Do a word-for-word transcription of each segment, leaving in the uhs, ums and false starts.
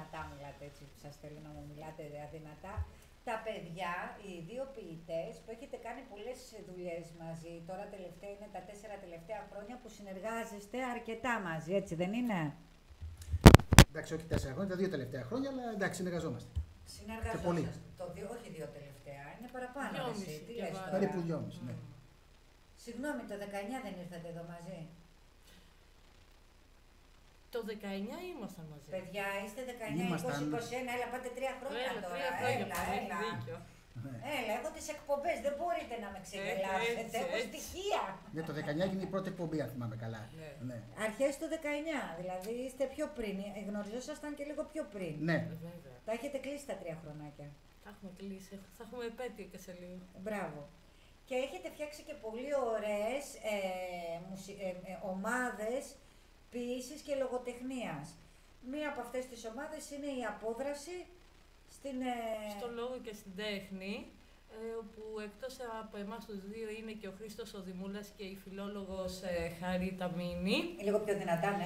δυνατά μιλάτε έτσι, που σας θέλω να μου μιλάτε αδυνατά. Τα παιδιά, οι δύο ποιητές που έχετε κάνει πολλές δουλειές μαζί, τώρα τελευταία είναι τα τέσσερα τελευταία χρόνια που συνεργάζεστε αρκετά μαζί, έτσι δεν είναι? Εντάξει, όχι τέσσερα χρόνια, τα δύο τελευταία χρόνια, αλλά εντάξει, συνεργαζόμαστε. Συνεργαζόμαστε. Το δύο, όχι δύο τελευταία, είναι παραπάνω. Εσύ, τι λες τώρα? Περίπου δυόμιση, ναι. Συγγνώμη, το δεκαεννιά δεν ήρθατε εδώ μαζί? Το δεκαεννιά ήμασταν μαζί. Παιδιά, είστε δεκαεννιά, είκοσι, είκοσι ένα, έλα πάτε τρία χρόνια έλα, τώρα. Τρία χρόνια, έλα, έλα. δίκιο. Έλα, έχω τις εκπομπές, δεν μπορείτε να με ξεγελάσετε, έχω στοιχεία. Ναι, το δεκαεννιά έγινε η πρώτη εκπομπή, αν θυμάμαι καλά. Ναι. Ναι. Αρχές του δεκαεννιά, δηλαδή είστε πιο πριν, γνωριζόσασταν και λίγο πιο πριν. Ναι. Βέβαια. Τα έχετε κλείσει τα τρία χρονάκια. Τα έχουμε κλείσει, θα έχουμε επέτειο και σε λίγο. Μπράβο. Και έχετε φτιάξει και πολύ ωραίες ε, μουσι... ε, ε, ομάδες ποίησης και λογοτεχνίας. Μία από αυτές τις ομάδες είναι η Απόδραση στην... Ε... Στο λόγο και στην τέχνη, ε, όπου εκτός από εμάς τους δύο είναι και ο Χρήστος ο Δημούλας και η φιλόλογος ε, Χαρίτα Μίνη. Λίγο πιο δυνατά, ναι.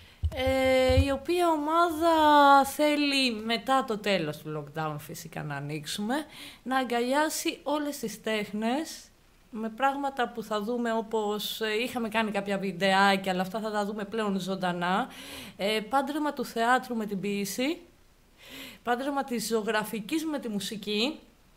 Ε, η οποία ομάδα θέλει μετά το τέλος του lockdown φυσικά να ανοίξουμε, να αγκαλιάσει όλες τις τέχνες με πράγματα που θα δούμε, όπως ε, είχαμε κάνει κάποια βιντεάκια, αλλά αυτά θα τα δούμε πλέον ζωντανά. Ε, πάντρεμα του θεάτρου με την ποίηση, πάντρεμα της ζωγραφικής με τη μουσική,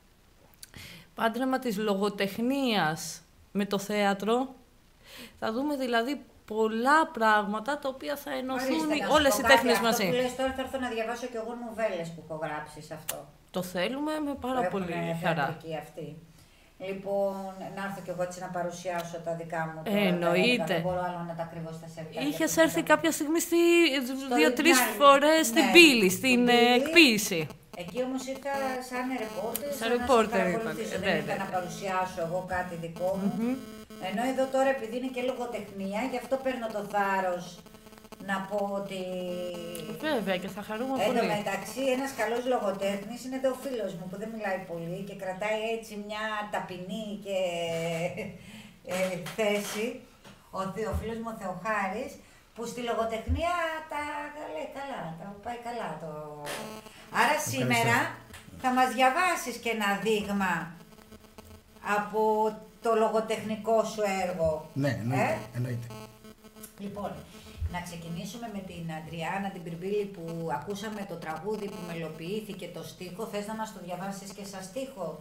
πάντρεμα της λογοτεχνίας με το θέατρο. Θα δούμε δηλαδή πολλά πράγματα τα οποία θα ενωθούν όλες οι τέχνες μαζί. Αυτό που λες τώρα θα έρθω να διαβάσω κι εγώ νουβέλες που έχω γράψει σε αυτό. Το θέλουμε με πάρα πολύ χαρά. Αυτή. Λοιπόν, να έρθω κι εγώ έτσι να παρουσιάσω τα δικά μου. Ε, εννοείται. Δεν μπορώ άλλο να τα κρύβω στα σέρκα. Είχες έρθει κάποια στιγμή στη... δύο-τρεις φορές ναι, στην πύλη, στην εκποίηση. Εκεί όμως ήρθα σαν ρεπόρτερ, σαν, σαν ρεπόρτερ, να σας δεν ήρθα να παρουσιάσω εγώ κάτι δικό μου. Mm-hmm. Ενώ εδώ τώρα επειδή είναι και λογοτεχνία, γι' αυτό παίρνω το θάρρος να πω ότι... Βέβαια και θα χαρούμε Εν πολύ. τω μεταξύ ένας καλός λογοτέχνης είναι εδώ ο φίλος μου που δεν μιλάει πολύ και κρατάει έτσι μια ταπεινή και ε, θέση, ο, ο φίλος μου ο Θεοχάρης, που στη λογοτεχνία τα λέει καλά, τα πάει καλά. Το... Άρα σήμερα θα μας διαβάσεις και ένα δείγμα από το λογοτεχνικό σου έργο. Ναι, εννοείται. Ε? εννοείται. Λοιπόν, να ξεκινήσουμε με την Αντριάννα την Πυρμπίλη που ακούσαμε το τραγούδι που μελοποιήθηκε το στίχο. Θες να μας το διαβάσεις και σαν στίχο?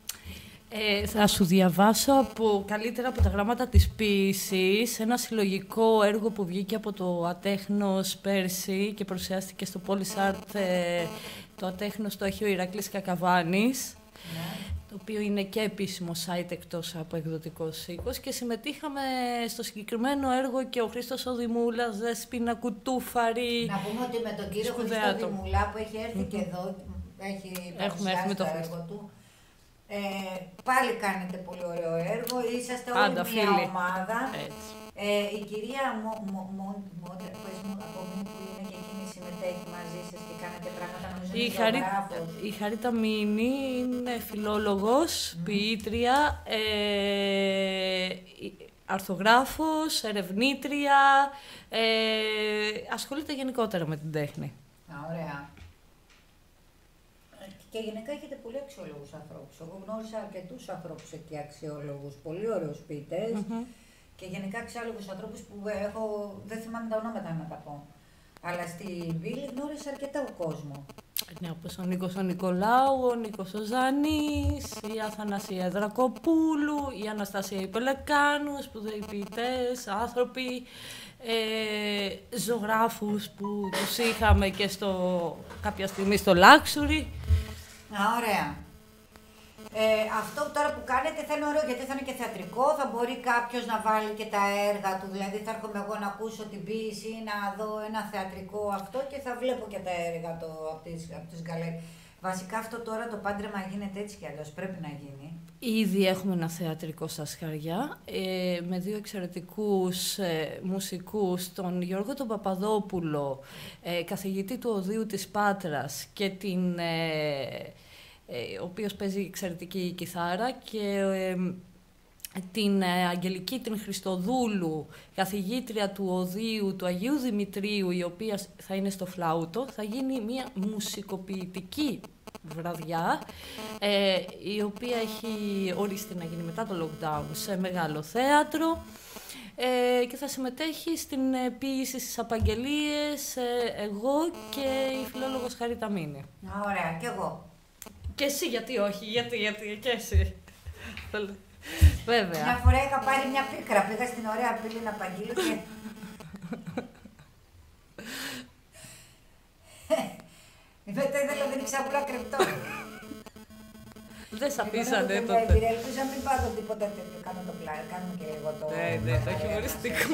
Ε, θα σου διαβάσω από, καλύτερα από τα γράμματα της ποίησης ένα συλλογικό έργο που βγήκε από το Ατέχνος πέρσι και παρουσιάστηκε στο Polis Art. Ε, το Ατέχνος το έχει ο Ηρακλής Κακαβάνης. Ναι. Το οποίο είναι και επίσημο site εκτός από εκδοτικός οίκος και συμμετείχαμε στο συγκεκριμένο έργο και ο Χρήστος ο Δημούλας, Δέσποινα Κουτούφαρη. Να πούμε ότι με τον κύριο Χρήστο Δημούλα που έχει έρθει mm-hmm. και εδώ, έχει παρουσιάσει το έργο του, ε, πάλι κάνετε πολύ ωραίο έργο, είσαστε όλοι μια φίλοι. Ομάδα. Ε, η κυρία Μόντερ, πες μου από μήνυ που είναι και εκείνη συμμετέχει μαζί σας και κάνετε πράγματα, νομίζω η, Χαρί... η Χαρίτα Μίνη είναι φιλόλογος, mm. ποιήτρια, ε, αρθογράφος, ερευνήτρια, ε, ασχολείται γενικότερα με την τέχνη. Α, ωραία. Και γενικά έχετε πολύ αξιόλογους ανθρώπους. Εγώ γνώρισα αρκετούς ανθρώπους εκεί αξιόλογους, πολύ ωραίους ποιητές. Mm-hmm. Και γενικά αξιόλογους ανθρώπους που έχω, δεν θυμάμαι τα ονόματα να τα πω. Αλλά στην πύλη γνώρισα αρκετά ο κόσμο. Ναι, όπως ο Νίκος ο Νικολάου, ο Νίκος ο Ζανής, η Αθανασία Δρακοπούλου, η Αναστασία Υπελεκάνου, σπουδαίοι ποιητές, άνθρωποι, ε, ζωγράφους που τους είχαμε και στο, κάποια στιγμή στο Luxury. Α, ωραία. Ε, αυτό τώρα που κάνετε θα είναι ωραίο γιατί θα είναι και θεατρικό, θα μπορεί κάποιος να βάλει και τα έργα του, δηλαδή θα έρχομαι εγώ να ακούσω την ποίηση ή να δω ένα θεατρικό αυτό και θα βλέπω και τα έργα το, από τις, από τις γκαλέρες. Βασικά αυτό τώρα το πάντρεμα γίνεται έτσι κι αλλιώς, πρέπει να γίνει. Ήδη έχουμε ένα θεατρικό στα Σκαριά, ε, με δύο εξαιρετικούς ε, μουσικούς, τον Γιώργο τον Παπαδόπουλο, ε, καθηγητή του Οδείου της Πάτρας και την... Ε, ο οποίος παίζει εξαιρετική κιθάρα και ε, την Αγγελική την Χριστοδούλου, καθηγήτρια του Οδείου του Αγίου Δημητρίου, η οποία θα είναι στο φλάουτο. Θα γίνει μια μουσικοποιητική βραδιά, ε, η οποία έχει οριστεί να γίνει μετά το lockdown σε μεγάλο θέατρο, ε, και θα συμμετέχει στην ποίηση στις απαγγελίες ε, εγώ και η φιλόλογος Χαρίτα Μίνη. Ωραία, κι εγώ. Και εσύ γιατί όχι, γιατί, γιατί και εσύ. Βέβαια. Μια φορά είχα πάρει μια πίκρα, πήγα στην ωραία πύλη να απαγγείλω και... Μετά ήθελα δεν ήξερα απλά κρεπτό. Δεν σ' αφήσανε τότε. Ελπίζω να μην πάρω τίποτα τέτοιο, κάνω το πλάι, κάνουμε και λίγο το... Ναι, ναι, το χιουμοριστικό.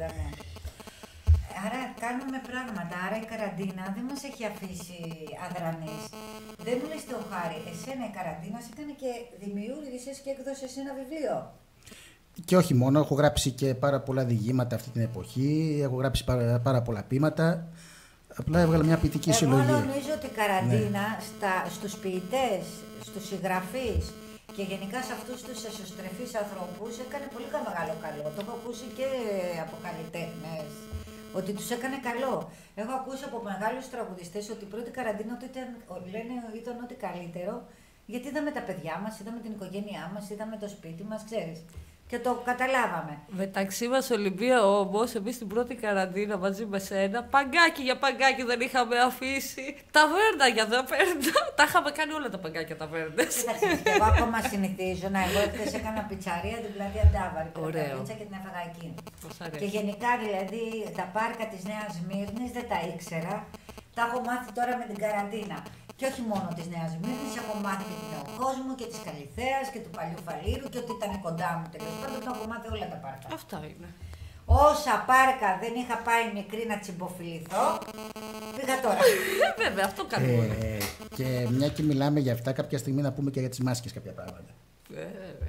Άρα κάνουμε πράγματα, άρα η καραντίνα δεν μας έχει αφήσει αδρανείς. Δεν μου λες Θεοχάρη, εσένα η καραντίνα σε έκανε και δημιούργησες και έκδοσες ένα βιβλίο. Και όχι μόνο, έχω γράψει και πάρα πολλά διηγήματα αυτή την εποχή, έχω γράψει πάρα, πάρα πολλά ποίηματα. Απλά έβγαλα μια ποιητική συλλογή. Εγώ νομίζω ότι η καραντίνα ναι. στα, στους ποιητές, στους συγγραφείς και γενικά σε αυτούς τους εσωστρεφείς ανθρώπους έκανε πολύ μεγάλο καλό. Το έχω ακούσει και από καλλιτέχνες, ότι τους έκανε καλό. Έχω ακούσει από μεγάλους τραγουδιστές ότι η πρώτη καραντίνα ήταν, λένε, ήταν ό,τι καλύτερο, γιατί είδαμε τα παιδιά μας, είδαμε την οικογένειά μας, είδαμε το σπίτι μας, ξέρεις. Και το καταλάβαμε. Μεταξύ μας Ολυμπία όμως, εμείς την πρώτη καραντίνα μαζί με σένα, παγκάκι για παγκάκι δεν είχαμε αφήσει. Ταβέρνα για ταβέρνα. Τα είχαμε κάνει όλα τα παγκάκια ταβέρνες. Κοίταξε, και εγώ ακόμα συνηθίζω να εγώ χθες έκανα πιτσαρία την πλατεία Ντάβαρη. Ωραίο. Πίτσα και την έφαγα εκεί. Και γενικά δηλαδή τα πάρκα της Νέας Σμύρνης δεν τα ήξερα. Τα έχω μάθει τώρα με την καραντίνα. Και όχι μόνο της Νέας Σμύρνης, έχω μάθει και του Νεοκόσμου και της Καλιθέας και του Παλιού Φαλήρου και ότι ήταν κοντά μου τέλος πάντων. Τα έχω μάθει όλα τα πάρκα. Αυτά είναι. Όσα πάρκα δεν είχα πάει μικρή να τσιμποφιληθώ, πήγα τώρα. Βέβαια, αυτό κάνουμε. Ε, και μια και μιλάμε για αυτά, κάποια στιγμή να πούμε και για τις μάσκες κάποια πράγματα. Βέβαια.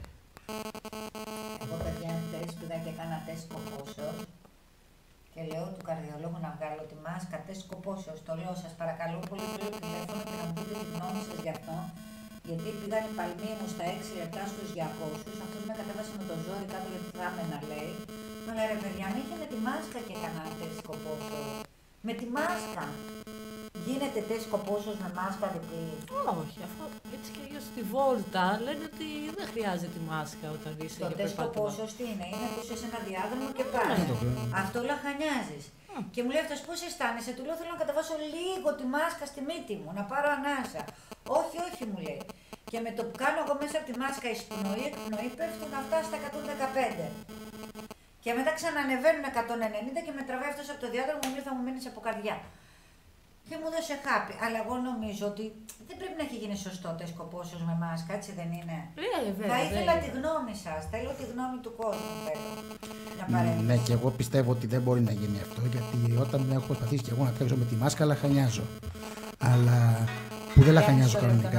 Εγώ παιδιά χθες πήγα και έκανα τεστ κοπόσεως και λέω του καρδιολόγου να βγάλω τη μάσκα τεστ κοπόσεως. Το λέω, σας παρακαλώ πολύ, πήρε τηλέφωνο και να μου πείτε τη γνώμη σας γι' αυτό. Γιατί πήγαν οι παλμοί μου στα έξι λεπτά στους διακόσιους, αυτός με κατέβασε με το ζόρι κάτω γιατί θα με να λέει. Αλλά ρε παιδιά, μην είχε με τη μάσκα και έκανα τεστ κοπόσεως. Με τη μάσκα. Γίνεται τεστ κοπόσεως με μάσκα διπλή. Όχι, αυτό έτσι και για στη βόλτα λένε ότι δεν χρειάζεται μάσκα όταν είσαι το για τεστ περπάτημα. κοπόσεως τι είναι, είναι που είσαι σε ένα διάδρομο και πας. Αυτό λαχανιάζεις. Mm. Και μου λέει αυτός πώς αισθάνεσαι, του λέω θέλω να κατεβάσω λίγο τη μάσκα στη μύτη μου, να πάρω ανάσα. Όχι, όχι μου λέει. Και με το που κάνω εγώ μέσα από τη μάσκα εισπνοή, εκπνοή πέφτουν αυτά στα εκατόν δεκαπέντε. Και μετά ξανανεβαίνουν εκατόν ενενήντα και με τραβάει αυτός από το διάδρομο μου λέει θα μου μείνεις από καρδιά. Και μου έδωσε χάπι. Αλλά εγώ νομίζω ότι δεν πρέπει να έχει γίνει σωστό τεστ κοπόσεως με μάσκα, έτσι δεν είναι. Ε, βέβαια, θα ήθελα βέβαια. τη γνώμη σας. Θέλω τη γνώμη του κόσμου. Θέλω να παρέμβει. Ναι, και εγώ πιστεύω ότι δεν μπορεί να γίνει αυτό, γιατί όταν έχω προσπαθήσει και εγώ να τρέξω με τη μάσκα, λαχανιάζω. Αλλά που δεν λαχανιάζω κανονικά.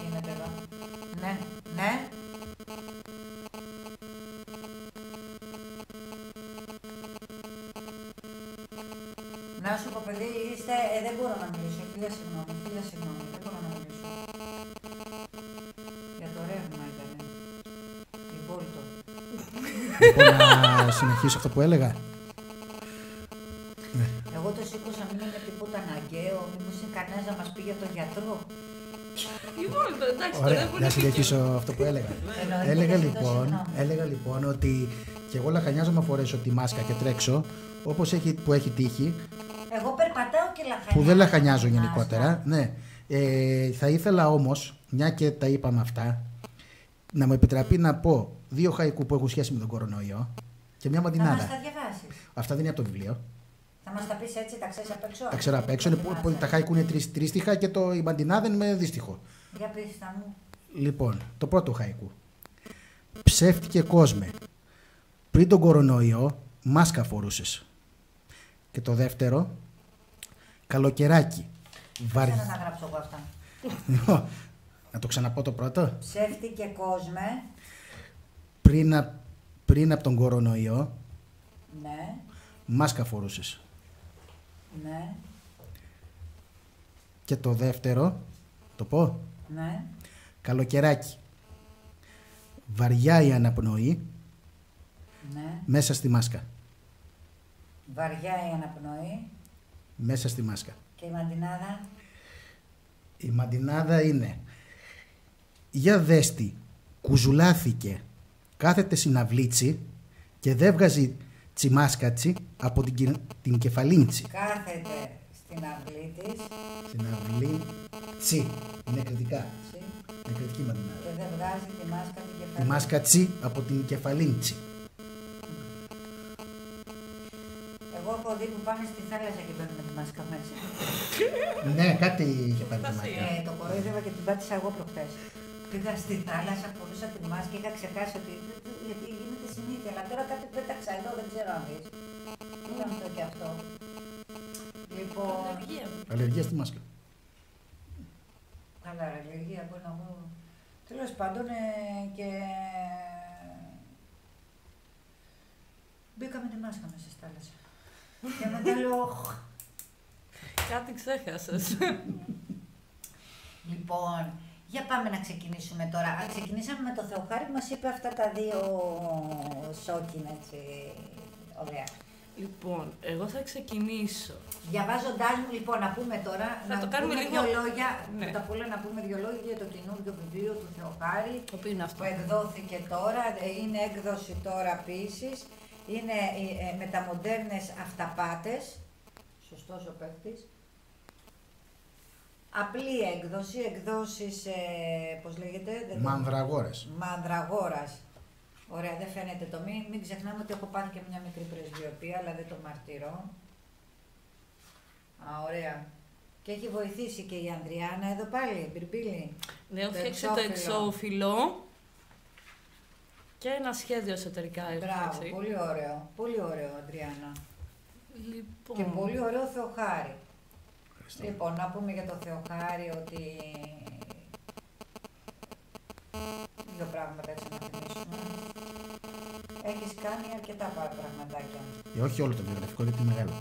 Ναι, ναι. Να σου πω παιδί, είστε, ε, δεν μπορώ να μιλήσω, χίλια συγγνώμη, χίλια συγγνώμη, δεν μπορώ να μιλήσω. Για το ρεύμα ήταν, η Βόλτο. Λοιπόν, να συνεχίσω αυτό που έλεγα. Εγώ το σήκωσα, μην είναι τίποτα αναγκαίο, μήπως είναι κανένας να μας πει για τον γιατρό. Η Βόλτο, εντάξει, Ωραία, δεν μπορεί να να συνεχίσω αυτό που έλεγα. έλεγα, λοιπόν, έλεγα λοιπόν ότι και εγώ λαχανιάζομαι να φορέσω τη μάσκα και τρέξω, όπως έχει, που έχει τύχει. Εγώ περπατάω και λαχανιάζω. Που δεν λαχανιάζω γενικότερα. Ναι. Ε, θα ήθελα όμως, μια και τα είπαμε αυτά, να μου επιτραπεί να πω δύο χαϊκού που έχουν σχέση με τον κορονοϊό και μια μαντινάδα. Να μας τα διαβάσεις. Αυτά δεν είναι από το βιβλίο. Θα μας τα πεις έτσι, τα ξέρεις απ' έξω. Τα ξέρω απ' έξω. Είναι, τα χαϊκού είναι τρεις, τρίστιχα και το, η μαντινάδα είναι με δύστιχο. Για πεις τα μου. Λοιπόν, το πρώτο χαϊκού. Ψεύτικε κόσμε. Πριν τον κορονοϊό, μάσκα φορούσες. Και το δεύτερο, καλοκαιράκι. Βαρ... Θέλω να γράψω εγώ αυτά. Να το ξαναπώ το πρώτο. Ψεύτικε κόσμε. Πριν, α... πριν από τον κορονοϊό, ναι. Μάσκα φορούσες. Ναι. Και το δεύτερο, το πω. Ναι. Καλοκαιράκι. Βαριά η αναπνοή Ναι. Μέσα στη μάσκα. Βαριά η αναπνοή. Μέσα στη μάσκα. Και η μαντινάδα. Η μαντινάδα είναι. Για δέστη, κουζουλάθηκε, κάθεται συναυλίτσι και δεν βγάζει τσιμάσκατσι από την, κυ... την κεφαλίντσι. Κάθεται στην αυλή της. Συναυλίτσι. Είναι κριτικά. Τσι, Είναι κριτική μαντινάδα. και δεν βγάζει τη μάσκα την κεφαλή. Τη μάσκατσι από την κεφαλίντσι. Εγώ έχω δει που πάνε στη θάλασσα και παίρνουν τη μάσκα μέσα. Ναι, κάτι είχε πάρει τη μάσκα. Ε, το κορόιδευα και την πάτησα εγώ προχτές. Πήγα στη θάλασσα, φορούσα τη μάσκα, είχα ξεχάσει ότι. Γιατί γίνεται συνήθεια. Αλλά τώρα κάτι πέταξα εδώ, δεν ξέρω αν δεις. Τι ήταν αυτό και αυτό. Λοιπόν. Αλλεργία. Αλλεργία στη μάσκα. Καλά, αλλεργία μπορεί να πω. Τέλος πάντων ε, και. Μπήκα με τη μάσκα μέσα στη θάλασσα. Και μετά λέω. Κάτι ξέχασες. Λοιπόν, για πάμε να ξεκινήσουμε τώρα. Α, ξεκινήσαμε με το Θεοχάρη που μας είπε αυτά τα δύο σόκκιν, έτσι, ωραία. Λοιπόν, εγώ θα ξεκινήσω. Διαβάζοντάς μου, λοιπόν, να πούμε τώρα, Θα να το κάνουμε πούμε λίγο- δύο λόγια, Ναι. πρώτα απ' όλα να πούμε δύο λόγια για το καινούργιο βιβλίο του Θεοχάρη, Το οποίο είναι αυτό. που εκδόθηκε τώρα, ε, είναι έκδοση τώρα επίσης, είναι ε, ε, μεταμοντέρνες αυταπάτες, σωστός ο παίκτης. Απλή έκδοση, εκδόσεις, ε, πώς λέγεται, δεν το- Μανδραγόρες. Μανδραγόρας. Ωραία, δεν φαίνεται το μην. Μην ξεχνάμε ότι έχω πάθει και μια μικρή πρεσβειοπία, αλλά δεν το μαρτυρώ. Α, ωραία. Και έχει βοηθήσει και η Ανδριάνα εδώ πάλι, Μπιρμπίλη. Ναι, έχω Το φτιάξει το εξώφυλλο. εξώφυλλο και ένα σχέδιο εσωτερικά έχω Μπράβο, φτιάξει. πολύ ωραίο. Πολύ ωραίο, Ανδριάνα. Λοιπόν, Και πολύ ωραίο Θεοχάρη. Ευχαριστώ. Λοιπόν, να πούμε για το Θεοχάρη ότι. Δύο πράγματα έτσι να θυμίσουμε. Έχεις κάνει αρκετά πα- πραγματάκια. Ε, όχι όλο το βιογραφικό, γιατί είναι μεγάλο.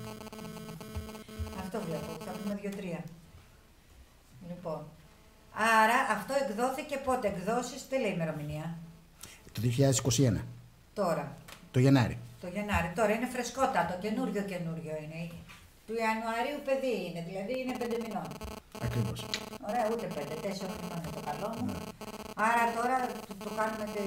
Αυτό βλέπω, θα πούμε δύο-τρία. Λοιπόν, άρα αυτό εκδόθηκε πότε, εκδόσεις, τι λέει η ημερομηνία. Το δύο χιλιάδες είκοσι ένα. Τώρα, Το Γενάρη. το Γενάρη, τώρα είναι φρεσκότατο, καινούριο καινούριο είναι. Του Ιανουαρίου παιδί είναι, δηλαδή είναι πέντε μηνών. Ακριβώς. Ωραία, ούτε πέντε, τέσσερα μηνών είναι το καλό μου. Άρα τώρα το, το κάνουμε τε...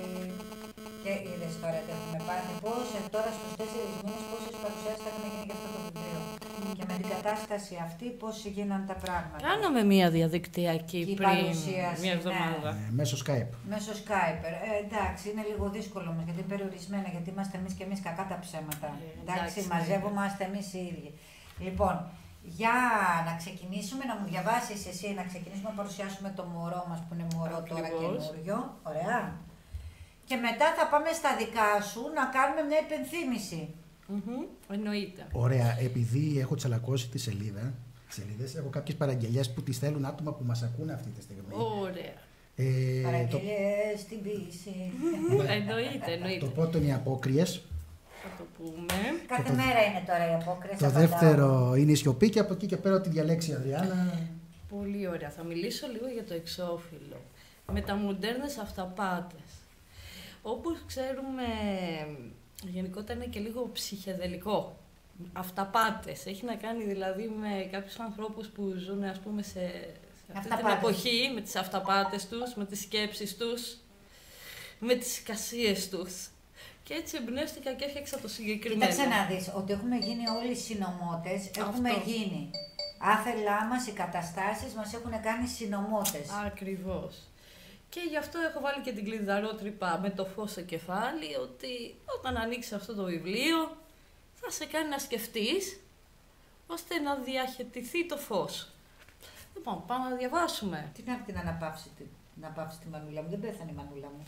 και είδες τώρα τι έχουμε πάθει. Πώς, ε, τώρα στους τέσσερις μήνες πόσες παρουσιάσεις θα έχουμε γίνει για αυτό το βιβλίο. Και με την κατάσταση αυτή πώς γίναν τα πράγματα. κάναμε μία διαδικτυακή Και η πριν παρουσίαση, μία ναι. εβδομάδα. Ε, μέσω Skype. Μέσω Skype. Ε, εντάξει, είναι λίγο δύσκολο όμως γιατί είναι περιορισμένα, γιατί είμαστε εμείς και εμείς κακά τα ψέματα. Ε, εντάξει, εντάξει, ναι. μαζεύομαστε εμείς οι ίδιοι. Λοιπόν, για να ξεκινήσουμε, να μου διαβάσεις εσύ, να ξεκινήσουμε να παρουσιάσουμε το μωρό μας που είναι μωρό τώρα Ακριβώς. καινούριο. Ωραία. Και μετά θα πάμε στα δικά σου να κάνουμε μια υπενθύμηση. Μμμ, εννοείται. Ωραία, επειδή έχω τσαλακώσει τη σελίδα, σελίδες, έχω κάποιες παραγγελιές που τις θέλουν άτομα που μας ακούνε αυτή τη στιγμή. Ωραία. Ε, το, Παραγγελίες στην πίση. εννοείται, εννοείται. το πρώτο είναι οι απόκριες. Θα το πούμε. Κάθε το- μέρα είναι τώρα η απόκριση. Το απαντάω. δεύτερο είναι η σιωπή και από εκεί και πέρα ό,τι διαλέξει η Αδριάννα. Πολύ ωραία. Θα μιλήσω λίγο για το εξώφυλλο. Μεταμοντέρνες αυταπάτες. Όπως ξέρουμε, γενικότερα είναι και λίγο ψυχεδελικό. Αυταπάτες. Έχει να κάνει δηλαδή με κάποιους ανθρώπους που ζουν, ας πούμε, σε, σε αυτή την Αυταπάτες. εποχή, με τις αυταπάτες τους, με τις σκέψεις τους, με τις εικασίες τους. Και έτσι εμπνεύστηκα και έφτιαξα το συγκεκριμένο. Κοίταξε να δεις, ότι έχουμε γίνει όλοι συνωμότες, έχουμε Αυτό. γίνει. Άθελά μας, οι καταστάσεις μας έχουν κάνει συνωμότες. Ακριβώς. Και γι' αυτό έχω βάλει και την κλειδαρότρυπα με το φως στο κεφάλι, ότι όταν ανοίξεις αυτό το βιβλίο θα σε κάνει να σκεφτείς, ώστε να διαχετηθεί το φως. Λοιπόν, πάμε να διαβάσουμε. Τι να την αναπαύσει, τη, να πάψει τη μανούλα μου, δεν πέθανε η μανούλα μου.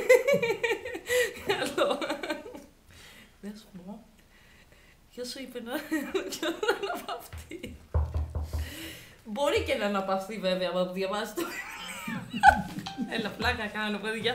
Καλό. Δεν σου πω. Ποιος σου είπε να, ποιος να αναπαυθεί. Μπορεί και να αναπαυθεί βέβαια, άμα το διαβάσει το βιβλίο. Έλα, πλάκα κάνω, παιδιά.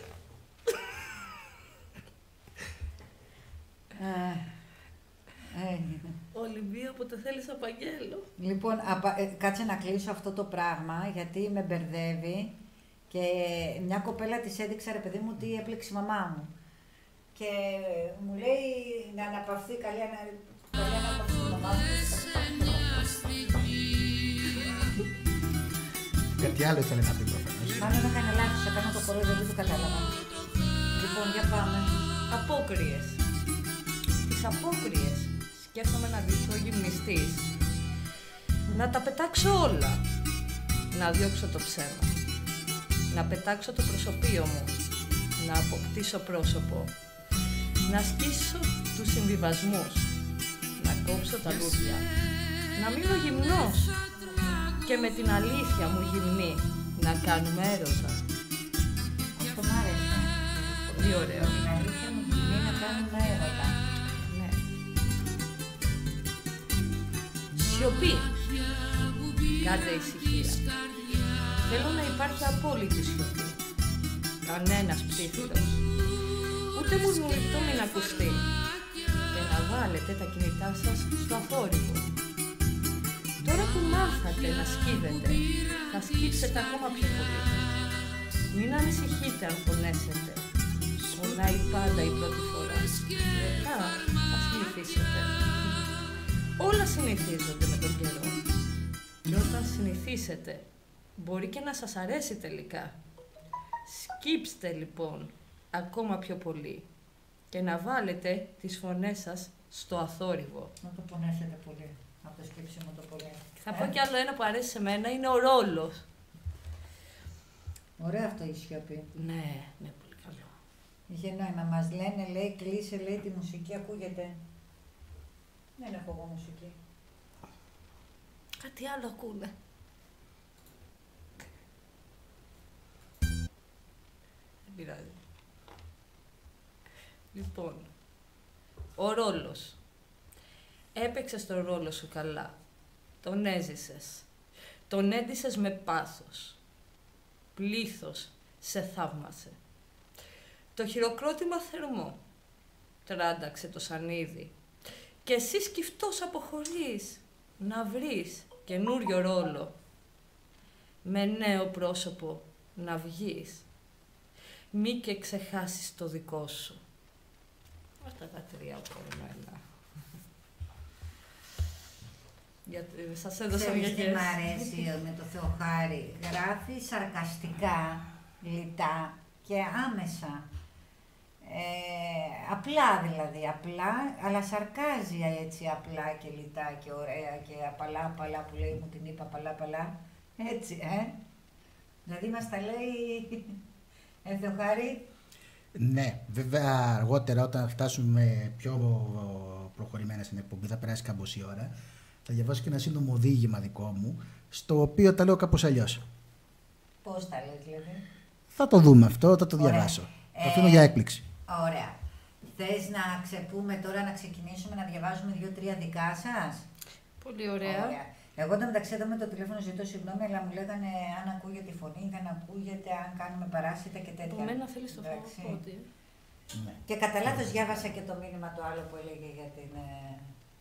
Ε, έγινε. Ολυμπία, όποτε θέλεις απαγγέλω. Λοιπόν, απα- ε, κάτσε να κλείσω αυτό το πράγμα, γιατί με μπερδεύει και μια κοπέλα της έδειξα, ρε παιδί μου, τι έπλεξε η μαμά μου. και μου λέει να αναπαυθεί καλή, ανα... καλή ανάπαυση στην ομάδα του. Κάτι άλλο ήθελε να πει προφανώς. Μάλλον έκανε λάθος, έκανα το κορόιδο, δεν το κατάλαβα. Λοιπόν, για πάμε. Απόκριες. Στις απόκριες σκέφτομαι να ντυθώ γυμνιστής. Να τα πετάξω όλα. Να διώξω το ψέμα. Να πετάξω το προσωπείο μου. Να αποκτήσω πρόσωπο. Να ασκήσω τους συμβιβασμούς. Να κόψω τα λούδια. Να μείνω γυμνός. Και με την αλήθεια μου γυμνή να κάνουμε έρωτα. Αυτό μ' άρεσε. Πολύ ωραίο. Με την αλήθεια μου γυμνή να κάνουμε έρωτα. Ναι. Σιωπή. Κάντε ησυχία. Θέλω να υπάρχει απόλυτη σιωπή. Κανένας ψήφιδος. Ούτε μουρμουριτό μην ακουστεί. Και να βάλετε τα κινητά σας στο αθόρυβο. Τώρα που μάθατε να σκύβετε, θα σκύψετε ακόμα πιο πολύ. Μην ανησυχείτε αν πονέσετε. Πονάει πάντα η πρώτη φορά. Μετά θα συνηθίσετε. Όλα συνηθίζονται με τον καιρό. Και όταν συνηθίσετε, μπορεί και να σας αρέσει τελικά. Σκύψτε λοιπόν ακόμα πιο πολύ και να βάλετε τις φωνές σας στο αθόρυβο. Να το πονέσετε πολύ. Από το σκύψιμο το πολύ. Θα ε? πω κι άλλο ένα που αρέσει σε μένα, είναι ο ρόλος. Ωραία αυτό η σιωπή. Ναι, ναι, πολύ καλό. Είχε νόημα. Μας λένε, λέει, κλείσε, λέει, τη μουσική ακούγεται. Δεν έχω εγώ μουσική. Κάτι άλλο ακούνε. Δεν πειράζει. Λοιπόν, ο ρόλος. Έπαιξες τον ρόλο σου καλά. Τον έζησες. Τον έντυσες με πάθος. Πλήθος σε θαύμασε. Το χειροκρότημα θερμό. Τράνταξε το σανίδι. Και εσύ σκυφτός αποχωρείς να βρεις καινούριο ρόλο. Με νέο πρόσωπο να βγεις. Μη και ξεχάσεις το δικό σου. Αυτά τα τρία από εμένα. Γιατί σας έδωσα Ξέρεις τι μερικές. μ' αρέσει με το Θεοχάρη. Γράφει σαρκαστικά, λιτά και άμεσα. Ε, απλά δηλαδή, απλά, αλλά σαρκάζει έτσι απλά και λιτά και ωραία και απαλά απαλά που λέει μου την είπα απαλά απαλά. Έτσι, ε. Δηλαδή μας τα λέει, ε, Θεοχάρη. Ναι, βέβαια αργότερα όταν φτάσουμε πιο προχωρημένα στην εκπομπή, θα περάσει κάμποση ώρα, θα διαβάσω και ένα σύντομο διήγημα δικό μου, στο οποίο τα λέω κάπως αλλιώς. Πώς τα λες δηλαδή? Θα το δούμε αυτό, θα το Ωραία. διαβάσω. Ε, Το αφήνω για έκπληξη. Ωραία. Θες να ξεπούμε τώρα, να ξεκινήσουμε να διαβάζουμε δύο-τρία δικά σας? Πολύ ωραία. Εγώ το μεταξύ εδώ με το τηλέφωνο ζητώ συγγνώμη, αλλά μου λέγανε αν ακούγεται η φωνή, δεν ακούγεται, αν κάνουμε παράσιτα και τέτοια. Από μένα θέλεις το Εντάξει. φαγοπότη. Ναι. Και κατά λάθος διάβασα και το μήνυμα το άλλο που έλεγε για την... ε,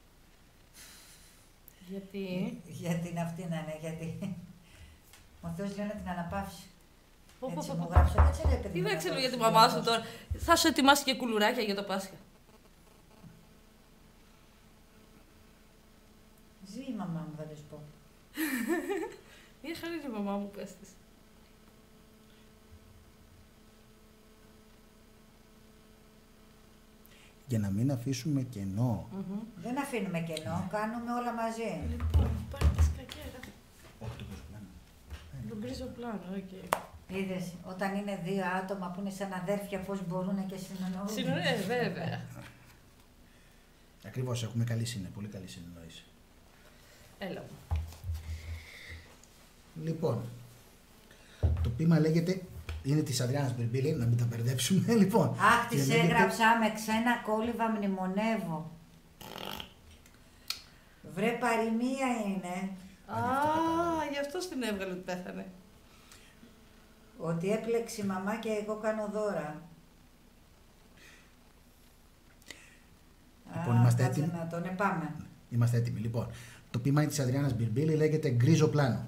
Γιατί... για την αυτή να είναι, γιατί... Ο Θεός λέει να την αναπαύσει. Πω, πω, Έτσι πω, μου πω. γράψε, κάτσε ρε παιδί. Τι μου, δεν να ξέρω το για τη σημειώσω. μαμά σου τώρα. Θα σου ετοιμάσει και κουλουράκια για το Πάσχα. Ζει η μαμά μου, θα της πω. Μια χαρά είναι η μαμά μου, πες της. Για να μην αφήσουμε κενό. Μμμ. Δεν αφήνουμε κενό, κάνουμε όλα μαζί. Λοιπόν, πάρε τη σκακέρα. Όχι το προσωπικό. Το γκρίζο πλάνο, οκ. Είδες, όταν είναι δύο άτομα που είναι σαν αδέρφια, πώς μπορούν και συνεννοούνται. Συνορέ, βέβαια. Ακριβώς, έχουμε καλή συνε, πολύ καλή συνεννόηση. Έλα μου. Λοιπόν, το ποίημα λέγεται, είναι της Αδριάννας Μπιρμπίλη, να μην τα μπερδέψουμε. Λοιπόν, Αχ, και της λέγεται- έγραψα με ξένα κόλληβα μνημονεύω. Βρε παροιμία είναι Α, γι' αυτό την έβγαλε ότι πέθανε. ότι έπλεξε η μαμά και εγώ κάνω δώρα. Λοιπόν, Α, είμαστε κάτσε έτοιμοι. να τον ε, πάμε. Είμαστε έτοιμοι. Λοιπόν, το ποίημα είναι της Αδριάννας Μπιρμπίλη, λέγεται «Γκρίζο πλάνο».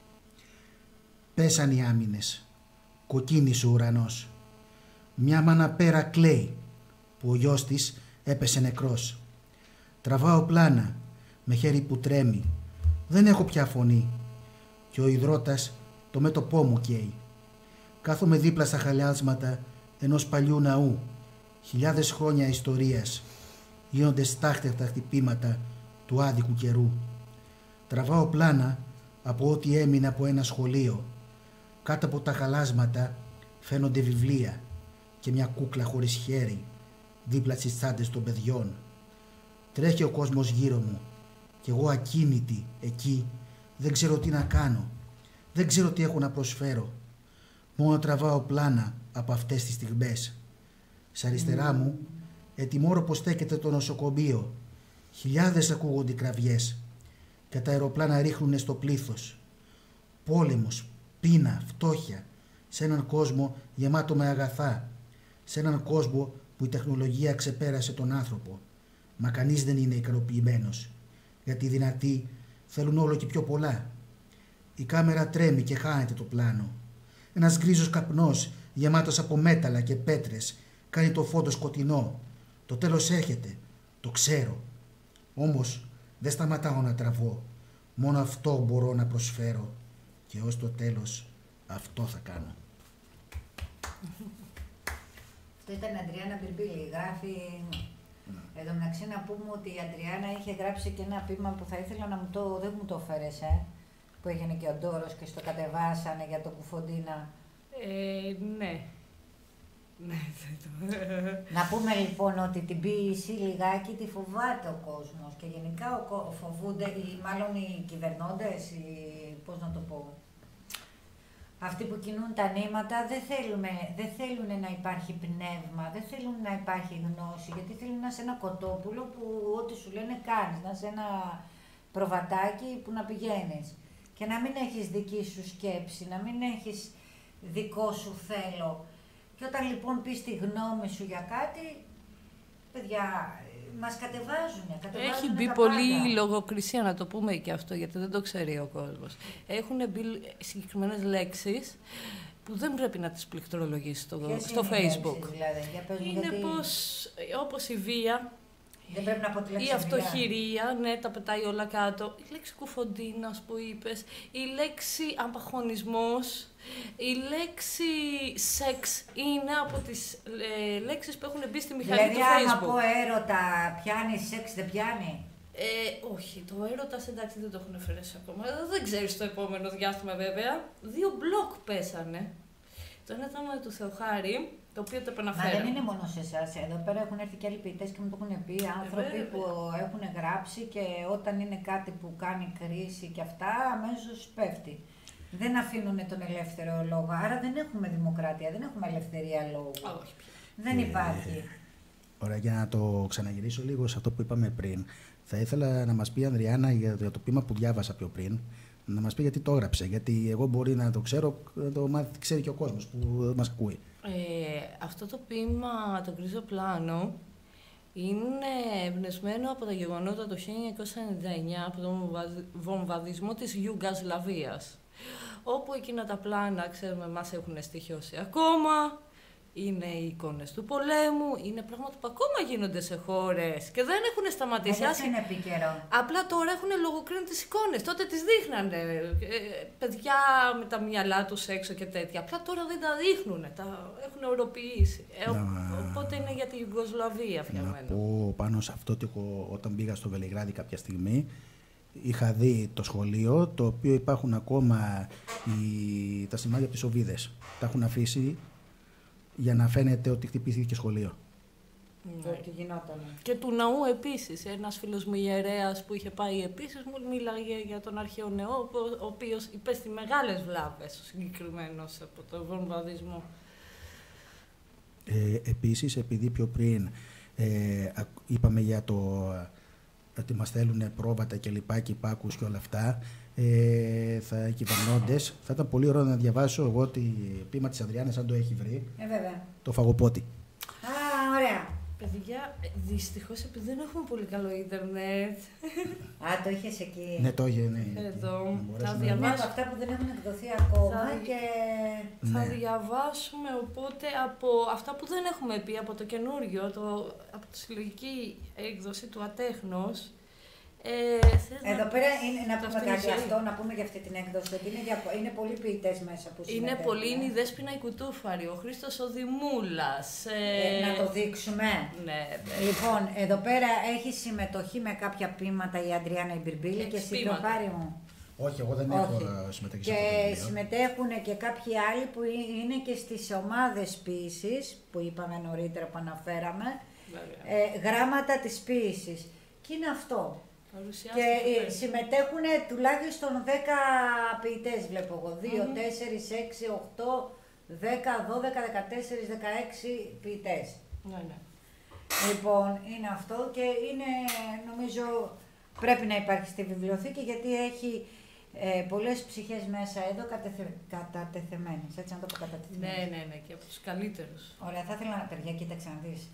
Πέσαν οι άμυνες, κοκκίνησε ο ουρανός. Μια μάνα πέρα κλαίει, που ο γιος της έπεσε νεκρός. Τραβάω πλάνα με χέρι που τρέμει, δεν έχω πια φωνή και ο υδρότας το μέτωπό μου καίει. Κάθομαι δίπλα στα χαλιάσματα ενός παλιού ναού, χιλιάδες χρόνια ιστορίας γίνονται στάχτερ τα χτυπήματα του άδικου καιρού. Τραβάω πλάνα από ό,τι έμεινε από ένα σχολείο. Κάτω από τα χαλάσματα φαίνονται βιβλία και μια κούκλα χωρίς χέρι δίπλα στις τσάντες των παιδιών. Τρέχει ο κόσμος γύρω μου κι εγώ ακίνητη εκεί δεν ξέρω τι να κάνω, δεν ξέρω τι έχω να προσφέρω. Μόνο τραβάω πλάνα από αυτές τις στιγμές. Σ' αριστερά μου ετοιμόρω πως στέκεται το νοσοκομείο. Χιλιάδες ακούγονται κραυγές και τα αεροπλάνα ρίχνουνε στο πλήθος. Πόλεμος, πείνα, φτώχεια, σε έναν κόσμο γεμάτο με αγαθά, σε έναν κόσμο που η τεχνολογία ξεπέρασε τον άνθρωπο. Μα κανείς δεν είναι ικανοποιημένος, γιατί οι δυνατοί θέλουν όλο και πιο πολλά. Η κάμερα τρέμει και χάνεται το πλάνο. Ένας γκρίζος καπνός γεμάτος από μέταλλα και πέτρες κάνει το φόντο σκοτεινό. Το τέλος έρχεται, το ξέρω. Όμως δεν σταματάω να τραβώ. Μόνο αυτό μπορώ να προσφέρω και ως το τέλος αυτό θα κάνω. Αυτό ήταν η Αντριάννα Μπιρμπίλη. Γράφει... Εν τω μεταξύ να πούμε ότι η Αντριάννα είχε γράψει και ένα ποίημα που θα ήθελα να μου το... δεν μου το έφερες, ε, που έγινε και ο Ντόρος και στο κατεβάσανε για τον Κουφοντίνα. Ε, ναι. Ναι, Να πούμε λοιπόν ότι την ποίηση λιγάκι τη φοβάται ο κόσμος και γενικά ο, φοβούνται, ή μάλλον οι κυβερνώντες, οι, πώς να το πω, αυτοί που κινούν τα νήματα δεν, θέλουμε, δεν θέλουν να υπάρχει πνεύμα, δεν θέλουν να υπάρχει γνώση, γιατί θέλουν να είσαι ένα κοτόπουλο που ό,τι σου λένε κάνεις, να είσαι ένα προβατάκι που να πηγαίνεις και να μην έχεις δική σου σκέψη, να μην έχεις δικό σου θέλω. Και όταν λοιπόν πεις τη γνώμη σου για κάτι, παιδιά, μας κατεβάζουνε, κατεβάζουνε. Έχει μπει πολύ πάντα. Λογοκρισία, να το πούμε και αυτό, γιατί δεν το ξέρει ο κόσμος. Έχουν μπει συγκεκριμένες λέξεις που δεν πρέπει να τις πληκτρολογήσεις στο, στο Facebook. Λέξεις, δηλαδή, για πες, είναι γιατί... πως, όπως η βία, δεν πρέπει να πω τη λέξη η αυτοχειρία, ναι, τα πετάει όλα κάτω. Η λέξη κουφοντίνας που είπες, η λέξη αμπαχωνισμός, η λέξη σεξ είναι από τις ε, λέξεις που έχουν μπει στη μηχανή δηλαδή, του Facebook. Δηλαδή, άμα πω έρωτα, πιάνει σεξ, δεν πιάνει. Ε, όχι, το έρωτας εντάξει δεν το έχουν αφαιρέσει ακόμα. Δεν ξέρεις το επόμενο διάστημα βέβαια. Δύο μπλοκ πέσανε. Το ένα ήταν του Θεοχάρη, το οποίο το επαναφέρω. Μα δεν είναι μόνο σε εσάς. Εδώ πέρα έχουν έρθει και άλλοι ποιητές και μου το έχουν πει. Άνθρωποι ε, που έχουν γράψει και όταν είναι κάτι που κάνει κρίση και αυτά, αμέσως πέφτει. Δεν αφήνουν τον ελεύθερο λόγο. Άρα δεν έχουμε δημοκρατία, δεν έχουμε ελευθερία λόγου. Όχι. Δεν υπάρχει. Ε, ωραία, για να το ξαναγυρίσω λίγο σε αυτό που είπαμε πριν. Θα ήθελα να μας πει η Ανδριάννα για το, για το ποίημα που διάβασα πιο πριν, να μας πει γιατί το έγραψε. Γιατί εγώ μπορεί να το ξέρω, το μάθει, ξέρει και ο κόσμος που μας ακούει. Ε, αυτό το ποίημα, το γκρίζο πλάνο, είναι εμπνευσμένο από τα γεγονότα το χίλια εννιακόσια ενενήντα εννιά, από τον βομβαρδισμό της Ιουγκοσλαβίας. Όπου εκείνα τα πλάνα, ξέρουμε, μας έχουν στοιχειώσει ακόμα. Είναι οι εικόνες του πολέμου, είναι πράγματα που ακόμα γίνονται σε χώρες και δεν έχουν σταματήσει. Δεν είναι επίκαιρο. Απλά τώρα έχουν λογοκρίνει τις εικόνες, τότε τις δείχνανε. Ε, παιδιά με τα μυαλά τους έξω και τέτοια. Απλά τώρα δεν τα δείχνουν, τα έχουν οροποιήσει. Ε, να... Οπότε είναι για τη Ιουγκοσλαβία φτιαγμένο. Να πω πάνω σε αυτό ότι εγώ, όταν πήγα στο Βελιγράδι κάποια στιγμή, είχα δει το σχολείο, το οποίο υπάρχουν ακόμα οι... τα σημάδια από τις οβίδες. Τα έχουν αφήσει για να φαίνεται ότι χτυπήθηκε σχολείο. Ναι. Ότι γινότανε. Και του ναού επίσης. Ένας φίλος μου ιερέας που είχε πάει επίσης μου μίλαγε για τον αρχαίο νεό, ο οποίος υπέστη μεγάλες βλάβες, ο συγκεκριμένος από τον βομβαρδισμό. Ε, επίσης, επειδή πιο πριν ε, είπαμε για το ότι μας θέλουν πρόβατα και λοιπά και πάκους και όλα αυτά, Ε, θα κυβερνώντες, θα ήταν πολύ ωραίο να διαβάσω εγώ το ποίημα της Ανδριάννας, αν το έχει βρει. Ε, βέβαια. Το Φαγοπότη. Α, ωραία. Παιδιά, δυστυχώς επειδή δεν έχουμε πολύ καλό ίντερνετ. Α, το είχες εκεί. Ναι, το είχε, ναι. Εδώ. μπορέσουμε Θα να- Είναι από διαβάσω. αυτά που δεν έχουν εκδοθεί ακόμα Θα- και... Θα Ναι. διαβάσουμε οπότε από αυτά που δεν έχουμε πει, από το καινούριο, το, από τη συλλογική έκδοση του Ατέχνος. Ε, θες Εδώ να πέρα πεις είναι, να το πούμε αυτή κάτι ζωή? αυτό, να πούμε για αυτή την έκδοση, ότι είναι, για, είναι πολλοί ποιητές μέσα που Είναι συμμετέχουν. πολύ, είναι η Δέσποινα η Κουτούφαρη, ο Χρήστος ο Δημούλας. Ε, να το δείξουμε. Ναι, ναι. Λοιπόν, εδώ πέρα έχει συμμετοχή με κάποια ποίηματα η Αντριάννα Ιμπυρμπίλη Έχεις και εσύ ποίηματα. Θεοχάρη μου. Όχι, εγώ δεν Όχι. έχω ε, συμμετοχή σε Και αυτό το βιβλίο. συμμετέχουν και κάποιοι άλλοι που ε- είναι και στις ομάδες ποίησης, που είπαμε νωρίτερα που αναφέραμε, Βέβαια. ε, γράμματα της ποίησης. Και είναι αυτό. Παρουσιάστε Και το ε, πέρα. συμμετέχουν τουλάχιστον δέκα ποιητές, βλέπω εγώ. δύο, Μμμ. τέσσερα, έξι, οκτώ, δέκα, δώδεκα, δεκατέσσερα, δεκαέξι ποιητές. Ναι, ναι. Λοιπόν, είναι αυτό και είναι, νομίζω, πρέπει να υπάρχει στη βιβλιοθήκη γιατί έχει ε, πολλές ψυχές μέσα εδώ κατεθε, κατατεθεμένες, έτσι να το πω κατατεθεμένες. Ναι, ναι, ναι, και από τους καλύτερους. Ωραία, θα ήθελα να παιδιά, κοίταξε να δεις.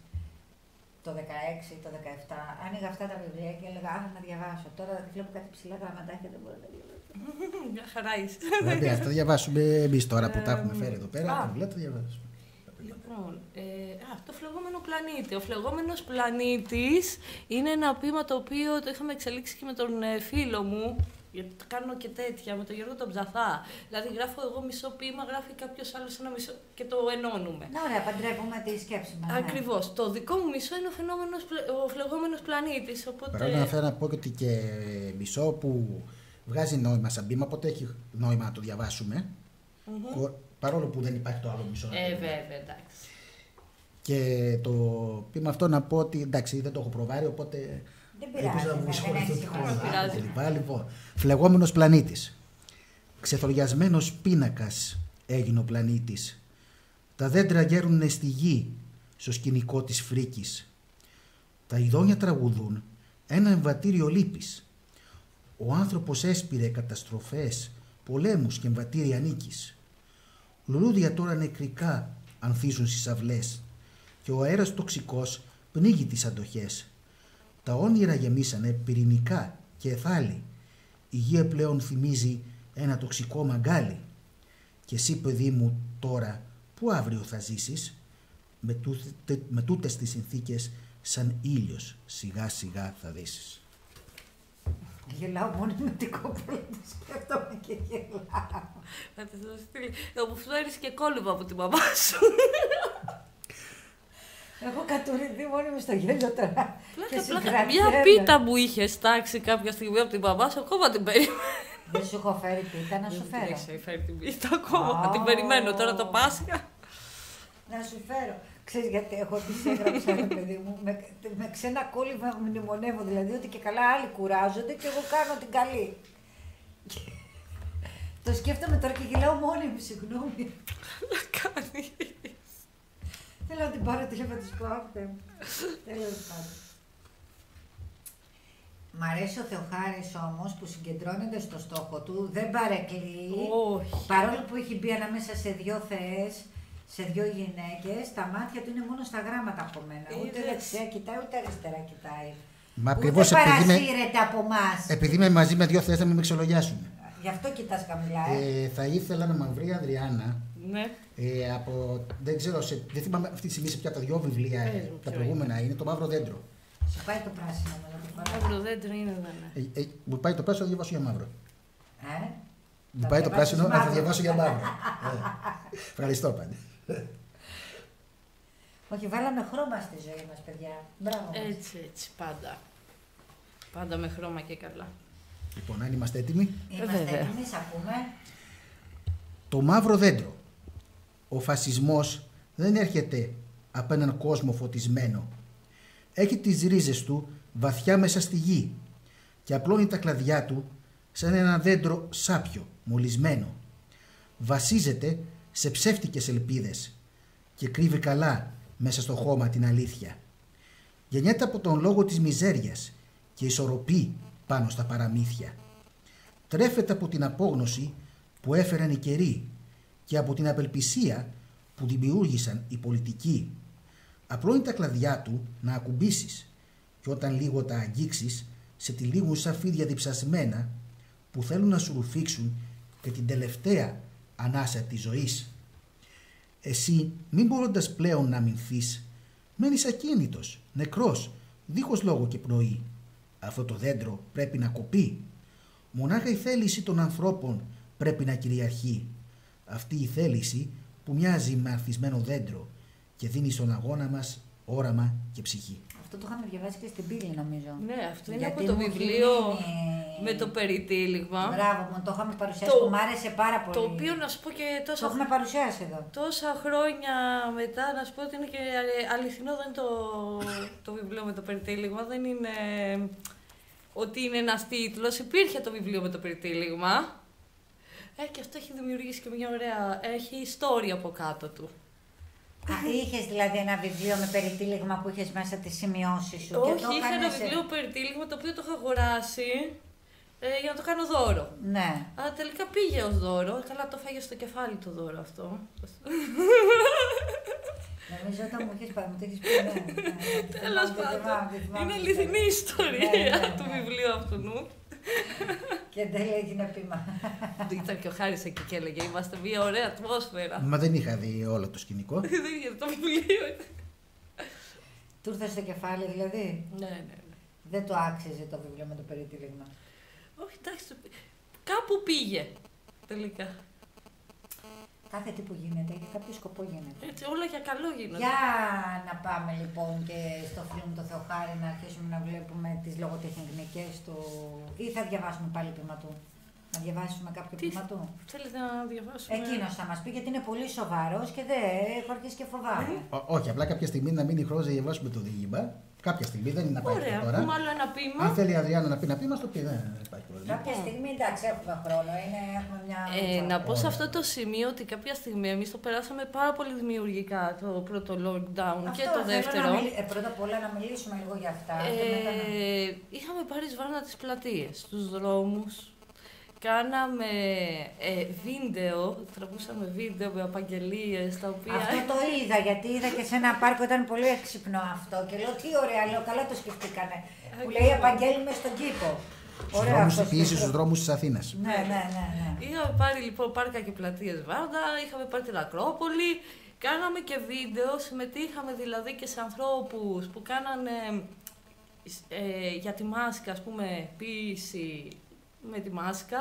Το δεκαέξι, το δεκαεπτά, άνοιγα αυτά τα βιβλία και έλεγα «Α, να διαβάσω». Τώρα βλέπω κάτι ψηλά γραμματάκια, δεν μπορώ να τα διαβάσω. Μια χαρά είσαι. Δεν πειράζει, θα διαβάσουμε εμείς τώρα που τα έχουμε Ε, φέρει εδώ πέρα. α. Τα βιβλία τα διαβάσουμε. Λοιπόν, ε, α, το φλεγόμενο πλανήτη. Ο φλεγόμενος πλανήτης είναι ένα ποίημα το οποίο το είχαμε εξελίξει και με τον ε, φίλο μου, γιατί το κάνω και τέτοια, με τον Γιώργο τον Ψαθά. Δηλαδή γράφω εγώ μισό ποίημα, γράφει κάποιος άλλος ένα μισό και το ενώνουμε. Να ωραία, παντρεύουμε τη σκέψη μας. ναι. Ακριβώς. Το δικό μου μισό είναι ο, φαινόμενος, πλε- ο φλεγόμενος πλανήτης. Οπότε... Παρόλο να φέρω να πω και ότι και μισό που βγάζει νόημα σαν ποίημα, οπότε έχει νόημα να το διαβάσουμε. Μμμ. Χω- Παρόλο που δεν υπάρχει το άλλο μισό. να το Ε, δούμε. βέβαια, εντάξει. Και το ποίημα αυτό να πω ότι εντάξει, δεν το έχω προβάρει, οπότε Δεν πειράζει, ελπίζω να ναι, μου δεν συγχωρείτε έχει ότι σημασία. έχω Δεν πειράζει. και λοιπά. Λοιπόν, φλεγόμενος πλανήτης. Ξεθοριασμένος πίνακας έγινε ο πλανήτης. Τα δέντρα γέρουνε στη γη, στο σκηνικό της φρίκης. Τα ειδόνια τραγουδούν ένα εμβατήριο λύπης. Ο άνθρωπος έσπηρε καταστροφές, πολέμους και εμβατήρια νίκης. Λουλούδια τώρα νεκρικά ανθίζουν στις αυλές και ο αέρας τοξικός πνίγει τις αντοχές. Τα όνειρα γεμίσανε πυρηνικά και εθάλη. Η γη πλέον θυμίζει ένα τοξικό μαγκάλι. Και εσύ παιδί μου τώρα που αύριο θα ζήσεις με, τούτε, με τούτες τις συνθήκες σαν ήλιος σιγά σιγά θα δύσεις. Γελάω μόνο με την κόπολα του, σκέφτομαι και γελάω. Να τη το στείλει. Θα μου φέρεις και κόλλημα από τη μαμά σου. Έχω κατουρηθεί μόνη μου στο γέλιο τώρα. Πλάκα, και πλάκα. συγκρατιέμαι. Μια πίτα μου είχε τάξει κάποια στιγμή από την μαμά σου, ακόμα την περίμενα. Δεν σου έχω φέρει πίτα, να σου Δεν φέρω. έχεις φέρει την πίτα ακόμα. Α. Την περιμένω τώρα το Πάσχα. Να σου φέρω. Ξέρεις γιατί έχω επίσης έγραψα, ρε παιδί μου, με, με ξένα κόλλημα μνημονεύω, δηλαδή ότι και καλά άλλοι κουράζονται και εγώ κάνω την καλή. Και το σκέφτομαι τώρα και γελάω μόνη μου, συγγνώμη. Να κάνει. Θέλω να την πάρω τηλέφωνο να της πω, αχ, Θεέ μου. Τέλος πάντων. Μ' αρέσει ο Θεοχάρης όμως που συγκεντρώνεται στο στόχο του, δεν παρεκκλεί. Όχι. Παρόλο που έχει μπει ανάμεσα σε δύο θεές, σε δύο γυναίκες, τα μάτια του είναι μόνο στα γράμματα από μένα. Ούτε Είδες. δεξιά κοιτάει, ούτε αριστερά κοιτάει. Μα Ούτε ακριβώς επειδή είμαι, παρασύρεται από εμάς. επειδή είμαι μαζί με δύο θέσεις να μην με ξελογιάσουν. Γι' αυτό κοιτάς χαμηλά, ε. Ε, θα ήθελα να μ' βρει η Ανδριάννα Ναι. ε, από, δεν ξέρω, σε, δεν θυμάμαι αυτή τη στιγμή σε ποια τα δυο βιβλία, Πες ε, μου, τα ποιο προηγούμενα είναι το Μαύρο Δέντρο. Σου πάει το πράσινο με το φορά. Μαύρο δέντρο είναι, ναι, ναι. Ε, ε, μου πάει το πράσινο, θα διαβάσω για μαύρο. Ε? Μου Θα πάει το διαβάσεις πράσινο, αλλά θα μαύρο. διαβάσω για μαύρο. Ε, ευχαριστώ πάντα. Όχι, βάλαμε χρώμα στη ζωή μας, παιδιά. Μπράβο μας. Έτσι, έτσι, πάντα. Πάντα με χρώμα και καλά. Λοιπόν, αν είμαστε έτοιμοι. Είμαστε βέβαια. έτοιμοι, σ' ακούμε. Το Μαύρο Δέντρο. Ο φασισμός δεν έρχεται από έναν κόσμο φωτισμένο. Έχει τις ρίζες του βαθιά μέσα στη γη και απλώνει τα κλαδιά του σαν ένα δέντρο σάπιο, μολυσμένο. Βασίζεται σε ψεύτικες ελπίδες και κρύβει καλά μέσα στο χώμα την αλήθεια. Γεννιέται από τον λόγο της μιζέριας και ισορροπεί πάνω στα παραμύθια. Τρέφεται από την απόγνωση που έφεραν οι καιροί και από την απελπισία που δημιούργησαν οι πολιτικοί. Απλό είναι τα κλαδιά του να ακουμπήσεις και όταν λίγο τα αγγίξεις, σε τυλίγουν σαν φίδια διψασμένα που θέλουν να σου ρουφήξουν και την τελευταία ανάσα της ζωής. Εσύ, μην μπορώντας πλέον να αμυνθείς, μένεις ακίνητος, νεκρός, δίχως λόγο και πνοή. Αυτό το δέντρο πρέπει να κοπεί. Μονάχα η θέληση των ανθρώπων πρέπει να κυριαρχεί. Αυτή η θέληση που μοιάζει με ανθισμένο δέντρο και δίνει στον αγώνα μας όραμα και ψυχή. Αυτό το είχαμε διαβάσει και στην πύλη, νομίζω. Ναι, αυτό είναι Γιατί από το μου έχει βιβλίο μείνει- με το περιτύλιγμα. Μπράβο, μου το είχαμε παρουσιάσει Το- που μ' άρεσε πάρα πολύ. Το οποίο να σου πω και Το τόσα, έχουμε παρουσιάσει εδώ. τόσα χρόνια μετά, να σου πω ότι είναι και αληθινό, δεν είναι το, το βιβλίο με το περιτύλιγμα, δεν είναι ότι είναι ένας τίτλος. Υπήρχε το βιβλίο με το περιτύλιγμα. Ε, και αυτό έχει δημιουργήσει και μια ωραία, έχει ιστορία από κάτω του. Α, είχες δηλαδή ένα βιβλίο με περιτύλιγμα που είχες μέσα τις σημειώσεις σου. και Όχι, το είχα ένα έκανες- βιβλίο περιτύλιγμα το οποίο το είχα αγοράσει ε, για να το κάνω δώρο. Ναι. Αλλά τελικά πήγε ως δώρο. Καλά, το φάγε στο κεφάλι το δώρο αυτό. Νομίζω όταν μου είχες πάρει, μου το έχεις πει, ναι. Τέλος πάντων. Είναι αληθινή ιστορία Ναι, ναι, του ναι. βιβλίου αυτού. Και εν τέλει έγινε πείμα. Ήταν και ο Χάρης εκεί και έλεγε: είμαστε μια ωραία ατμόσφαιρα. Μα δεν είχα δει όλο το σκηνικό. Δεν είχε το βιβλίο. Του ήρθε στο κεφάλι δηλαδή. Ναι, ναι, ναι. Δεν το άξιζε το βιβλίο με το περιτύλιγμα. Όχι, εντάξει. το- Κάπου πήγε. Τελικά. Κάθε τι που γίνεται, για κάποιο σκοπό γίνεται. Έτσι, όλα για καλό γίνονται. Για να πάμε λοιπόν και στο φίλο μου το Θεοχάρη να αρχίσουμε να βλέπουμε τις λογοτεχνικές του. Ή θα διαβάσουμε πάλι ποίημα του. Να διαβάσουμε κάποιο Τι ποίημα του. Θέλετε να διαβάσουμε. Εκείνος θα μας πει γιατί είναι πολύ σοβαρός και δεν έχω αρχίσει και φοβάμαι. Ό- όχι, απλά κάποια στιγμή να μείνει χρόνο να διαβάσουμε το διήγημα. Κάποια στιγμή, δεν είναι να πάει Ωραία, αυτό τώρα. πούμε άλλο ένα ποίημα. Αν θέλει η Αδριάννα να πει να πει, μας το πει. Δεν υπάρχει πρόβλημα. Κάποια στιγμή εντάξει, έχουμε χρόνο. Είναι, έχουμε μια. Ε, να πω σε Ωραία. αυτό το σημείο ότι κάποια στιγμή εμείς το περάσαμε πάρα πολύ δημιουργικά το πρώτο lockdown Αυτό και το θέλω δεύτερο. Να μιλ... ε, πρώτα απ' όλα να μιλήσουμε λίγο για αυτά. και μετά να- Ε, είχαμε πάρει σβάρνα τις πλατείες, τους δρόμους. Κάναμε ε, βίντεο, τραβούσαμε βίντεο με απαγγελίες τα οποία... Αυτό το είδα, γιατί είδα και σε ένα πάρκο, ήταν πολύ έξυπνο αυτό. Και λέω τι ωραία, λέω καλά το σκεφτήκανε. Που λέει απαγγέλουμε στον κήπο. Στους Ωραία δρόμους, αυτό. ποιήσεις στους δρόμους της Αθήνας. Ναι, ναι, ναι. ναι. Είχαμε πάρει λοιπόν πάρκα και πλατείες Βάρνα, είχαμε πάρει την Ακρόπολη, κάναμε και βίντεο, συμμετείχαμε δηλαδή και σε ανθρώπους που κάνανε ε, για τη μάσκα, ας πούμε, ποίηση με τη μάσκα.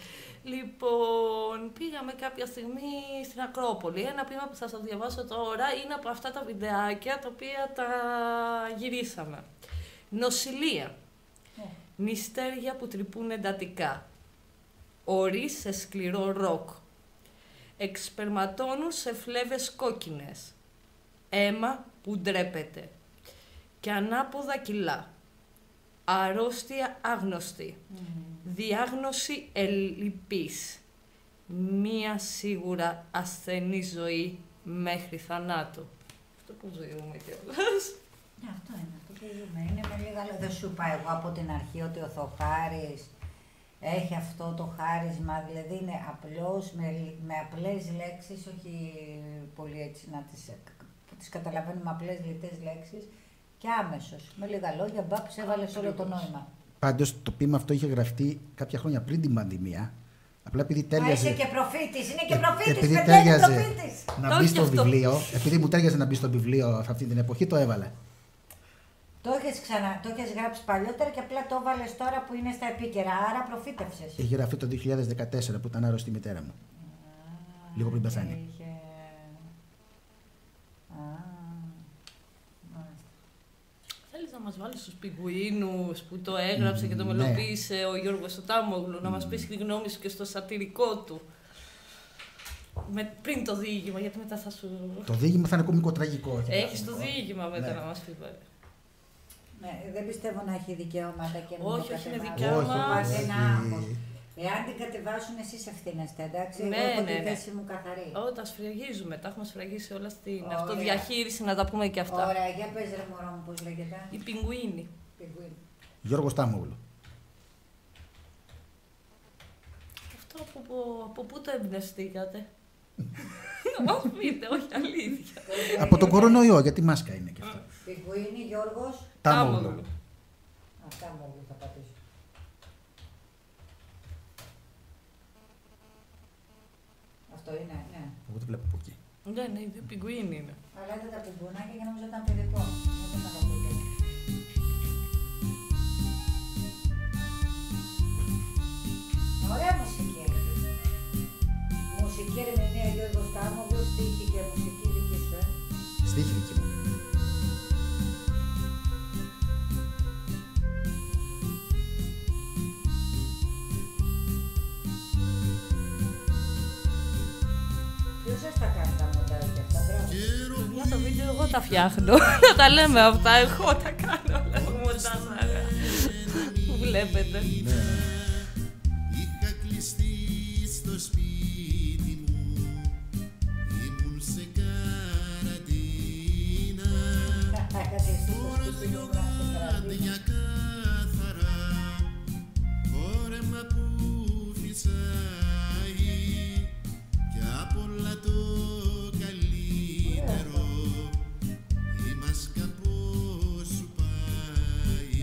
Λοιπόν, πήγαμε κάποια στιγμή στην Ακρόπολη. Ένα ποίημα που θα σας διαβάσω τώρα είναι από αυτά τα βιντεάκια τα οποία τα γυρίσαμε. Νοσηλεία. Μυστέρια που τρυπούν εντατικά. Ορί σε σκληρό ροκ. Εξπερματώνουν σε φλέβες κόκκινες. Αίμα που ντρέπεται. Και ανάποδα κιλά. Αρρώστια άγνωστη. Διάγνωση ελλειπής. Μία σίγουρα ασθενή ζωή μέχρι θανάτου. Αυτό που ζούμε κιόλας. Ναι, αυτό είναι, αυτό που ζούμε. Είναι με λίγα λόγια. Δεν σου είπα εγώ από την αρχή ότι ο Θεοχάρης έχει αυτό το χάρισμα, δηλαδή είναι απλός, με, με απλές λέξεις, όχι πολύ έτσι να τις, που τις καταλαβαίνουμε, απλές λιτές λέξεις και άμεσος. Με λίγα λόγια, μπαπ, έβαλες όλο το νόημα. Πάντως το ποίημα αυτό είχε γραφτεί κάποια χρόνια πριν την πανδημία. Απλά επειδή Μα τέριαζε. είσαι και προφήτης, είναι και Ε, προφήτης, επειδή παιδιά, είναι τέριαζε προφήτης. να Το μπει έχει στο αυτό. βιβλίο, επειδή μου τέριαζε να μπει στο βιβλίο αυτή την εποχή, το έβαλε. Το έχεις ξανά, το έχεις γράψει παλιότερα και απλά το έβαλες τώρα που είναι στα επίκαιρα, άρα προφήτευσες. Είχε γραφτεί το δύο χιλιάδες δεκατέσσερα που ήταν άρρωστη η μητέρα μου. Λίγο πριν πεθάνει. Είχε... Α, μάλιστα. Θέλεις να μας βάλεις στους πιγκουίνους που το έγραψε και το Ναι. μελοποίησε ο Γιώργος Σωτάμογλου, να μας πεις τη γνώμη σου και στο σατυρικό του. Με, πριν το διήγημα, γιατί μετά θα σου... Το διήγημα θα είναι κομικό τραγικό. όχι Έχεις το τραγικό. διήγημα μετά Ναι. να μας πει. βέβαια. Ναι, δεν πιστεύω να έχει δικαιώματα και να Όχι, το όχι, είναι κατεβάσει. δικαίωμα. Όχι, βάζει όχι. ένα άγχος. Εάν την κατεβάσουν, εσείς ευθύνεστε, εντάξει. Ναι, Εγώ έχω ναι, τη ναι. θέση μου καθαρή. Ω, τα σφραγίζουμε, τα έχουμε σφραγίσει όλα στην Ωραία. αυτοδιαχείριση, να τα πούμε και αυτά. Ωραία, για πες ρε μωρό μου, πώς λέγεται. Οι πιγκουίνοι. Πιγκουίν. Γιώργος Τάμογλου. Αυτό από, από, από πού το εμπνευστήκατε. Μας πείτε, όχι αλήθεια. Από τον κορονοϊό, γιατί μάσκα είναι και αυτό. Πιγκουίνι, Γιώργος. Τάμογλου. Αυτά μου θα πατήσω. Αυτό είναι, ναι. Εγώ το βλέπω από εκεί. Ναι, ναι, είναι πιγκουίνι είναι. Αλλά είδα τα πιγκουνάκια και νόμιζα ήταν παιδικό. Δεν ήταν παιδικό. Ωραία μουσική έχει. Μουσική ερμηνεία Γιώργος Τάμογλου, στίχη και μουσική δική σου, ε. Στίχη δική μου. Ποιος σας τα κάνει τα μοντάζ και αυτά, μπράβο. Για το βίντεο εγώ τα φτιάχνω. Να τα λέμε αυτά, εγώ τα κάνω όλα τα μοντάζ. Που βλέπετε. Είχα κλειστεί στο σπίτι μου, ήμουν σε καραντίνα. Τώρα δυο μάτια κάθαρα, φόρεμα που φυσάει κι απ' όλα το καλύτερο η μάσκα πώς σου πάει.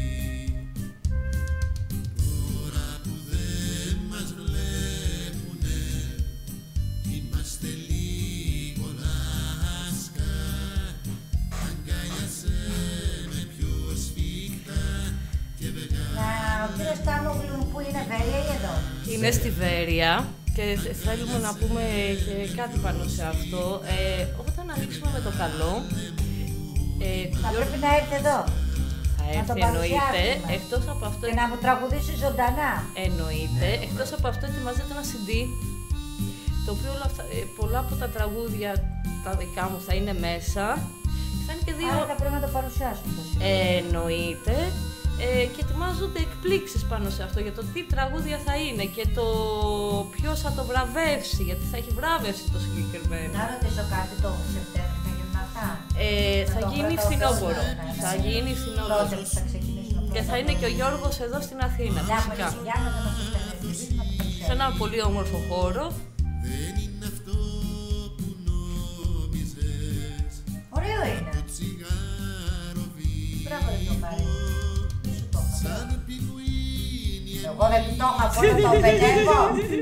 Τώρα που δεν μας βλέπουνε είμαστε λίγο λάσκα, αγκάλιασε με πιο σφίχτα και Να, ο κύριος Τάμογλου που είναι, Βέρεια ή εδώ? Είναι στη Βέρεια και θέλουμε να πούμε και κάτι πάνω σε αυτό. Ε, όταν ανοίξουμε με το καλό, ε, Θα Γιώργο, πρέπει να έρθει εδώ. θα να έρθει το εννοείται. παρουσιάσουμε. Εκτός από αυτό, Και να μου τραγουδήσει ζωντανά. εννοείται. Εκτός από αυτό ετοιμάζεται ένα σι ντι, το οποίο όλα αυτά, ε, πολλά από τα τραγούδια, τα δικά μου, θα είναι μέσα. Θα είναι και δύο. Άρα θα πρέπει να το παρουσιάσουμε το σι ντι. Ε, εννοείται. Ε, και ετοιμάζονται εκπλήξεις πάνω σε αυτό για το τι τραγούδια θα είναι και το ποιος θα το βραβεύσει, γιατί θα έχει βράβευση το συγκεκριμένο. Να ρωτήσω κάτι, το Σεπτέμβριο θα γίνουν αυτά. Ε, Με θα τον γίνει πρώτο φθινόπωρο. χρόνο, ναι, ναι. Θα γίνει Τότε φθινόπωρο. που θα ξεκινήσουν Και θα είναι και ο Γιώργος εδώ στην Αθήνα, Μια φυσικά. Γιάννα θα μας το στενεύει, να το Σε παρουσιάσει. ένα πολύ όμορφο χώρο. δεν είναι αυτό που νόμιζες. Ωραίο είναι. Τσιγάρο βίντεο Μπράβο ρε το πάρει. Τι σου το είχα. σαν πιγκουίνι Εγώ δεν του το είχα πω να το πενεύω.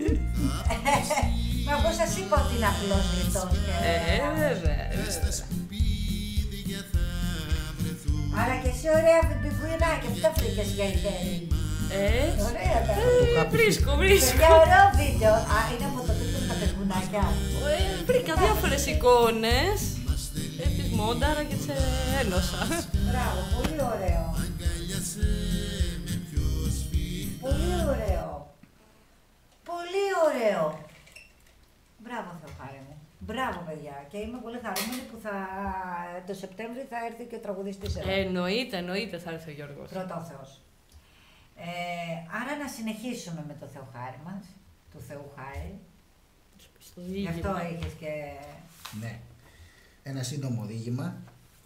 Μα εγώ σας είπα ότι είναι απλός γλιτός. Ε, βέβαια. στα σκουπίδια θα βρεθούν. Άρα και εσύ ωραία πιγκουινάκια, πού τα βρήκες για χέρι. Ε, Ωραία τα. ε, βρίσκω, βρίσκω. Παιδιά, ωραίο βίντεο. Α, είναι από το τίτλο τα πιγκουνάκια. Ε, βρήκα διάφορες εικόνες. Ε, τις μόνταρα και τις ένωσα. Μπράβο, πολύ ωραίο. Αγκάλιασε με πιο σφίχτα. Πολύ ωραίο. Πολύ ωραίο. Μπράβο, Θεοχάρη μου. Μπράβο, παιδιά. Και είμαι πολύ χαρούμενη που θα... το Σεπτέμβριο θα έρθει και ο τραγουδιστής εδώ. Ε, εννοείται, εννοείται θα έρθει ο Γιώργος. Πρώτα ο Θεός. Ε, άρα να συνεχίσουμε με το Θεοχάρη μας, του Θεού Χάρη. Στο Γι' αυτό διήγημα. είχες και... Ναι. Ένα σύντομο διήγημα.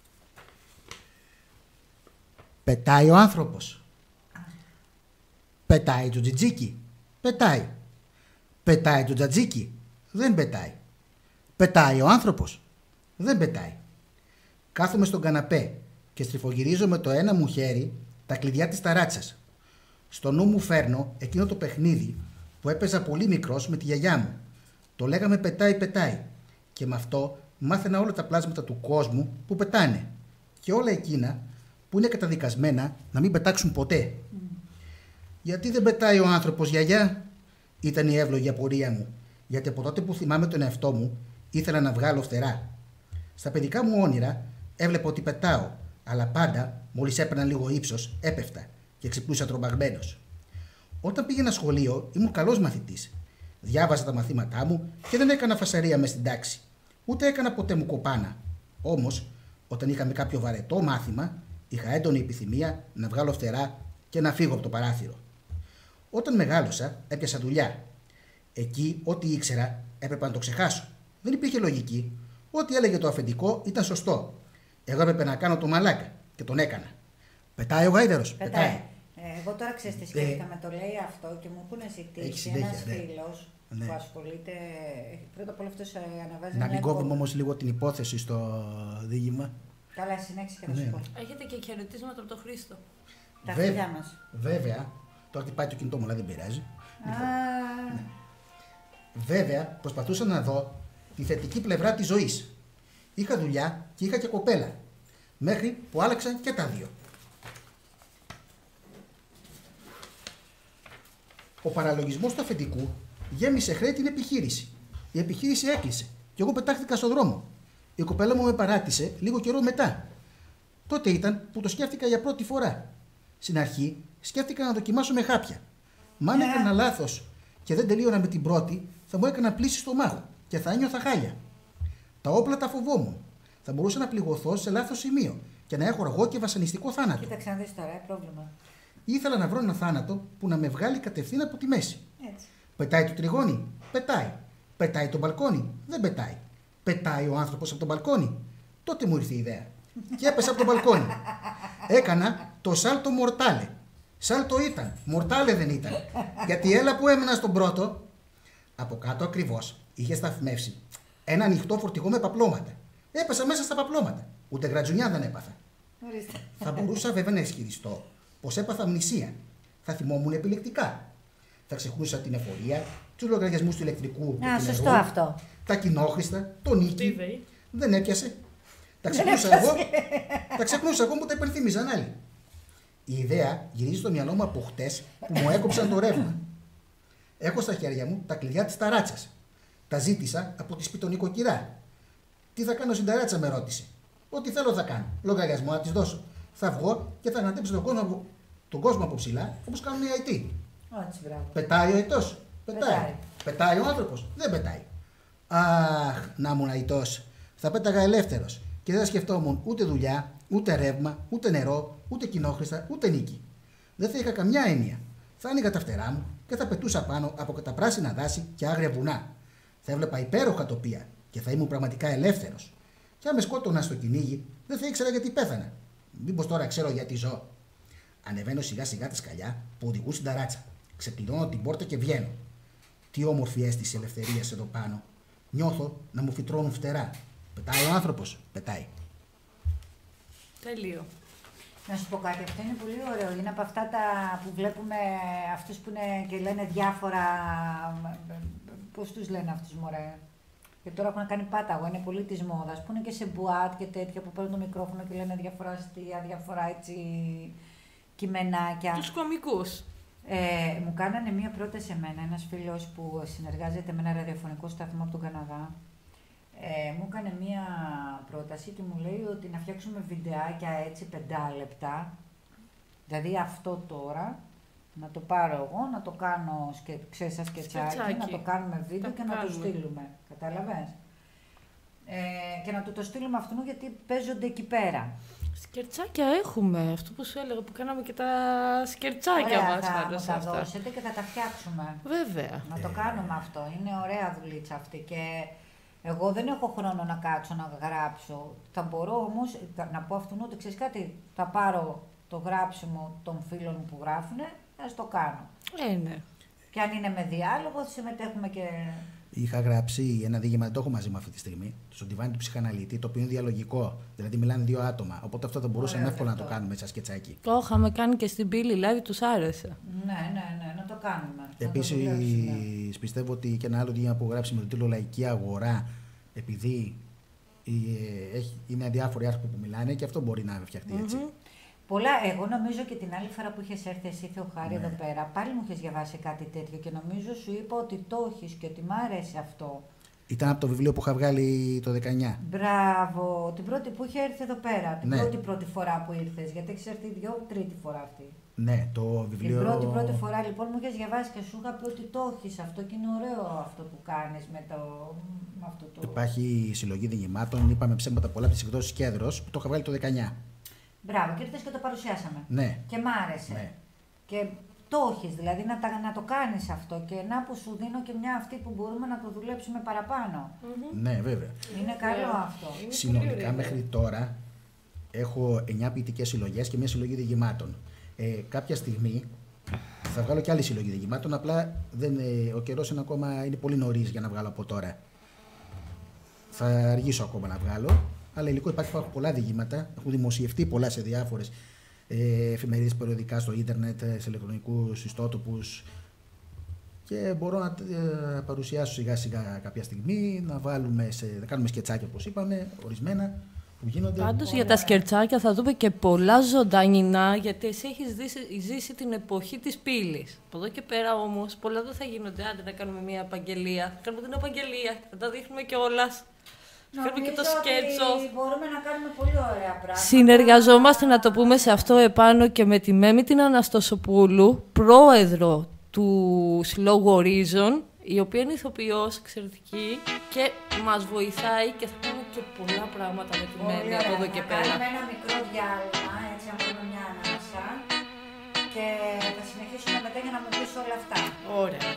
Πετάει ο άνθρωπος. Πετάει το τζιτζίκι. Πετάει. Πετάει το τζατζίκι. Δεν πετάει. Πετάει ο άνθρωπος. Δεν πετάει. Κάθομαι στον καναπέ και στριφογυρίζω με το ένα μου χέρι τα κλειδιά της ταράτσας. Στο νου μου φέρνω εκείνο το παιχνίδι που έπαιζα πολύ μικρός με τη γιαγιά μου. Το λέγαμε πετάει πετάει και με αυτό μάθαινα όλα τα πλάσματα του κόσμου που πετάνε και όλα εκείνα που είναι καταδικασμένα να μην πετάξουν ποτέ. Mm. Γιατί δεν πετάει ο άνθρωπος, γιαγιά? Ήταν η εύλογη απορία μου, γιατί από τότε που θυμάμαι τον εαυτό μου ήθελα να βγάλω φτερά. Στα παιδικά μου όνειρα έβλεπα ότι πετάω, αλλά πάντα μόλις έπαιρνα λίγο ύψος έπεφτα και ξυπνούσα τρομαγμένος. Όταν πήγαινα σχολείο ήμουν καλός μαθητής. Διάβαζα τα μαθήματά μου και δεν έκανα φασαρία μες στην τάξη. Ούτε έκανα ποτέ μου κοπάνα. Όμως, όταν είχαμε κάποιο βαρετό μάθημα, είχα έντονη επιθυμία να βγάλω φτερά και να φύγω από το παράθυρο. Όταν μεγάλωσα, έπιασα δουλειά. Εκεί, ό,τι ήξερα, έπρεπε να το ξεχάσω. Δεν υπήρχε λογική. Ό,τι έλεγε το αφεντικό ήταν σωστό. Εγώ έπρεπε να κάνω το μαλάκα και τον έκανα. Πετάει ο γάιδερος. Πετάει. Ε, εγώ τώρα ξέρεις τι σκέφτομαι, το λέει αυτό και μου έχουν ζητήσει συνέχεια, ένας ναι. φίλος Ναι. που ασχολείται. Πρώτα απ' όλα αυτός ε, αναβάζει. Να μια μην κόβουμε εκπομπή. όμως λίγο την υπόθεση στο δίγημα. Καλά, συνέχισε και θα Ναι. σου πω. Έχετε και χαιρετίσματα από τον Χρήστο. Τα Βέβαια. φιλιά μας. Βέβαια, τώρα χτυπάει το κινητό μου, αλλά δεν πειράζει. Α, Βέβαια, προσπαθούσα να δω τη θετική πλευρά της ζωής. Είχα δουλειά και είχα και κοπέλα. Μέχρι που άλλαξαν και τα δύο. Ο παραλογισμός του αφεντικού γέμισε χρέη την επιχείρηση. Η επιχείρηση έκλεισε και εγώ πετάχτηκα στον δρόμο. Η κοπέλα μου με παράτησε λίγο καιρό μετά. Τότε ήταν που το σκέφτηκα για πρώτη φορά. Στην αρχή σκέφτηκα να δοκιμάσω με χάπια. Μα αν Ναι. έκανα λάθος και δεν τελείωνα με την πρώτη, θα μου έκανα πλήση στο μάχο και θα ένιωθα χάλια. Τα όπλα τα φοβόμουν. Θα μπορούσα να πληγωθώ σε λάθος σημείο και να έχω αργό και βασανιστικό θάνατο. κοίταξε να δεις τώρα, ε, πρόβλημα. Ήθελα να βρω ένα θάνατο που να με βγάλει κατευθείαν από τη μέση. Έτσι. Πετάει το τριγώνι, πετάει. Πετάει το μπαλκόνι, δεν πετάει. Πετάει ο άνθρωπος από το μπαλκόνι. Τότε μου ήρθε η ιδέα. Και έπεσα από το μπαλκόνι. Έκανα το σάλτο μορτάλε. Σάλτο ήταν, μορτάλε δεν ήταν. Γιατί έλα που έμενα στον πρώτο, από κάτω ακριβώς είχε σταθμεύσει ένα ανοιχτό φορτηγό με παπλώματα. Έπεσα μέσα στα παπλώματα. Ούτε γρατζουνιά δεν έπαθα. Ορίστε. Θα μπορούσα βέβαια να ισχυριστώ πως έπαθα αμνησία. Θα θυμόμουν επιλεκτικά. Θα ξεχνούσα την εφορία, τους λογαριασμούς του ηλεκτρικού και Α, του σωστό νερού, αυτό. τα κοινόχρηστα, το νίκη. Βέβαιη. Δεν έπιασε. Τα ξεχνούσα εγώ, τα ξεχνούσα εγώ που τα υπενθύμιζαν άλλοι. Η ιδέα γυρίζει στο μυαλό μου από χτες που μου έκοψαν το ρεύμα. Έχω στα χέρια μου τα κλειδιά της ταράτσας. Τα ζήτησα από τη σπιτονικοκυρά. Τι θα κάνω στην ταράτσα, με ρώτησε. Ό,τι θέλω θα κάνω. Λογαριασμό να της δώσω. Θα βγω και θα ανατρέψω τον κόσμο, από- τον κόσμο από ψηλά όπως κάνουν οι άι τι. Έτσι, μπράβο. Πετάει ο αητός. Πετάει. Πετάει. Πετάει ο άνθρωπος. Δεν πετάει. Αχ, να ήμουν αητός. Θα πέταγα ελεύθερος και δεν θα σκεφτόμουν ούτε δουλειά, ούτε ρεύμα, ούτε νερό, ούτε κοινόχρηστα, ούτε νίκη. Δεν θα είχα καμιά έννοια. Θα άνοιγα τα φτερά μου και θα πετούσα πάνω από τα πράσινα δάση και άγρια βουνά. Θα έβλεπα υπέροχα τοπία και θα ήμουν πραγματικά ελεύθερος. Και αν με σκότωνα στο κυνήγι, δεν θα ήξερα γιατί πέθανα. Μήπως τώρα ξέρω γιατί ζω. Ανεβαίνω σιγά σιγά τα σκαλιά που οδηγούν στην ταράτσα. Ξεπληρώνω την πόρτα και βγαίνω. Τι όμορφη αίσθηση ελευθερίας εδώ πάνω. Νιώθω να μου φυτρώνουν φτερά. Πετάει ο άνθρωπος. Πετάει. Τέλειο. Να σου πω κάτι, αυτό είναι πολύ ωραίο. Είναι από αυτά τα που βλέπουμε αυτούς που είναι και λένε διάφορα. Πώς τους λένε αυτούς, μωρέ. Και τώρα έχουν κάνει πάταγο, είναι πολύ της μόδας. Που είναι και σε μπουάτ και τέτοια που παίρνουν το μικρόφωνο και λένε διάφορα αστεία, διάφορα έτσι κειμενάκια. Τους κωμικούς. Ε, μου κάνανε μία πρόταση εμένα, ένας φίλος που συνεργάζεται με ένα ραδιοφωνικό σταθμό από τον Καναδά. Ε, μου έκανε μία πρόταση και μου λέει ότι να φτιάξουμε βιντεάκια έτσι πεντάλεπτα, δηλαδή αυτό τώρα, να το πάρω εγώ, να το κάνω, σκε, ξέρεις, σαν σκετσάκι, Σκετσάκι. να το κάνουμε βίντεο Τα και να το κάνουμε. στείλουμε. Κατάλαβες. Ε, και να του το στείλουμε αυτού γιατί παίζονται εκεί πέρα. Σκερτσάκια έχουμε. Αυτό που σου έλεγα που κάναμε και τα σκερτσάκια Ωραία, μας θα πάνω μου σε τα αυτά. δώσετε και θα τα φτιάξουμε. Βέβαια. Να το κάνουμε αυτό. Είναι ωραία δουλίτσα αυτή. Και εγώ δεν έχω χρόνο να κάτσω να γράψω. Θα μπορώ όμως να πω αυτόν ότι ξέρεις κάτι, θα πάρω το γράψιμο των φίλων που γράφουνε, θα το κάνω. Ε, ναι. Και αν είναι με διάλογο, συμμετέχουμε και. Είχα γράψει ένα δίγημα, δεν το έχω μαζί μου αυτή τη στιγμή, στο ντιβάνι του ψυχαναλύτη, το οποίο είναι διαλογικό. Δηλαδή μιλάνε δύο άτομα. Οπότε αυτό θα μπορούσαμε Ωραίο εύκολα να αυτό. το κάνουμε σαν σκετσάκι. Το είχαμε κάνει και στην πύλη, δηλαδή τους άρεσε. Ναι, ναι, ναι, να το κάνουμε. να το Επίσης, δουλέψουμε. πιστεύω ότι και ένα άλλο δίγημα που έχω γράψει με τον τίτλο Λαϊκή Αγορά, επειδή ε, έχει, είναι αδιάφοροι άνθρωποι που μιλάνε, και αυτό μπορεί να φτιαχτεί έτσι. Μμμ. Πολλά, εγώ νομίζω και την άλλη φορά που είχες έρθει εσύ Θεοχάρη Ναι. εδώ πέρα, πάλι μου είχες διαβάσει κάτι τέτοιο και νομίζω σου είπα ότι το έχεις και ότι μ' αρέσει αυτό. Ήταν από το βιβλίο που είχα βγάλει το δεκαεννιά. Μπράβο, την πρώτη που είχε έρθει εδώ πέρα, την Ναι. πρώτη πρώτη φορά που ήρθες, γιατί έχεις έρθει δυο, τρίτη φορά αυτή. Ναι, το βιβλίο. Την πρώτη πρώτη φορά λοιπόν μου είχες διαβάσει και σου είχα πει ότι το έχεις αυτό και είναι ωραίο αυτό που κάνεις με, το, με αυτό το... Υπάρχει συλλογή διηγημάτων, είπαμε ψέματα πολλά από τις εκδόσεις Κέντρος, που το είχα βγάλει το δεκαεννιά. Μπράβο, και ήρθες και το παρουσιάσαμε. Ναι. Και μ' άρεσε. Ναι. Και το έχεις, δηλαδή να, τα, να το κάνεις αυτό και να που σου δίνω και μια αυτή που μπορούμε να το δουλέψουμε παραπάνω. Ναι, βέβαια. Είναι καλό αυτό. Είναι Συνολικά πολύ ωραίο. μέχρι τώρα έχω εννιά ποιητικές συλλογές και μια συλλογή διηγημάτων. Ε, κάποια στιγμή θα βγάλω και άλλη συλλογή διηγημάτων. Απλά δεν, ε, ο καιρός είναι ακόμα είναι πολύ νωρίς για να βγάλω από τώρα. Θα αργήσω ακόμα να βγάλω. Αλλά υλικό υπάρχει, υπάρχουν πολλά διηγήματα. Έχουν δημοσιευτεί πολλά σε διάφορες ε, εφημερίδες, περιοδικά, στο ίντερνετ, σε ηλεκτρονικούς ιστότοπους. Και μπορώ να ε, παρουσιάσω σιγά σιγά κάποια στιγμή, να, βάλουμε σε, να κάνουμε σκετσάκια όπως είπαμε, ορισμένα που γίνονται. Πάντως για τα σκερτσάκια θα δούμε και πολλά ζωντανινά, γιατί εσύ έχεις ζήσει, ζήσει την εποχή της πύλης. Από εδώ και πέρα όμως πολλά δεν θα γίνονται. Άντε να κάνουμε μια απαγγελία. Θα κάνουμε την απαγγελία, θα τα δείχνουμε κιόλας. Φέρνουμε και το σκέτσο. Μπορούμε να κάνουμε πολύ ωραία πράγματα. Συνεργαζόμαστε, να το πούμε σε αυτό επάνω, και με τη Μέμη την Αναστοσοπούλου, πρόεδρο του συλλόγου Horizon, η οποία είναι ηθοποιός εξαιρετική και μας βοηθάει και θα κάνουμε και πολλά πράγματα με τη Μέμη από εδώ και πέρα. Θα κάνουμε ένα μικρό διάλειμμα, έτσι να πούμε μια ανάσα, και θα συνεχίσουμε μετά για να μου πεις όλα αυτά. Ωραία.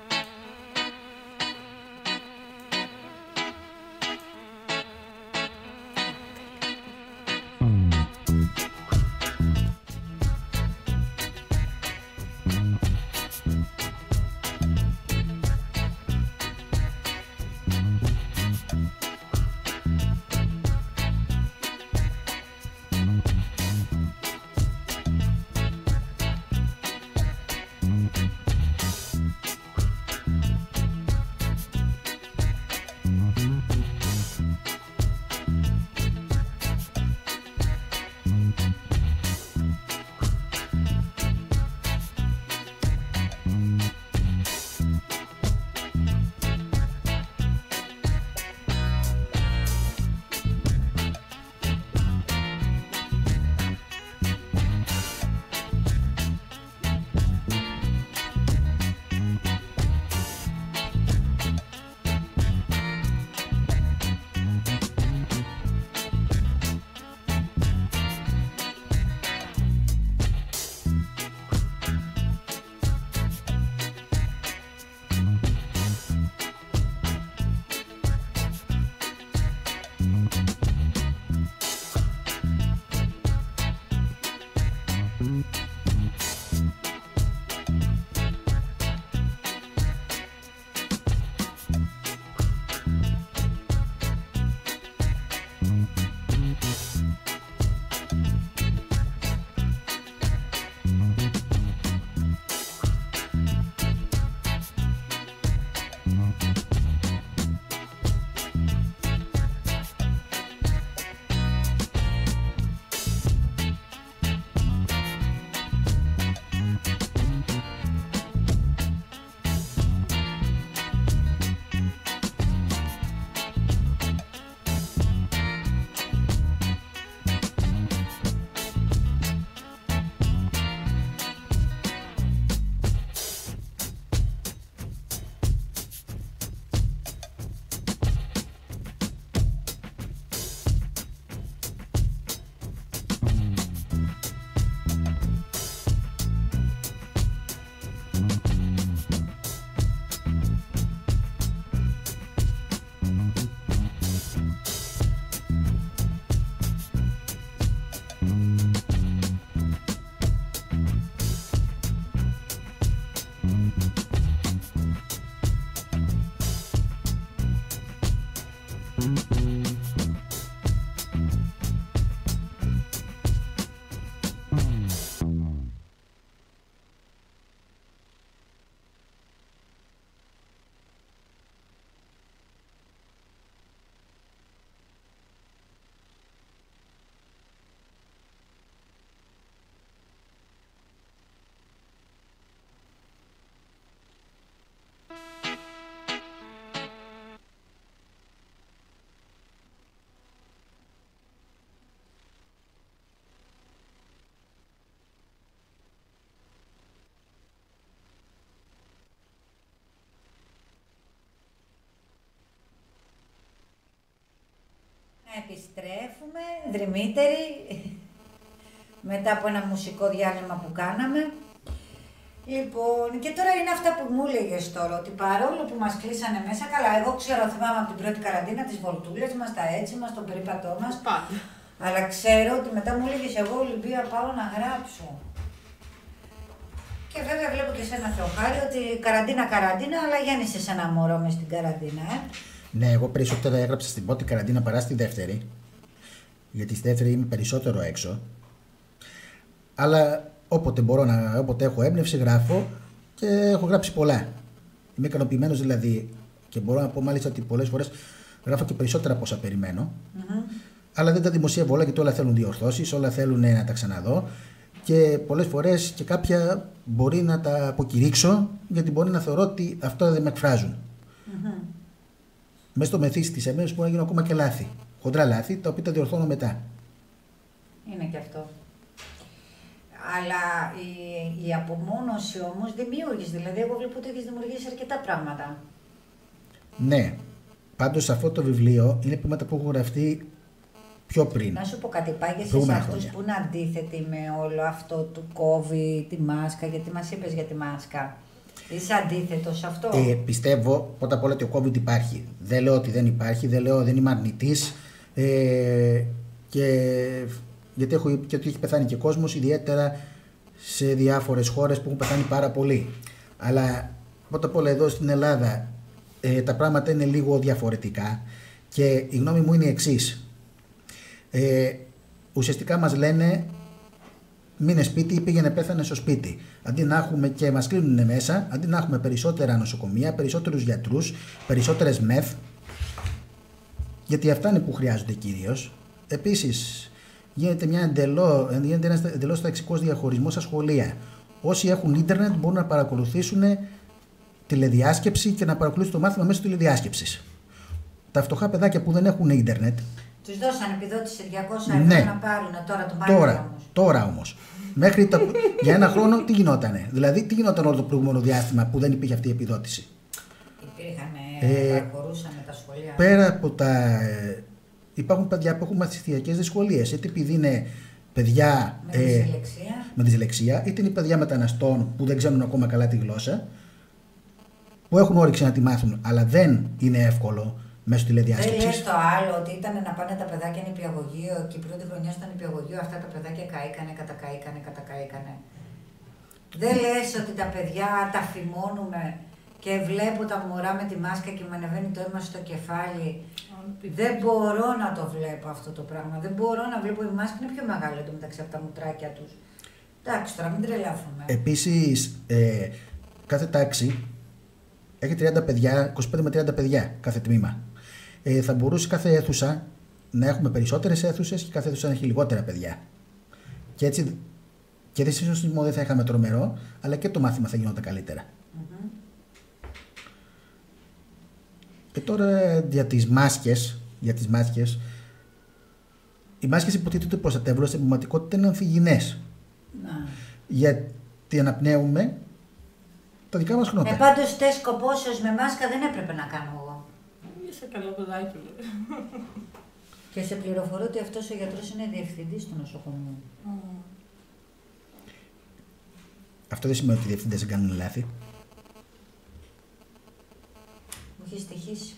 Επιστρέφουμε, δρυμύτεροι, μετά από ένα μουσικό διάλειμμα που κάναμε. Λοιπόν, και τώρα είναι αυτά που μου έλεγες τώρα, ότι παρόλο που μας κλείσανε μέσα, καλά, εγώ ξέρω, θυμάμαι από την πρώτη καραντίνα τις βολτούλες μας, τα έτσι μας, τον περίπατό μας. Πάντα. Αλλά ξέρω ότι μετά μου έλεγες, εγώ Ολυμπία πάω να γράψω. Και βέβαια βλέπω και σε ένα Θεοχάρη ότι καραντίνα καραντίνα, αλλά γέννησες ένα μωρό μες στην καραντίνα, ε. Ναι, εγώ περισσότερα έγραψα στην πρώτη καραντίνα παρά στη δεύτερη. Γιατί στη δεύτερη είμαι περισσότερο έξω. Αλλά όποτε μπορώ να, όποτε έχω έμπνευση, γράφω και έχω γράψει πολλά. Είμαι ικανοποιημένος δηλαδή και μπορώ να πω μάλιστα ότι πολλές φορές γράφω και περισσότερα από όσα περιμένω. Mm-hmm. Αλλά δεν τα δημοσιεύω όλα γιατί όλα θέλουν διορθώσεις, όλα θέλουν να τα ξαναδώ. Και πολλές φορές και κάποια μπορεί να τα αποκηρύξω γιατί μπορεί να θεωρώ ότι αυτά δεν με εκφράζουν. Mm-hmm. Μέσα στο μεθύσι της εμείς μπορεί να γίνω ακόμα και λάθη. Χοντρά λάθη, τα οποία τα διορθώνω μετά. Είναι και αυτό. Αλλά η, η απομόνωση όμως δημιούργησε. Δηλαδή, εγώ βλέπω ότι έχεις δημιουργήσει αρκετά πράγματα. Ναι. Πάντως αυτό το βιβλίο είναι πράγματα που έχω γραφτεί πιο πριν. Να σου πω κάτι, πάγεσαι σε αυτούς που είναι αντίθετοι με όλο αυτό του COVID, τη μάσκα, γιατί μας είπες για τη μάσκα. Είσαι αντίθετος σε αυτό? Ε, πιστεύω πρώτα απ' όλα ότι ο COVID υπάρχει. Δεν λέω ότι δεν υπάρχει, δεν λέω δεν είμαι αρνητής. Ε, και, γιατί, έχω, γιατί έχει πεθάνει και κόσμος, ιδιαίτερα σε διάφορες χώρες που έχουν πεθάνει πάρα πολύ. Αλλά πρώτα απ' όλα εδώ στην Ελλάδα ε, τα πράγματα είναι λίγο διαφορετικά και η γνώμη μου είναι η εξής. Ε, ουσιαστικά μας λένε μείνε σπίτι ή πήγαινε πέθανε στο σπίτι. Αντί να έχουμε και μας κλείνουν μέσα, αντί να έχουμε περισσότερα νοσοκομεία, περισσότερους γιατρούς, περισσότερες μεθ, γιατί αυτά είναι που χρειάζονται κυρίως. Επίσης, γίνεται, μια εντελώ, γίνεται ένας εντελώς ταξικός διαχωρισμός στα σχολεία. Όσοι έχουν ίντερνετ μπορούν να παρακολουθήσουν τηλεδιάσκεψη και να παρακολουθήσουν το μάθημα μέσω τηλεδιάσκεψης. Τα φτωχά παιδάκια που δεν έχουν ίντερνετ. Τους δώσανε επιδότηση διακόσια ευρώ ναι. να πάρουν τώρα το μάθημα τώρα, όμως. Τώρα όμως. Μέχρι τα... για ένα χρόνο τι γινότανε? Δηλαδή, τι γινόταν όλο το προηγούμενο διάστημα που δεν υπήρχε αυτή η επιδότηση? Υπήρχαν, ε, παραχωρούσαν τα σχολεία. Πέρα από τα... Ε, υπάρχουν παιδιά που έχουν μαθησιακές δυσκολίες. Είτε επειδή είναι παιδιά με, ε, δυσλεξία. με δυσλεξία, είτε είναι παιδιά μεταναστών που δεν ξέρουν ακόμα καλά τη γλώσσα, που έχουν όρεξη να τη μάθουν, αλλά δεν είναι εύκολο μέσω τηλεδιάσκεψης. Δεν λες το άλλο ότι ήταν να πάνε τα παιδάκια νηπιαγωγείο και η πρώτη χρονιά στο νηπιαγωγείο αυτά τα παιδάκια καήκανε, κατακαήκανε, κατακαήκανε. Δεν λες ότι τα παιδιά τα φημώνουμε και βλέπω τα μωρά με τη μάσκα και μου ανεβαίνει το αίμα στο κεφάλι. Δεν μπορώ να το βλέπω αυτό το πράγμα. Δεν μπορώ να βλέπω, η μάσκα είναι πιο μεγάλη εντωμεταξύ από τα μουτράκια τους. Εντάξει, τώρα μην τρελάθουμε. Επίσης, ε, κάθε τάξη έχει τριάντα παιδιά, είκοσι πέντε με τριάντα παιδιά κάθε τμήμα. Ε, θα μπορούσε κάθε αίθουσα να έχουμε περισσότερες αίθουσες και κάθε αίθουσα να έχει λιγότερα παιδιά. Και έτσι, και δεν συσχετισμό δεν θα είχαμε τρομερό, αλλά και το μάθημα θα γινόταν καλύτερα. Mm-hmm. Και τώρα για τις μάσκες, για τις μάσκες, οι μάσκες υποτίθεται ότι προστατεύουν, στην πραγματικότητα είναι αμφιγεινές. Mm-hmm. Γιατί αναπνέουμε τα δικά μας χνότα. Ε, πάντως τεστ κοπόσεως με μάσκα δεν έπρεπε να κάνω εγώ. Είσαι καλό παιδάκι. Και σε πληροφορώ ότι αυτός ο γιατρός είναι διευθυντής του νοσοκομείου. Mm. Αυτό δεν σημαίνει ότι οι διευθυντές δεν κάνουν λάθη. Μου έχει στοιχήσει.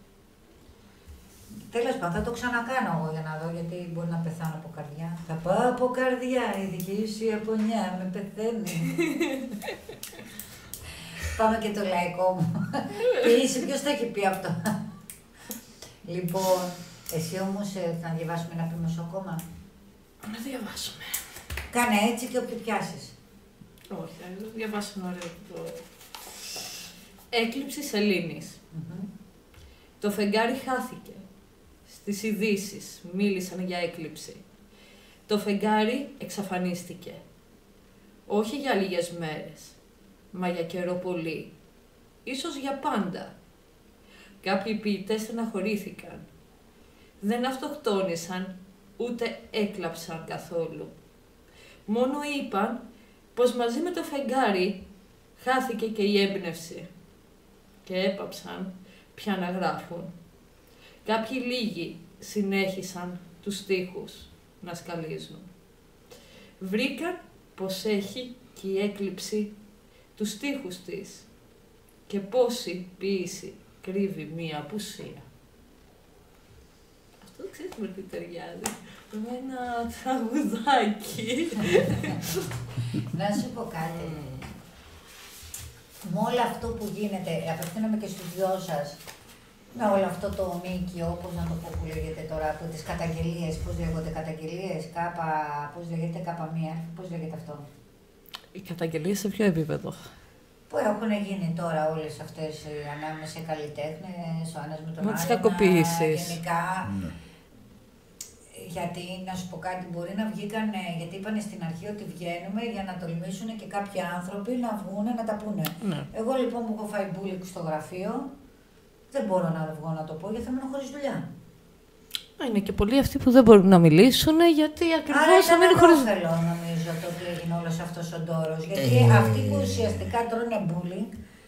Τέλος πάντων, θα το ξανακάνω εγώ για να δω, γιατί μπορεί να πεθάνω από καρδιά. Θα πάω από καρδιά, η δική σου η απονιά με πεθαίνει. Πάμε και το λαϊκό μου. Ποιήση, ποιος το έχει πει αυτό? Λοιπόν, εσύ όμως ε, θα διαβάσουμε ένα ποιμωσό ακόμα. Να διαβάσουμε. Κάνε έτσι και όποιο πιάσεις. Όχι, θα διαβάσουμε ωραίο το... Έκλειψη σελήνης. Mm-hmm. Το φεγγάρι χάθηκε. Στις ειδήσεις μίλησαν για έκλειψη. Το φεγγάρι εξαφανίστηκε. Όχι για λίγες μέρες, μα για καιρό πολύ. Ίσως για πάντα. Κάποιοι ποιητές στεναχωρήθηκαν. Δεν αυτοκτόνησαν, ούτε έκλαψαν καθόλου. Μόνο είπαν πως μαζί με το φεγγάρι χάθηκε και η έμπνευση. Και έπαψαν πια να γράφουν. Κάποιοι λίγοι συνέχισαν τους στίχους να σκαλίζουν. Βρήκαν πως έχει και η έκλειψη τους στίχους της και πόση ποίηση κρύβει μία απουσία. Αυτό ξέρεις με τι ταιριάζει. Με ένα τραγουδάκι. Να σου πω κάτι. με όλο αυτό που γίνεται, απευθύνομαι και στους δυο σας, με όλο αυτό το μήκιο, πώς να το πω που λέγεται τώρα, από τις καταγγελίες, πώς λέγονται καταγγελίες, κάπα, πώς λέγεται κάπα μία, πώς λέγεται αυτό. Οι καταγγελίες σε ποιο επίπεδο? Που έχουν γίνει τώρα όλες αυτές ανάμεσα σε καλλιτέχνες, ο ένας με τον Με άλλον, τις κακοποιήσεις. γενικά. Ναι. Γιατί, να σου πω κάτι, μπορεί να βγήκαν, γιατί είπανε στην αρχή ότι βγαίνουμε για να τολμήσουν και κάποιοι άνθρωποι να βγουν να τα πούνε. Ναι. Εγώ λοιπόν που έχω φάει μπούλικ στο γραφείο, δεν μπορώ να βγω να το πω γιατί θα μείνω χωρίς δουλειά. Είναι και πολλοί αυτοί που δεν μπορούν να μιλήσουν γιατί ακριβώς θα μείνουν χωρίς δουλειά. Άρα ήταν νομίζω το ότι έγινε όλος αυτός ο ντόρος. Γιατί Ε... αυτοί που ουσιαστικά τρώνε μπούλινγκ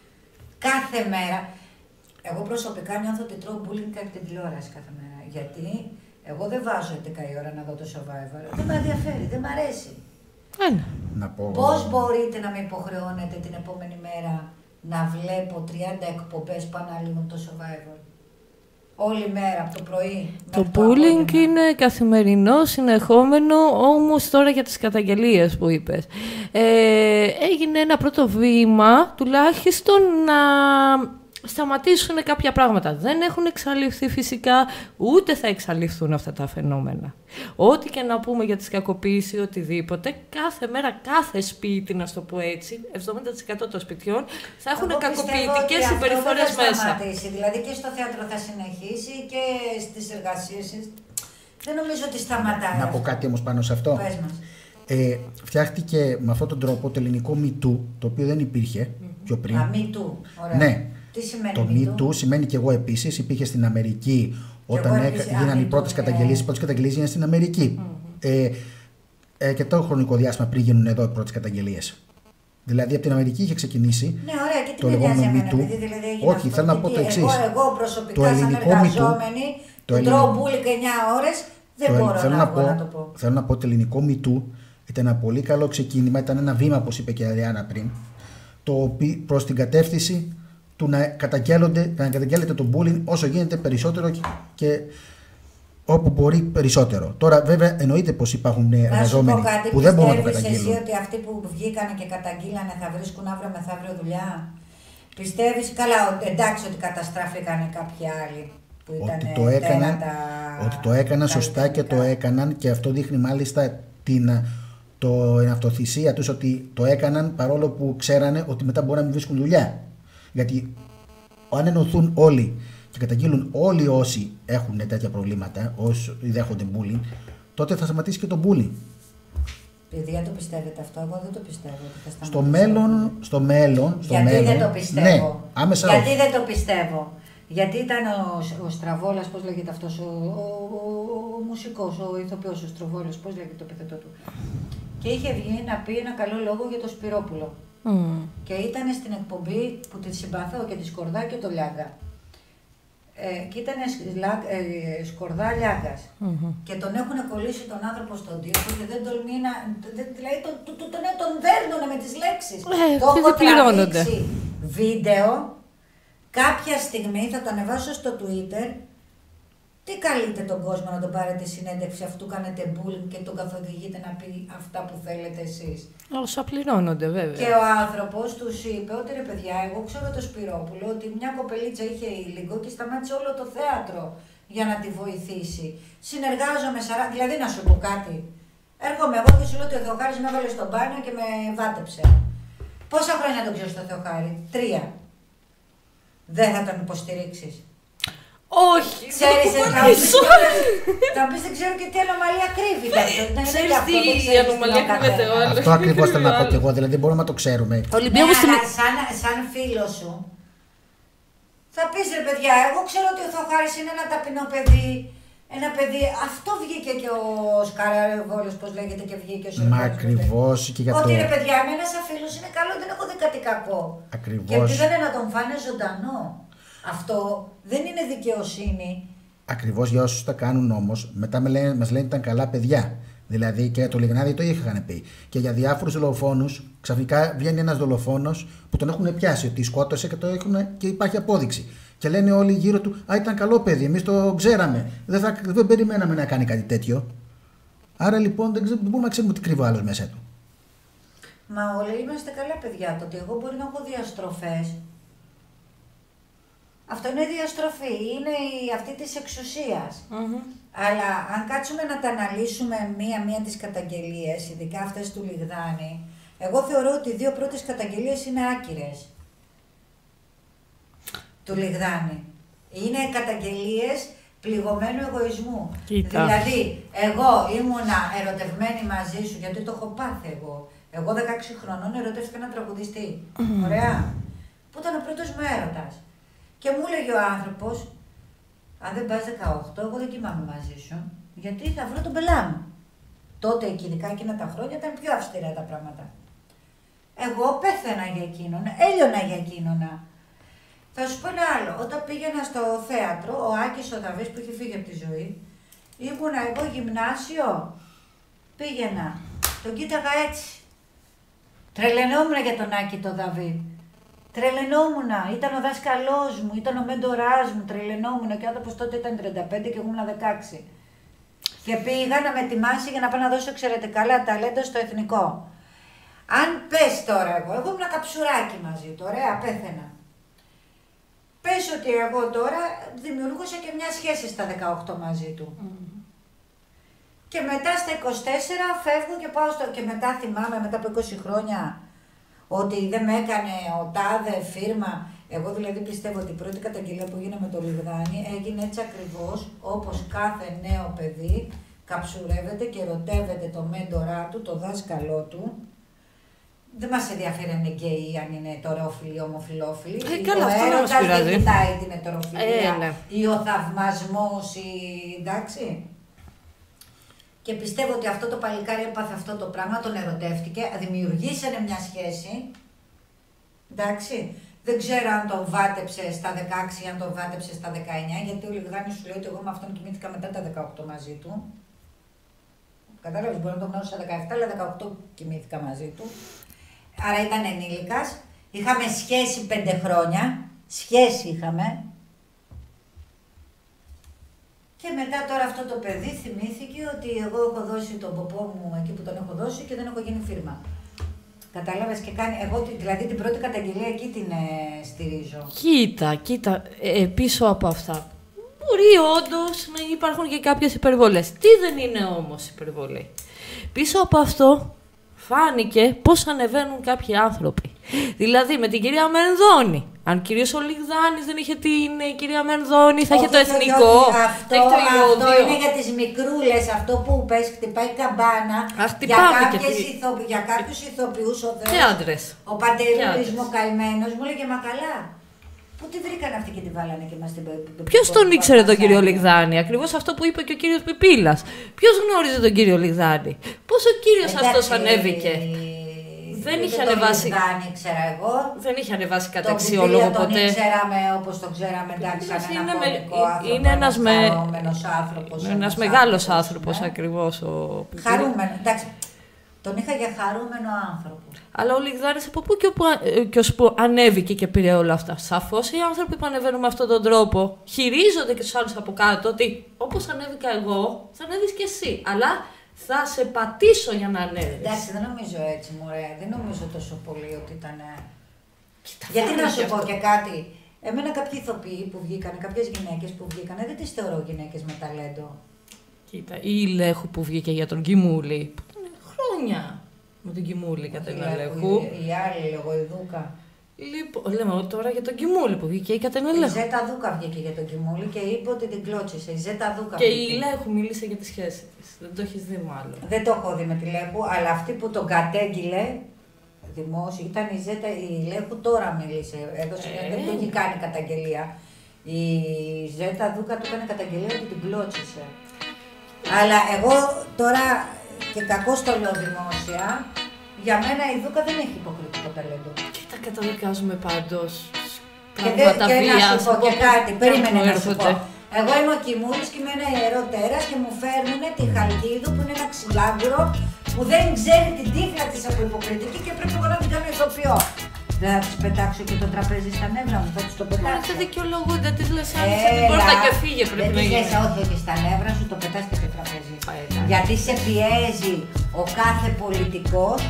κάθε μέρα. Εγώ προσωπικά νιώθω ότι τρώω μπούλινγκ από την τηλεόραση κάθε μέρα. Γιατί εγώ δεν βάζω έντεκα η ώρα να δω το Survivor. Δεν με ενδιαφέρει, δεν μ' αρέσει. Ένα. Να πω... Πώς μπορείτε να με υποχρεώνετε την επόμενη μέρα να βλέπω τριάντα εκπομπές που αναλύουν το Survivor? Όλη μέρα, από το πρωί. Το bullying είναι καθημερινό, συνεχόμενο, όμως τώρα για τις καταγγελίες που είπες. Ε, έγινε ένα πρώτο βήμα, τουλάχιστον να σταματήσουν κάποια πράγματα. Δεν έχουν εξαλειφθεί φυσικά, ούτε θα εξαλειφθούν αυτά τα φαινόμενα. Ό,τι και να πούμε για τις κακοποίησεις, οτιδήποτε, κάθε μέρα, κάθε σπίτι, να το πω έτσι, εβδομήντα τοις εκατό των σπιτιών, θα έχουν κακοποιητικές συμπεριφορές μέσα. Δηλαδή και στο θέατρο θα συνεχίσει και στις εργασίες. Δεν νομίζω ότι σταματάει. Να πω κάτι όμως πάνω σε αυτό. Πες μας. Ε, φτιάχτηκε με αυτόν τον τρόπο το ελληνικό Me Too, το οποίο δεν υπήρχε mm-hmm. πιο πριν. Α, Me Too. Ωραία. Ναι. Τι σημαίνει το Me Too σημαίνει και εγώ επίσης. Υπήρχε στην Αμερική όταν έκα, γίνανε οι πρώτες καταγγελίες. Οι πρώτες καταγγελίες γίνανε στην Αμερική. Mm-hmm. Ε, ε, και το χρονικό διάστημα πριν γίνουν εδώ οι πρώτες καταγγελίες. Δηλαδή από την Αμερική είχε ξεκινήσει ναι, ωραία, και το λεγόμενο Me Too. Δηλαδή όχι, θέλω να πω το εξής. Εγώ, εγώ προσωπικά σαν εργαζόμενη που τρώω μπούλικα εννιά ώρες δεν το, μπορώ να, να, πω, να το πω. Θέλω να πω ότι το ελληνικό Me Too ήταν ένα πολύ καλό ξεκίνημα, ήταν ένα βήμα, όπως είπε και η Αριάννα πριν, το προς την κατεύθυνση του να, καταγγέλλονται, να καταγγέλλεται το bullying όσο γίνεται περισσότερο και, και όπου μπορεί περισσότερο. Τώρα βέβαια εννοείται πως υπάρχουν εργαζόμενοι που δεν μπορούν να το καταγγείλουν. Πιστεύεις εσύ ότι αυτοί που βγήκανε και καταγγείλανε θα βρίσκουν αύριο μεθαύριο δουλειά? Πιστεύεις, καλά, εντάξει ότι καταστράφηκαν κάποιοι άλλοι που ήταν ότι το έκαναν, τα... ότι το έκαναν σωστά και το έκαναν, και αυτό δείχνει μάλιστα την, το, την αυτοθυσία τους, ότι το έκαναν παρόλο που ξέρανε ότι μετά μπορεί να μην βρίσκουν δουλειά. Γιατί αν ενωθούν όλοι και καταγγείλουν όλοι όσοι έχουν τέτοια προβλήματα, όσοι δέχονται bullying, τότε θα σταματήσει και το bullying. Παιδιά, το πιστεύετε αυτό? Εγώ δεν το πιστεύω ότι θα σταματήσει. Στο μέλλον, στο μέλλον, στο Γιατί μέλλον, δεν το πιστεύω? Ναι, άμεσα Γιατί όχι. δεν το πιστεύω? Γιατί ήταν ο, ο Στραβόλας, πώς λέγεται αυτός, ο, ο, ο, ο μουσικός, ο ηθοποιός, ο Στραβόλας, πώς λέγεται το επιθετό του. Και είχε βγει να πει ένα καλό λόγο για το Σπυρόπουλο. Mm. Και ήταν στην εκπομπή που τη συμπαθώ και τη Σκορδά και το Λιάγκα. Ε, και ήταν ε, Σκορδά Λιάγκας. Mm-hmm. Και τον έχουν κολλήσει τον άνθρωπο στον τοίχο και δεν τολμεί να. Δηλαδή τον, τον, τον, τον, τον δέρνουνε με τις λέξεις. Ε, το έχω τραβήξει βίντεο. Κάποια στιγμή θα το ανεβάσω στο Twitter. Τι καλείτε τον κόσμο να τον πάρετε συνέντευξη αφού κάνετε bullying και τον καθοδηγείτε να πει αυτά που θέλετε εσείς? Όσα πληρώνονται βέβαια. Και ο άνθρωπος τους είπε ότι ρε παιδιά, εγώ ξέρω το Σπυρόπουλο ότι μια κοπελίτσα είχε ήλικο και σταμάτησε όλο το θέατρο για να τη βοηθήσει. Συνεργάζομαι σαράντα, δηλαδή να σου πω κάτι. Έρχομαι εγώ και σου λέω ότι ο Θεοχάρης με έβαλε στο μπάνιο και με βάτεψε. Πόσα χρόνια τον ξέρω στο Θεοχάρη? Τρία. Δεν θα τον υποστηρίξεις? Όχι, ξέρεις, θα πεις δεν ξέρω και τι ανομαλία κρύβεται αυτό. Ξέρεις τι η ανομαλία κρύβεται όλα. Αυτό ακριβώς θέλω να πω και εγώ, δηλαδή δεν μπορούμε να το ξέρουμε. Ναι, αλλά σαν φίλο σου θα πεις ρε παιδιά, εγώ ξέρω ότι ο Θεοχάρης είναι ένα ταπεινό παιδί. Ένα παιδί, αυτό βγήκε και ο Σκαραβόλος, πώς λέγεται, και βγήκε ο Σερβόλος. Μα ακριβώς και για το... Ότι ρε παιδιά, εμένα σαν φίλος είναι καλό, δεν έχω δει κάτι κακό. Ακριβώς. Και πήγανε να τον φάνε ζωντανό. Αυτό δεν είναι δικαιοσύνη. Ακριβώς για όσους τα κάνουν όμως, μετά μας λένε, μας λένε ότι ήταν καλά παιδιά. Δηλαδή και το Λιγνάδι το είχαν πει. Και για διάφορους δολοφόνους, ξαφνικά βγαίνει ένας δολοφόνος που τον έχουν πιάσει ότι σκότωσε και, το έχουν, και υπάρχει απόδειξη. Και λένε όλοι γύρω του, α, ήταν καλό παιδί, εμείς το ξέραμε. Δεν, θα, δεν περιμέναμε να κάνει κάτι τέτοιο. Άρα λοιπόν δεν, ξέρω, δεν μπορούμε να ξέρουμε τι κρύβει ο άλλος μέσα του. Μα όλοι είμαστε καλά παιδιά. Το ότι εγώ μπορεί να έχω διαστροφές, αυτό είναι διαστροφή, είναι η, αυτή της εξουσίας. Mm-hmm. Αλλά αν κάτσουμε να τα αναλύσουμε μία-μία τις καταγγελίες, ειδικά αυτές του Λιγδάνη, εγώ θεωρώ ότι οι δύο πρώτες καταγγελίες είναι άκυρες. Του Λιγδάνη. Είναι καταγγελίες πληγωμένου εγωισμού. Κοίτα. Δηλαδή, εγώ ήμουνα ερωτευμένη μαζί σου, γιατί το έχω πάθει εγώ. Εγώ δεκαέξι χρονών ερωτεύτηκα έναν τραγουδιστή. Mm. Ωραία. Που ήταν ο πρώτος μου έρωτας. Και μου έλεγε ο άνθρωπος, αν δεν πας δεκαοκτώ, εγώ δεν κοιμάμαι μαζί σου, γιατί θα βρω τον πελά μου. Τότε, εκεί, ειδικά εκείνα τα χρόνια, ήταν πιο αυστηρά τα πράγματα. Εγώ πέθαινα για εκείνον, έλειωνα για εκείνον. Θα σου πω ένα άλλο. Όταν πήγαινα στο θέατρο, ο Άκης ο Δαβής που είχε φύγει από τη ζωή, ήμουνα εγώ γυμνάσιο, πήγαινα, τον κοίταγα έτσι. Τρελαινόμουν για τον Άκη τον Δαβή. Τρελαινόμουν, ήταν ο δάσκαλός μου, ήταν ο μέντοράς μου, τρελαινόμουν και ο άνθρωπος τότε ήταν τριάντα πέντε και εγώ ήμουν δεκαέξι. Και πήγα να με ετοιμάσει για να πάω να δώσω εξαιρετικά καλά ταλέντα στο εθνικό. Αν πες τώρα εγώ, εγώ ήμουν καψουράκι μαζί του, ωραία, πέθαινα. Πες ότι εγώ τώρα δημιουργούσα και μια σχέση στα δεκαοκτώ μαζί του. Mm. Και μετά στα είκοσι τέσσερα φεύγω και πάω στο... Και μετά θυμάμαι μετά από είκοσι χρόνια ότι δεν με έκανε ο τάδε φίρμα. Εγώ δηλαδή πιστεύω ότι η πρώτη καταγγελία που έγινε με το Λιγδάνη έγινε έτσι ακριβώς όπως κάθε νέο παιδί καψουρεύεται και ερωτεύεται το μέντορά του, το δάσκαλό του. Δεν μας ενδιαφέρει αν είναι γκέι, αν είναι ετερόφιλοι ή ομοφυλόφιλοι. Ε, καλά, αυτό δεν μας πειράζει. Δεν κοιτάει την ετεροφιλία ε, ναι. ή ο θαυμασμός ή εντάξει. Και πιστεύω ότι αυτό το παλικάρι έπαθε αυτό το πράγμα, τον ερωτεύτηκε, δημιουργήσανε μια σχέση. Εντάξει. Δεν ξέρω αν τον βάτεψε στα δεκαέξι ή αν τον βάτεψε στα δεκαεννιά, γιατί ο Λιγδάνης σου λέει ότι εγώ με αυτόν κοιμήθηκα μετά τα δεκαοκτώ μαζί του. Κατάλαβες, μπορεί να τον γνώρισα στα δεκαεπτά, αλλά δεκαοκτώ κοιμήθηκα μαζί του. Άρα ήταν ενήλικας. Είχαμε σχέση πέντε χρόνια. Σχέση είχαμε. Και μετά τώρα αυτό το παιδί θυμήθηκε ότι εγώ έχω δώσει τον ποπό μου εκεί που τον έχω δώσει και δεν έχω γίνει φίρμα. Κατάλαβες και κάνει, εγώ δηλαδή την πρώτη καταγγελία εκεί την ε, στηρίζω. Κοίτα, κοίτα, ε, πίσω από αυτά. Μπορεί όντως να υπάρχουν και κάποιες υπερβολές. Τι δεν είναι όμως υπερβολή. Πίσω από αυτό φάνηκε πώς ανεβαίνουν κάποιοι άνθρωποι. Δηλαδή με την κυρία Μενδώνη. Αν κυρίως ο Λιγδάνης δεν είχε την κυρία Μενδώνη, θα είχε το εθνικό. Αυτό, αυτό είναι για τις μικρούλες, αυτό που πες χτυπάει καμπάνα. Αχ, για, κάποιες ηθο, για κάποιους ηθοποιούς ο Θεός. Και άντρες. Ο πατερούλης μου καημένος μου έλεγε μα καλά. Πού τη βρήκαν αυτή και τη βάλανε και μας την πεπιπ. Ποιος τον ήξερε τον κύριο Λιγδάνη, ακριβώς αυτό που είπε και ο κύριος Πιπίλας. Ποιος γνώριζε τον κύριο Λιγδάνη, πώς ο κύριος εντάξει, αυτός ανέβηκε. Δεν είχε ανεβάσει. Λιγδάνη, ξέρα εγώ. Δεν είχε ανεβάσει κατά αξιόλογο ποτέ. Δεν ξέραμε όπως το ξέραμε, εντάξει, σαν ένα πολιτικό άνθρωπο. Είναι ένας, με... άνθρωπος, ένας, ένας μεγάλος άνθρωπος, ναι. Ακριβώς. Ο... Χαρούμενο, εντάξει. Τον είχα για χαρούμενο άνθρωπο. Αλλά ο Λιγδάνης από πού και, όπου, και ως που ανέβηκε και πήρε όλα αυτά. Σαφώς οι άνθρωποι που ανεβαίνουν με αυτόν τον τρόπο χειρίζονται και τους άλλους από κάτω ότι όπως ανέβηκα εγώ, θα ανέβεις και εσύ. Αλλά θα σε πατήσω για να ανέβεις. Εντάξει, δεν νομίζω έτσι, μωρέ. Δεν νομίζω τόσο πολύ ότι ήταν. Γιατί να σου πω και κάτι. Εμένα κάποιοι ηθοποιοί που βγήκανε, κάποιες γυναίκες που βγήκανε, δεν τις θεωρώ γυναίκες με ταλέντο. Κοίτα, η Ηλέχου που βγήκε για τον Κιμούλη. Που ήταν χρόνια με τον Κιμούλη κατά την Ηλέχου. Η άλλη, λέγω, η Δούκα. Λοιπόν, λέμε τώρα για τον Κιμούλη που βγήκε η Κατενελέχου. Η Ζέτα Δούκα βγήκε για τον Κιμούλη και είπε ότι την κλώτσισε. Η Ζέτα Δούκα. Και βγήκε. Η Ηλέχου μίλησε για τη σχέση της. Δεν το έχεις δει μάλλον. Δεν το έχω δει με τη Λέχου, αλλά αυτή που τον κατέγγειλε δημόσια ήταν η Ζέτα. Η Ηλέχου τώρα μίλησε. Έδωσε, ε, δεν το έχει κάνει καταγγελία. Η Ζέτα Δούκα του έκανε καταγγελία ότι την κλώτσισε. Αλλά εγώ τώρα και κακώς το λέω δημόσια. Για μένα η Δούκα δεν έχει υποκριτικό ταλέντο. Και τα καταδικάζουμε πάντως. Και, δε, και να σου πω και κάτι, περίμενε να σου πω. Εγώ είμαι ο Κιμούλης και είμαι ένα ιερό τέρας και μου φέρνουν τη Χαλκίδου που είναι ένα ξυλάγκουρο που δεν ξέρει την τύχλα της από υποκριτική και πρέπει εγώ να την κάνω ηθοποιό. Δεν θα της πετάξω και το τραπέζι στα νεύρα μου, θα της το πετάξω. Δεν δικαιολογούνται, της λες άνοιξε την πόρτα και φύγε πρέπει να γίνει. Δεν της λες όχι ότι στα νεύρα σου το πετάς και το τραπέζι. Γιατί σε πιέζει ο κάθε πολιτικός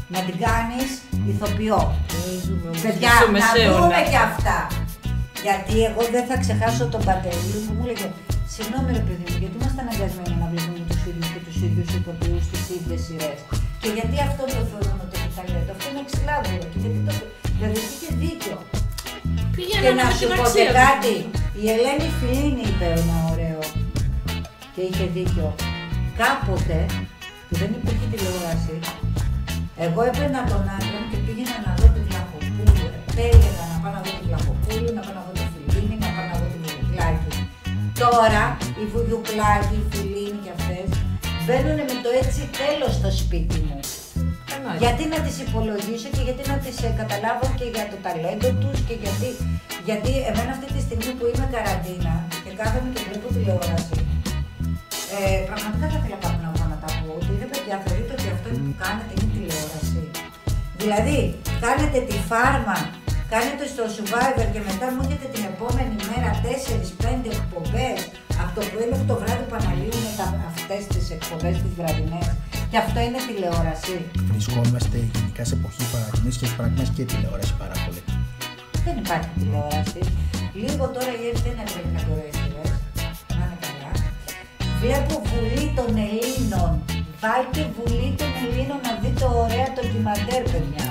να την κάνεις ηθοποιό. Παιδιά, Στο να μεσαίωνα. δούμε και αυτά. Γιατί εγώ δεν θα ξεχάσω τον πατέρι που μου έλεγε συγγνώμη ρε παιδί μου, γιατί είμαστε αναγκασμένοι να βλέπουμε τους ίδιους και τους ίδιους ηθοποιούς στις ίδιες σειρές. Και γιατί αυτό το θεωρούν ότι έχει ταλέντο. Αυτό είναι εξλάβουρο. Και γιατί το... Δηλαδή είχε δίκιο. Πήγαινε Και να να με σου την πω αξία και του. κάτι. Η Ελένη Φιλίνη είπε ένα ωραίο. Και είχε δίκιο. Κάποτε, που δεν υπήρχε τηλεόραση, εγώ έπαιρνα τον άντρα μου και πήγαινα να δω τη Βλαχοπούλου. Επέλεγα να πάω να δω τη Βλαχοπούλου, να πάω να δω τη Φιλίνη, να πάω να δω τη Βουγιουκλάκη. Τώρα οι Βουγιουκλάκη, οι Φιλίνη και αυτές μπαίνουν με το έτσι τέλος στο σπίτι μου. Κανάλι. Γιατί να τις υπολογίσω και γιατί να τις ε, καταλάβω και για το ταλέντο τους και γιατί, γιατί εμένα αυτή τη στιγμή που είμαι καραντίνα και κάθομαι και βλέπω τηλεόραση, ε, πραγματικά θα ήθελα κάπου να βγω να τα πω ότι ρε παιδιά, θεωρείτε ότι αυτό που κάνετε είναι τηλεόραση. Δηλαδή, κάνετε τη φάρμα, κάνετε στο Survivor και μετά μου έχετε την επόμενη μέρα τέσσερις πέντε εκπομπές από το πρωί μέχρι το βράδυ που αναλύουν αυτές τις εκπομπές τις βραδινές. Και αυτό είναι τηλεόραση. Βρισκόμαστε γενικά σε εποχή παρακμής και έχει παρακμές και τηλεόραση πάρα πολύ. Δεν υπάρχει τηλεόραση. Λίγο τώρα γιατί δεν έπρεπε να το ρέστηρες. Να είναι καλά. Βλέπω Βουλή των Ελλήνων. Βάλτε Βουλή των Ελλήνων να δείτε ωραία ντοκιμαντέρ, παιδιά.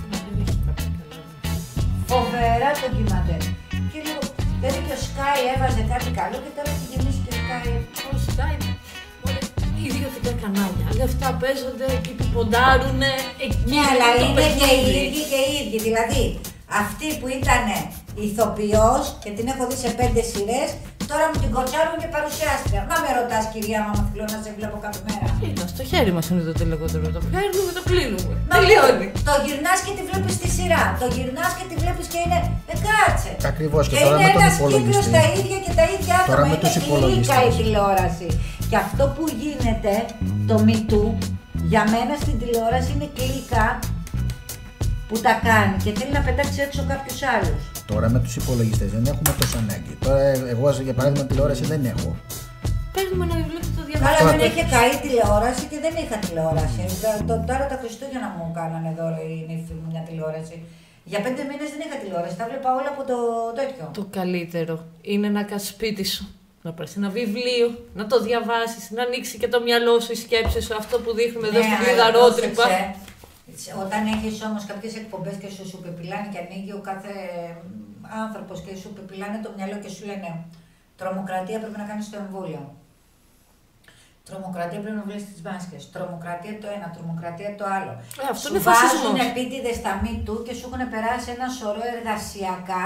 Φοβερά ντοκιμαντέρ. Και λίγο, δηλαδή και ο Sky έβαζε κάτι καλό και τώρα έχει γεμίσει και ο Sky. Ο Sky, ωραία, ιδιωτικά κανάλια. Λεφτά παίζονται εκεί που ποντάρουνε. Εκεί Ναι, αλλά το είναι και οι παιχνίδι. ίδιοι και οι ίδιοι. Δηλαδή, αυτή που ήταν ηθοποιός και την έχω δει σε πέντε σειρές, τώρα μου την κοτσάρουν και παρουσιάστρια. Μα με ρωτάς, κυρία μου, άμα θέλω να σε βλέπω κάθε μέρα. Κοίτα, στο χέρι μας είναι το τελικότερο. Το βγάζουμε, το κλείνουμε. Μα Τελειώνει. Το γυρνάς και τη βλέπεις στη σειρά. Το γυρνάς και τη βλέπεις και είναι. Ε, κάτσε. Ακριβώς, και Και τώρα είναι με τον ένας κύκλος υπολογιστή. τα ίδια και τα ίδια άτομα. Τώρα με είναι τους κλίκα η υπολογιστές. τηλεόραση. Και αυτό που γίνεται, το Me Too, για μένα στην τηλεόραση είναι κλίκα που τα κάνει και θέλει να πετάξει έξω κάποιους άλλους. Τώρα με τους υπολογιστές δεν έχουμε τόσο ανάγκη. Τώρα εγώ για παράδειγμα τηλεόραση δεν έχω. Παίρνουμε ένα βιβλίο και το Καλά, διαβάζουμε. δεν είχε καεί τηλεόραση και δεν είχα τηλεόραση. Το- το- Τώρα τα Χριστούγεννα μου κάνανε δώρο η νύφη μου μια τηλεόραση. Για πέντε μήνες δεν είχα τηλεόραση, τα βλέπα όλα από το τέτοιο. Το καλύτερο είναι να κάτσεις σπίτι σου, να πάρεις ένα βιβλίο, να το διαβάσεις, να ανοίξει και το μυαλό σου, η σκέψη σου, αυτό που δείχνουμε εδώ Ναι, στην αλλά κλειδαρότρυπα. πρόσεξε, όταν έχεις όμως κάποιες εκπομπές και σου σου πεπιλάνε και ανοίγει ο κάθε άνθρωπος και σου πεπιλάνε το μυαλό και σου λένε τρομοκρατία πρέπει να κάνεις το εμβόλιο. Τρομοκρατία πρέπει να βγάλεις τις μάσκες. Τρομοκρατία το ένα, τρομοκρατία το άλλο. Ε, αυτό σου είναι φασισμός. βάζουν επίτηδες στα Me Too και σου έχουν περάσει ένα σωρό εργασιακά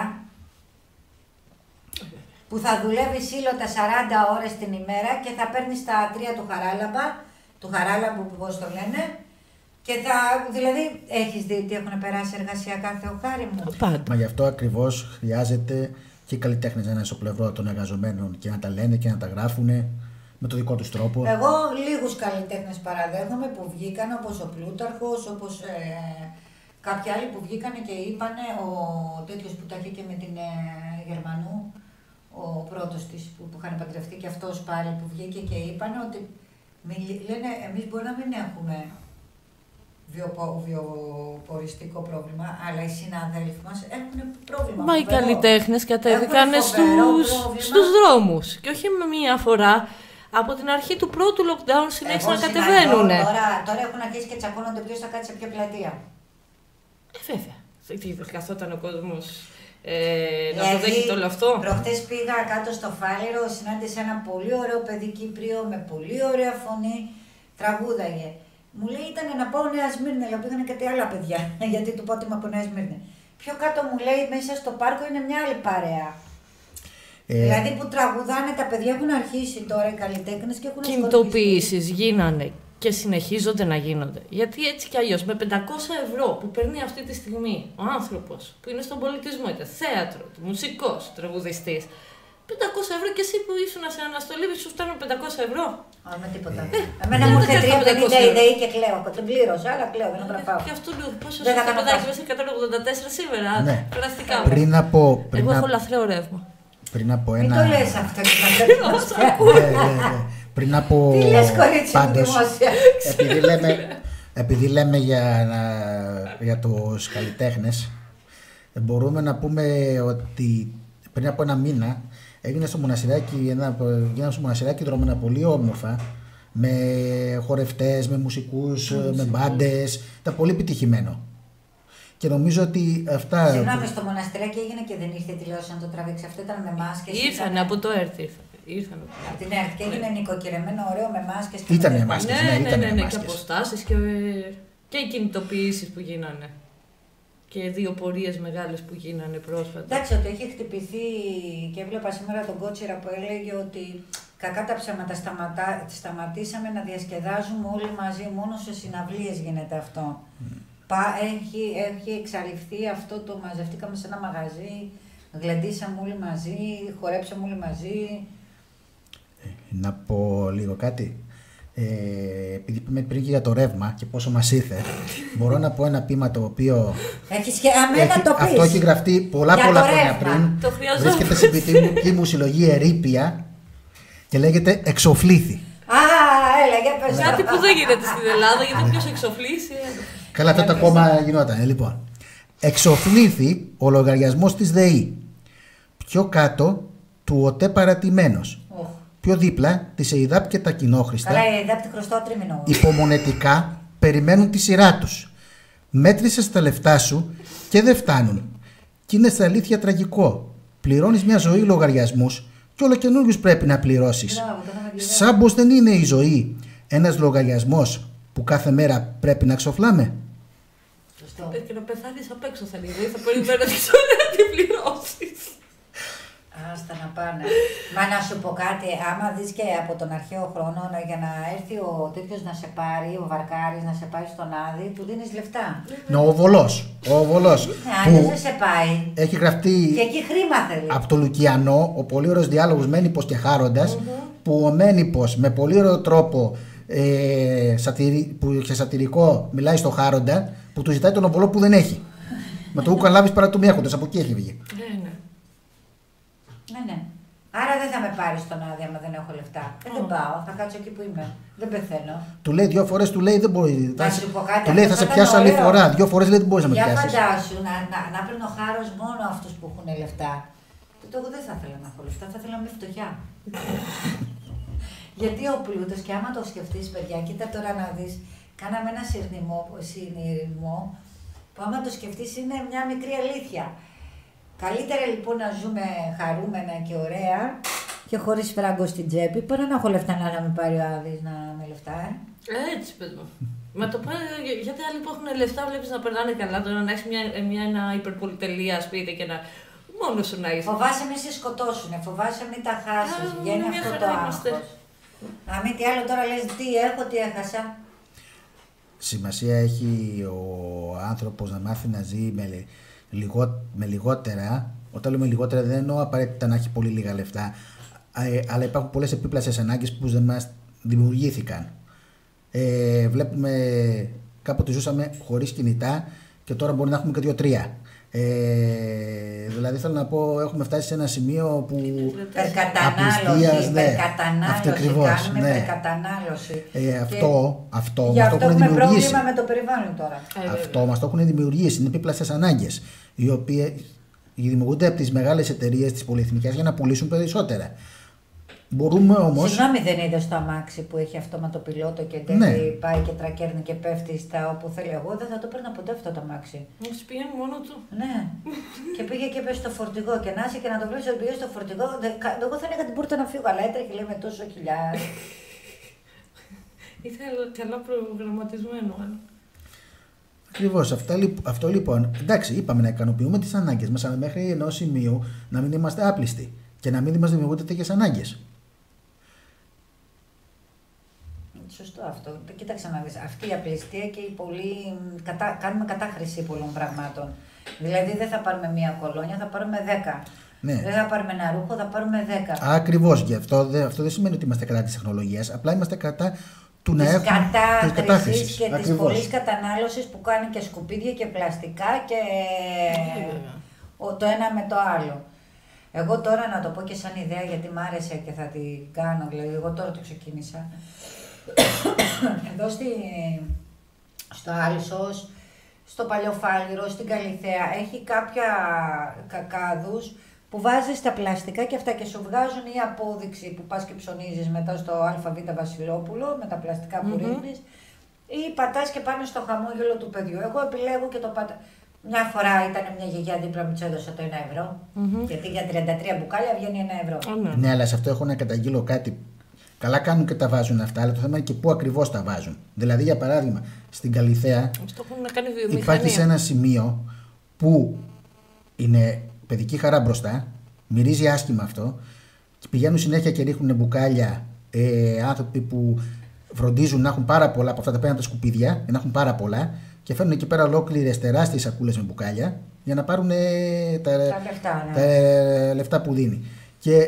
που θα δουλεύει σύλλοτα σαράντα ώρες την ημέρα και θα παίρνει τα τρία του χαράλαμπα, του χαράλαμπου που πώς το λένε, και θα, δηλαδή, έχεις δει τι έχουν περάσει εργασιακά, Θεοχάρη μου. Πάντα. Μα γι' αυτό ακριβώς χρειάζεται και οι καλλιτέχνες να είναι στο πλευρό των εργαζομένων και να τα λένε και να τα γράφουν με το δικό τους τρόπο. Εγώ λίγους καλλιτέχνες παραδέχομαι που βγήκαν, όπως ο Πλούταρχος, όπως ε, κάποιοι άλλοι που βγήκαν και είπανε, ο τέτοιος που τα είχε και με την ε, Γερμανού, ο πρώτος της που, που είχαν παντρευτεί και αυτός πάλι που βγήκε και είπανε ότι μιλ- λένε εμείς μπορεί να μην έχουμε βιοπο, βιοποριστικό πρόβλημα, αλλά οι συναδέλφοι μας έχουν πρόβλημα. Μα οι φοβερό. καλλιτέχνες κατέβηκαν Έχουν φοβερό στους, πρόβλημα. στους δρόμους. Και όχι με μία φορά. Από την αρχή του πρώτου lockdown συνέχισαν να κατεβαίνουν. Τώρα, τώρα έχουν αρχίσει και τσακώνονται ποιος θα κάτσει σε ποια πλατεία. Ε, βέβαια. Τι, καθόταν ο κόσμος ε, να το Δηλαδή, δέχεται όλο αυτό. Προχτές πήγα κάτω στο Φάληρο, συνάντησα ένα πολύ ωραίο παιδί Κύπριο με πολύ ωραία φωνή, τραγούδαγε. Μου λέει ήταν να πάω Νέα Σμύρνη, αλλά πήγανε κάτι άλλα παιδιά, γιατί του πω ότι είμαι από Νέα Σμύρνη. Πιο κάτω μου λέει μέσα στο πάρκο είναι μια άλλη παρέα. Ε, Δηλαδή που τραγουδάνε τα παιδιά έχουν αρχίσει τώρα οι καλλιτέχνες και έχουν Κινητοποιήσεις γίνανε και συνεχίζονται να γίνονται. Γιατί έτσι κι αλλιώς με πεντακόσια ευρώ που παίρνει αυτή τη στιγμή ο άνθρωπος που είναι στον πολιτισμό, είτε θέατρο, μουσικός, τραγουδιστής, πεντακόσια ευρώ και εσύ που ήσουν σε αναστολή σου φτάνουν πεντακόσια ευρώ. Α, με τίποτα. Ε, Εμένα δεν μου τα ήρθε κάνω τρία πενήντα πεντακόσια η ΔΕΗ και κλαίω. Την πλήρωσα, αλλά κλαίω, δεν θα πάω. Και αυτό λέω, πόσο Δεν σου θα κάνω παιδάκι πράξη. μέσα εκατόν ογδόντα τέσσερα σήμερα, Ναι. περαστικά. πριν από, πριν, Εγώ α- έχω λαθρέο ρεύμα. πριν από Μην ένα... το λες αυτό και θα Ναι, ναι, ναι. Πριν από... Τι λες κορίτσι μου πάντως, δημόσια. επειδή λέμε, επειδή λέμε για, για τους καλλιτέχνες, μπορούμε να πούμε ότι πριν από ένα μήνα έγινε στο Μοναστηράκι, ένα, έγιναν στο Μοναστηράκι δρόμενα πολύ όμορφα, με χορευτές, με μουσικούς, mm, με μπάντες, ήταν πολύ επιτυχημένο. Και νομίζω ότι αυτά... Συγγνώμη, στο Μοναστηράκι έγινε και δεν ήρθε η τηλεόραση να το τραβήξει. Αυτό ήταν με μάσκες. Ήρθανε ήταν... από το ΕΡΤ, ήρθανε. Από την ΕΡΤ και έγινε νοικοκυρεμένο ωραίο με μάσκες. Ήτανε με μάσκες, ναι, ναι, ναι, ήτανε ναι, ναι, μάσκες. και αποστάσεις και, και οι κινητοποιήσεις που γίνανε. Και δύο πορείες μεγάλες που γίνανε πρόσφατα. Εντάξει, ότι έχει χτυπηθεί και έβλεπα σήμερα τον Κότσιρα που έλεγε ότι κακά τα ψέματα σταματά, σταματήσαμε να διασκεδάζουμε όλοι μαζί, μόνο σε συναυλίες γίνεται αυτό. Mm. Πα, έχει, έχει εξαλειφθεί αυτό το μαζευτήκαμε σε ένα μαγαζί, γλεντήσαμε όλοι μαζί, χορέψαμε όλοι μαζί. Να πω λίγο κάτι. Ε, επειδή είπαμε πριν και για το ρεύμα και πόσο μας ήρθε, μπορώ να πω ένα ποίημα το οποίο έχει σχε... Αμένα έχει, το πεις. Αυτό έχει γραφτεί πολλά για πολλά χρόνια πριν. Το βρίσκεται στην ποιητική μου συλλογή Ερείπια και λέγεται Εξοφλήθη. Α, έλα, για πες. Κάτι που δεν γίνεται στην Ελλάδα, γιατί ποιος εξοφλήσει. Καλά, τότε ακόμα γινόταν. Λοιπόν, εξοφλήθη ο λογαριασμός της ΔΕΗ. Πιο κάτω του ΟΤΕ παρατημένος. Oh. Πιο δίπλα της ΕΙΔΑΠ και τα κοινόχρηστα. Καλά, η ΕΙΔΑΠ τη χρωστάω τρίμηνο. Υπομονετικά περιμένουν τη σειρά τους. Μέτρησες τα λεφτά σου και δεν φτάνουν. Κι είναι στα αλήθεια τραγικό. Πληρώνεις μια ζωή λογαριασμούς και όλο καινούριους πρέπει να πληρώσεις. Σαν πως δεν είναι η ζωή ένας λογαριασμός που κάθε μέρα πρέπει να ξοφλάμε. Σωστό. Και να πεθάνεις απ' έξω θα είναι. Θα περιμένω τη ζωή να την πληρώσεις. Άστα να πάνε. Μα να σου πω κάτι, άμα δεις και από τον αρχαίο χρόνο να, για να έρθει ο τέτοιος να σε πάρει, ο Βαρκάρης να σε πάει στον Άδη, του δίνεις λεφτά. Ναι, ο Βολός. Ο Βολός. Ναι, αν δεν σε πάει. Έχει γραφτεί και εκεί χρήμα θέλει. Από το Λουκιανό, ο πολύ ωραίος διάλογος Μένιππος και Χάροντας, mm-hmm. που ο Μένιππος με πολύ ωραίο τρόπο ε, σατυρι, που και σατυρικό μιλάει στο Χάροντα, που του ζητάει τον Βολό που δεν έχει. Με το ούκα λάβεις παρά του μη έχοντας, από εκεί έχει βγει. Ναι, ναι. Ναι, ναι. Άρα δεν θα με πάρει στον Άδη άμα δεν έχω λεφτά. Ε, δεν πάω, θα κάτσω εκεί που είμαι. Δεν πεθαίνω. Του λέει δύο φορές, του λέει δεν μπορεί. Να σου πω κάτι. Του λέει θα σε πιάσω άλλη φορά. Δύο φορές λέει δεν μπορεί να με πιάσει. Για φαντάσου να, να, να παίρνω χάρος μόνο αυτούς που έχουν λεφτά. Τότε εγώ δεν θα ήθελα να έχω λεφτά, θα ήθελα να είμαι φτωχιά. Γιατί ο πλούτος, και άμα το σκεφτείς, παιδιά, κοίτα τώρα να δεις, κάναμε ένα συνειρμό που άμα το σκεφτείς είναι μια μικρή αλήθεια. Καλύτερα λοιπόν να ζούμε χαρούμενα και ωραία και χωρίς φράγκο στην τσέπη, παρά να έχω λεφτά να με πάρει ο Άδης να με λεφτά, ε. Έτσι, πες μου. Μα το πάει, γιατί άλλοι που έχουν λεφτά βλέπεις να περνάνε καλά, τώρα να έχεις μια, μια, ένα υπερπολιτελεία σπίτι και να μόνος σου να είσαι. Φοβάσαι μην σε σκοτώσουνε, φοβάσαι μην τα χάσεις, Α, βγαίνει αυτό το άγχος. Αν μη τι άλλο τώρα λες τι έχω, τι έχασα. Σημασία έχει ο άνθρωπος να μάθει να ζει με, λιγό, με λιγότερα. Όταν λέμε λιγότερα δεν εννοώ απαραίτητα να έχει πολύ λίγα λεφτά, αλλά υπάρχουν πολλές επίπλασες ανάγκες που δεν μας δημιουργήθηκαν. Ε, βλέπουμε κάποτε ζούσαμε χωρίς κινητά και τώρα μπορεί να έχουμε και δύο-τρία. Ε, δηλαδή θέλω να πω έχουμε φτάσει σε ένα σημείο που υπερκατανάλωση, ναι, υπερκατανάλωση, κάνουμε ναι. υπερκατανάλωση. Ε, αυτό, αυτό, γι' αυτό έχουμε δημιουργήσει. πρόβλημα με το περιβάλλον τώρα. Αυτό μας το έχουν δημιουργήσει, είναι επίπλαστες ανάγκες, οι οποίες δημιουργούνται από τις μεγάλες εταιρείες της πολυεθνικές για να πουλήσουν περισσότερα. Μπορούμε όμως... Συγγνώμη, δεν είδες το αμάξι που έχει αυτόματο πιλότο και τέλει, ναι. πάει και τρακέρνει και πέφτει στα όπου θέλει. Εγώ δεν θα το παίρνα ποτέ αυτό το αμάξι. Έχεις πηγαίνει μόνο του. Ναι. Και πήγε και πέσει στο φορτηγό και να είσαι και να το βλέπεις ότι πήγε στο φορτηγό. Εγώ θα έλεγα την πόρτα να φύγω, αλλά έτρεχε λέει με τόσο χιλιάδες. Ήθελα καλά προγραμματισμένο. Ακριβώς. Αυτό λοιπόν. Εντάξει, είπαμε να ικανοποιούμε τις ανάγκες μας, αλλά μέχρι ενός σημείου να μην είμαστε άπλιστοι και να μην μας δημιουργούνται τέτοιες ανάγκες. Σωστό αυτό. Κοίταξε να δεις. Αυτή η απληστία και η πολύ... Κατα... κάνουμε κατάχρηση πολλών πραγμάτων. Δηλαδή δεν θα πάρουμε μία κολόνια, θα πάρουμε δέκα. Ναι. Δεν θα πάρουμε ένα ρούχο, θα πάρουμε δέκα. Ακριβώς. Και αυτό, αυτό δεν σημαίνει ότι είμαστε κατά της τεχνολογίας. Απλά είμαστε κατά του να έχουμε της κατάχρησης και της πολλής κατανάλωσης που κάνει και σκουπίδια και πλαστικά και το ένα με το άλλο. Εγώ τώρα να το πω και σαν ιδέα γιατί μ' άρεσε και θα την κάνω, δηλαδή εγώ τώρα το ξεκίνησα. Εδώ στη, στο Άλσος, στο Παλαιοφάλιρο, στην Καλιθέα. Έχει κάποια κακάδους που βάζεις τα πλαστικά και αυτά και σου βγάζουν η απόδειξη που πας και ψωνίζεις μετά στο ΑΒ Βασιλόπουλο με τα πλαστικά που Mm-hmm. ρίχνεις ή πατάς και πάνε στο χαμόγελο του παιδιού. Εγώ επιλέγω και το πατά. Μια φορά ήταν μια γιαγιά δίπλα μου, της έδωσα το ένα ευρώ. Mm-hmm. Γιατί για τριάντα τρία μπουκάλια βγαίνει ένα ευρώ. Oh, ναι. Ναι, αλλά σε αυτό έχω να καταγγείλω κάτι. Καλά κάνουν και τα βάζουν αυτά, αλλά το θέμα είναι και πού ακριβώς τα βάζουν. Δηλαδή, για παράδειγμα, στην Καλιθέα Αυτό έχουν να κάνει βιομηχανία. υπάρχει σε ένα σημείο που είναι παιδική χαρά μπροστά, μυρίζει άσχημα αυτό, και πηγαίνουν συνέχεια και ρίχνουν μπουκάλια ε, άνθρωποι που φροντίζουν να έχουν πάρα πολλά από αυτά, τα παίρνουν από τα σκουπίδια, να έχουν πάρα πολλά και φέρνουν εκεί πέρα ολόκληρες τεράστιες σακούλες με μπουκάλια για να πάρουν ε, τα, Τα λεφτά, ναι. τα ε, λεφτά που δίνει. Και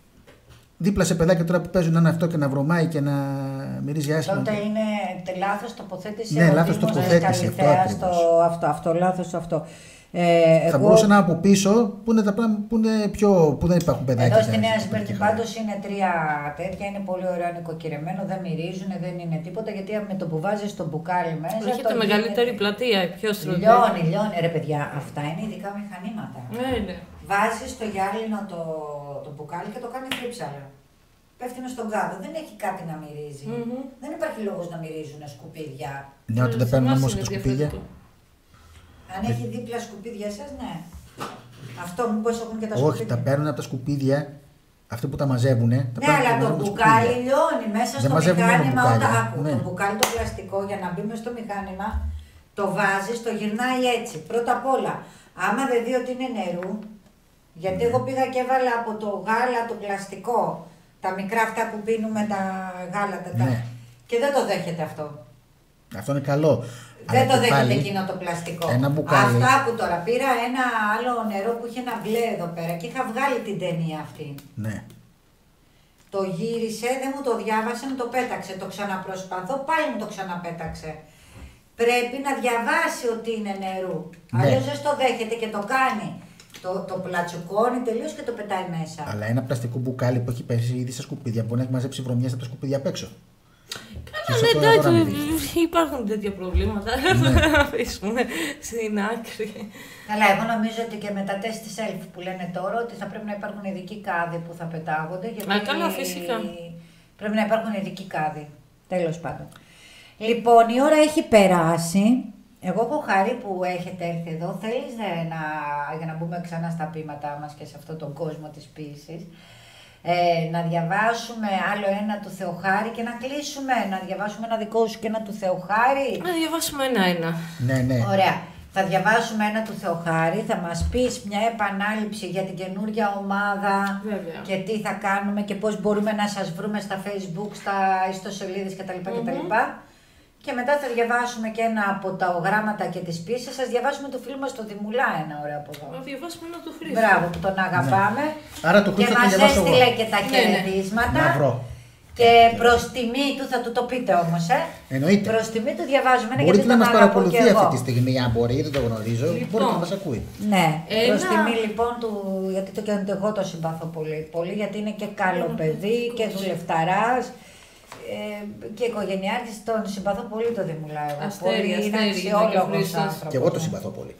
δίπλα σε παιδάκια τώρα που παίζουν ένα αυτό και να βρωμάει και να μυρίζει άσχημα. Τότε είναι λάθος τοποθέτηση. Ναι, ο λάθος Δήμος της τοποθέτηση, αυτό Καλιθέας, ακριβώς. το- αυτό, αυτό, λάθος αυτό. Ε, Θα εγώ- μπορούσε να είναι από πίσω που, είναι τα πράγματα που, είναι πιο, που δεν υπάρχουν παιδάκια. Εδώ στη σε- Νέα στην Σμύρνη παιδική χαρά. πάντως είναι τρία τέτοια, είναι πολύ ωραίο νοικοκυρεμένο, δεν μυρίζουν, δεν είναι τίποτα γιατί με το που βάζεις το μπουκάλι μέσα. Έχετε το μεγαλύτερη γίνεται- πλατεία, πιο στρωτή. Λιώνει, λιώνει. Ρε παιδιά, αυτά είναι ειδικά μηχανήματα. Ναι, ναι. Βάζεις το γυάλινο το, το μπουκάλι και το κάνει θρύψαλα. Πέφτει μες στον κάδο, δεν έχει κάτι να μυρίζει. Μμμ. Δεν υπάρχει λόγος να μυρίζουν σκουπίδια. Ναι, όταν Ε, δεν σε παίρνουν εμάς όμως είναι τα σκουπίδια. διαφορετικό. Αν έχει δίπλα σκουπίδια σας, ναι. Αυτό μήπως έχουν και τα Όχι, σκουπίδια. τα παίρνουν από τα σκουπίδια, αυτοί που τα μαζεύουν. Τα Ναι, παίρνουν αλλά και το βάζουν τα μπουκάλι σκουπίδια. λιώνει μέσα Δεν στο μαζεύουν μόνο μηχάνημα. Όταν μπουκάλια, άκου, ναι. το μπουκάλι το πλαστικό για να μπει μες στο μηχάνημα, το βάζεις, το γυρνάει έτσι. Πρώτα απ' όλα, άμα δεν δει ότι είναι νερού, γιατί εγώ πήγα και έβαλα από το γάλα το πλαστικό, τα μικρά αυτά που πίνουμε τα γάλατα, τα... Ναι. και δεν το δέχεται αυτό. Αυτό είναι καλό. Δεν Αλλά το και δέχεται πάλι, εκείνο το πλαστικό. ένα μπουκάλι. Αυτά που τώρα πήρα ένα άλλο νερό που είχε ένα μπλε εδώ πέρα και είχα βγάλει την ταινία αυτή. Ναι. Το γύρισε, δεν μου το διάβασε, μου το πέταξε. Το ξαναπροσπαθώ, πάλι μου το ξαναπέταξε. Πρέπει να διαβάσει ότι είναι νερού. Ναι. Αλλιώς δεν το δέχεται και το κάνει. Το, το πλατσουκώνει τελείως και το πετάει μέσα. Αλλά ένα πλαστικό μπουκάλι που έχει πέσει ήδη στα σκουπίδια μπορεί να έχει μαζέψει βρωμιές από τα σκουπίδια απ' έξω. Και σε Ναι, αυτό δεν τώρα εντάξει, μυρίζει. υπάρχουν τέτοια προβλήματα. Ναι. Να αφήσουμε στην άκρη. Καλά, εγώ νομίζω ότι και με τα τεστ της ΕΛΦ που λένε τώρα ότι θα πρέπει να υπάρχουν ειδικοί κάδοι που θα πετάγονται. Γιατί Α, καλά, φυσικά. πρέπει να υπάρχουν ειδικοί κάδοι. Τέλος πάντων. Λοιπόν, η ώρα έχει περάσει. Εγώ έχω χαρεί που έχετε έρθει εδώ. Θέλεις ε, να, για να μπούμε ξανά στα ποίηματά μας και σε αυτόν τον κόσμο της ποίησης, ε, να διαβάσουμε άλλο ένα του Θεοχάρη και να κλείσουμε, να διαβάσουμε ένα δικό σου και ένα του Θεοχάρη. Να διαβάσουμε ένα-ένα. Ναι, ναι. Ωραία. Θα διαβάσουμε ένα του Θεοχάρη, θα μας πεις μια επανάληψη για την καινούργια ομάδα Βέβαια. και τι θα κάνουμε και πώς μπορούμε να σας βρούμε στα Facebook, στα ιστοσελίδες κτλ. κτλ. Και μετά θα διαβάσουμε και ένα από τα ογράμματα και τις πίσεις. Σας διαβάσουμε το φίλο μας το Δημουλά, ένα ωραίο από εδώ. Να διαβάσουμε ένα του Χρήστο. Μπράβο που τον αγαπάμε. Άρα το Και Χρήστο το μας διαβάσω εγώ. έστειλε και τα Ναι, ναι. χαιρετίσματα. Να βρω. Και προς τιμή του θα του το πείτε όμως, ε. Εννοείται. Προς τιμή του διαβάζουμε ένα Μπορεί γιατί και να τον μας αγαπώ παρακολουθεί και εγώ. αυτή τη στιγμή, αν μπορεί, δεν το γνωρίζω. Λοιπόν. Μπορεί και να μας ακούει. Ναι, Ένα- προς τιμή λοιπόν του, γιατί το και εγώ το συμπαθώ πολύ, πολύ γιατί είναι και καλό παιδί και δουλευταράς ε, και οικογενειάρχης, τον συμπαθώ πολύ το Δημουλά εγώ. Αστέρι, Πολύ, είναι αστέρι, είναι και ο αξιόλογος Χρήστος. άνθρωπος. Και εγώ το ναι. συμπαθώ πολύ.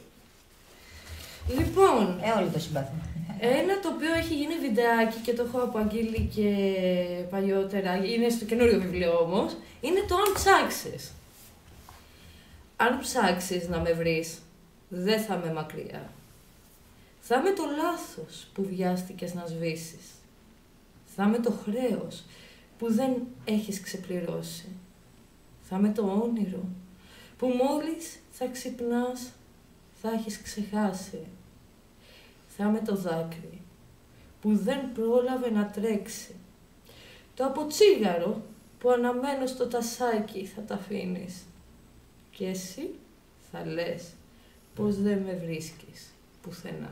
Λοιπόν, Ε, όλοι το συμπαθούν. ένα το οποίο έχει γίνει βιντεάκι και το έχω απαγγείλει και παλιότερα, είναι στο καινούριο βιβλίο όμως, είναι το «Αν ψάξεις». Αν ψάξεις να με βρεις, δεν θα είμαι μακριά. Θα είμαι το λάθος που βιάστηκες να σβήσεις. Θα είμαι το χρέος που δεν έχεις ξεπληρώσει. Θα είμαι το όνειρο που μόλις θα ξυπνάς θα έχεις ξεχάσει. Θα είμαι το δάκρυ που δεν πρόλαβε να τρέξει. Το αποτσίγαρο που αναμένω στο τασάκι θα τα αφήνεις. Και εσύ θα λες πως δεν με βρίσκεις πουθενά.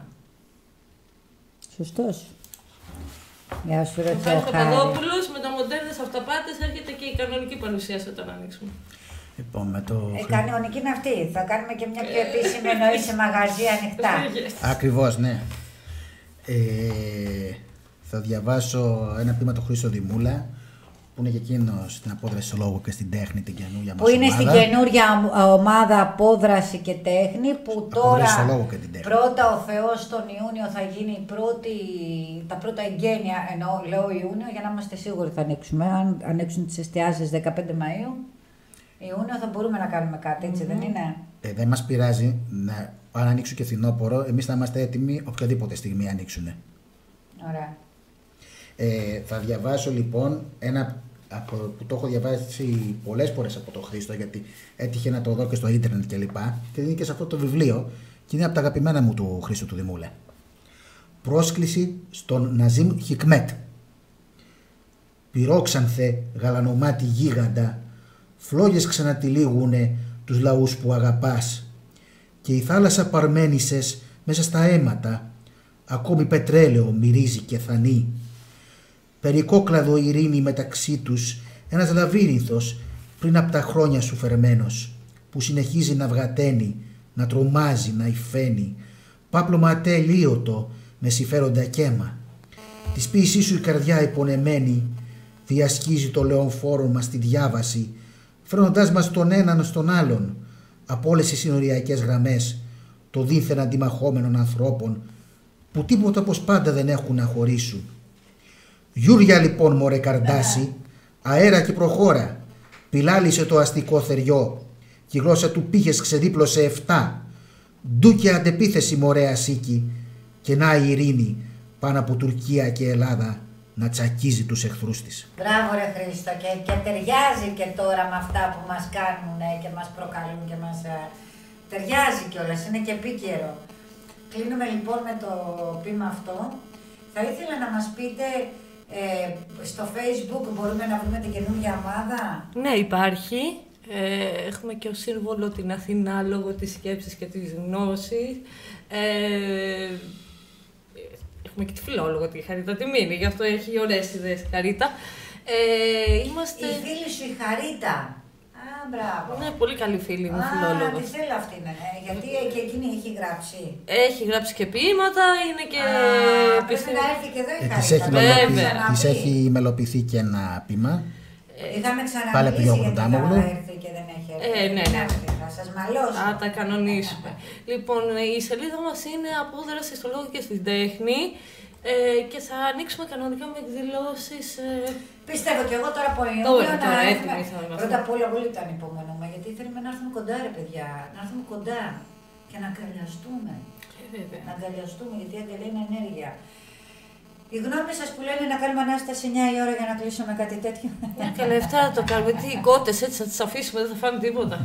Σωστός. Γεια σου ρε Ο Χάρης Θεοχάρη. Παπαδόπουλος με τα μοντέρνες αυταπάτες έρχεται και η κανονική παρουσίαση όταν ανοίξουμε. Λοιπόν, με το. Ε, κανονική είναι αυτή. Θα κάνουμε και μια πιο επίσημη εννοή σε μαγαζί ανοιχτά. Ακριβώς, ναι. Ε, θα διαβάσω ένα ποίημα του Χρήστο Δημούλα που είναι και εκείνο στην απόδραση στο λόγο και στην τέχνη, την καινούργια μας Που είναι ομάδα. στην καινούργια ομάδα απόδραση και τέχνη, που τώρα στο λόγο και την τέχνη. πρώτα ο Θεός τον Ιούνιο θα γίνει η πρώτη, τα πρώτα εγγένεια, ενώ λέω Ιούνιο για να είμαστε σίγουροι θα ανοίξουμε. Αν ανοίξουν τις εστιάσεις δεκαπέντε Μαΐου, Ιούνιο θα μπορούμε να κάνουμε κάτι, έτσι mm-hmm. δεν είναι? Ε, δεν μας πειράζει, να, αν ανοίξουν και φθινόπωρο, εμείς θα είμαστε έτοιμοι οποιαδήποτε στιγμή ανοίξουν. Ωραία. Ε, θα διαβάσω λοιπόν ένα από, που το έχω διαβάσει πολλές φορές από τον Χρήστο, γιατί έτυχε να το δω και στο ίντερνετ και λοιπά, και είναι και σε αυτό το βιβλίο και είναι από τα αγαπημένα μου του Χρήστου του Δημούλα. Πρόσκληση στον Ναζίμ Χικμέτ. Πυρόξανθε γαλανομάτι γίγαντα, φλόγες ξανατυλίγουνε τους λαούς που αγαπάς, και η θάλασσα παρμένησες μέσα στα αίματα, ακόμη πετρέλαιο μυρίζει και θανεί. Περικόκλαδο ειρήνη μεταξύ τους, ένας λαβύρινθος πριν από τα χρόνια σου φερμένος, που συνεχίζει να βγαταίνει, να τρομάζει, να υφαίνει, πάπλωμα ατελείωτο με συμφέροντα καίμα. Της ποίησής σου η καρδιά υπονεμένη διασχίζει το λεωφόρο μας στη διάβαση, φέρνοντάς μας τον έναν στον άλλον από όλες τις συνοριακές γραμμές των δίθεν αντιμαχόμενων ανθρώπων που τίποτα όπως πάντα δεν έχουν να χωρίσουν. Γιούρια λοιπόν μωρέ Καρντάση, αέρα και προχώρα, πιλάλισε το αστικό θεριό και η γλώσσα του πήγες ξεδίπλωσε εφτά. Ντου και αντεπίθεση μωρέ Ασίκη, και να η ειρήνη πάνω από Τουρκία και Ελλάδα να τσακίζει τους εχθρούς της. Μπράβο ρε Χρήστο, και, και ταιριάζει και τώρα με αυτά που μας κάνουν και μας προκαλούν και μας... Ε, ταιριάζει κιόλας, είναι και επίκαιρο. Κλείνουμε λοιπόν με το ποίημα αυτό. Θα ήθελα να μας πείτε, ε, στο Facebook μπορούμε να βρούμε την καινούργια ομάδα? Ναι, υπάρχει. Ε, έχουμε και ως σύμβολο την Αθηνά λόγω της σκέψης και της γνώσης. Ε, έχουμε και τη φιλόλογο τη Χαρίτα τη Μήνη, γι' αυτό έχει ωραίες ιδέες η Χαρίτα. Ε, είμαστε... Η φίλη σου η Χαρίτα. Α, μπράβο. Ναι, πολύ καλή φίλη μου, φιλόλογος. Α, τη θέλω αυτή, ναι, γιατί και εκείνη έχει γράψει. Έχει γράψει και ποίηματα, είναι και... Α, πρέπει να έρθει και εδώ η ε, Χαρίτα. της έχει, μελοποιηθεί, της έχει μελοποιηθεί και ένα ποίημα. Είχαμε ξαναμιλήσει γιατί θα έρθει και δεν έχει έρθει. Ε, ναι, ναι. Θα σας μαλώσω. Θα τα κανονίσουμε. Λοιπόν, η σελίδα μας είναι απόδραση στο λόγο και στην τέχνη ε, και θα ανοίξουμε κανονικά με εκδηλώσεις. Ε... Πιστεύω και εγώ τώρα από Ιούνιο να έρθουμε. Πρώτα απ' όλα όλοι τα ανυπομονούμε, γιατί θέλουμε να έρθουμε κοντά ρε παιδιά, να έρθουμε κοντά και να αγκαλιαστούμε. Ε, να αγκαλιαστούμε, γιατί η αγκαλιά είναι ενέργεια. Η γνώμη σας που λένε να κάνουμε ανάσταση εννιά η ώρα για να κλείσουμε κάτι τέτοιο. Ναι, και λεφτά το κάνουμε. Τι οι κότες έτσι θα τις αφήσουμε, δεν θα φάνε τίποτα.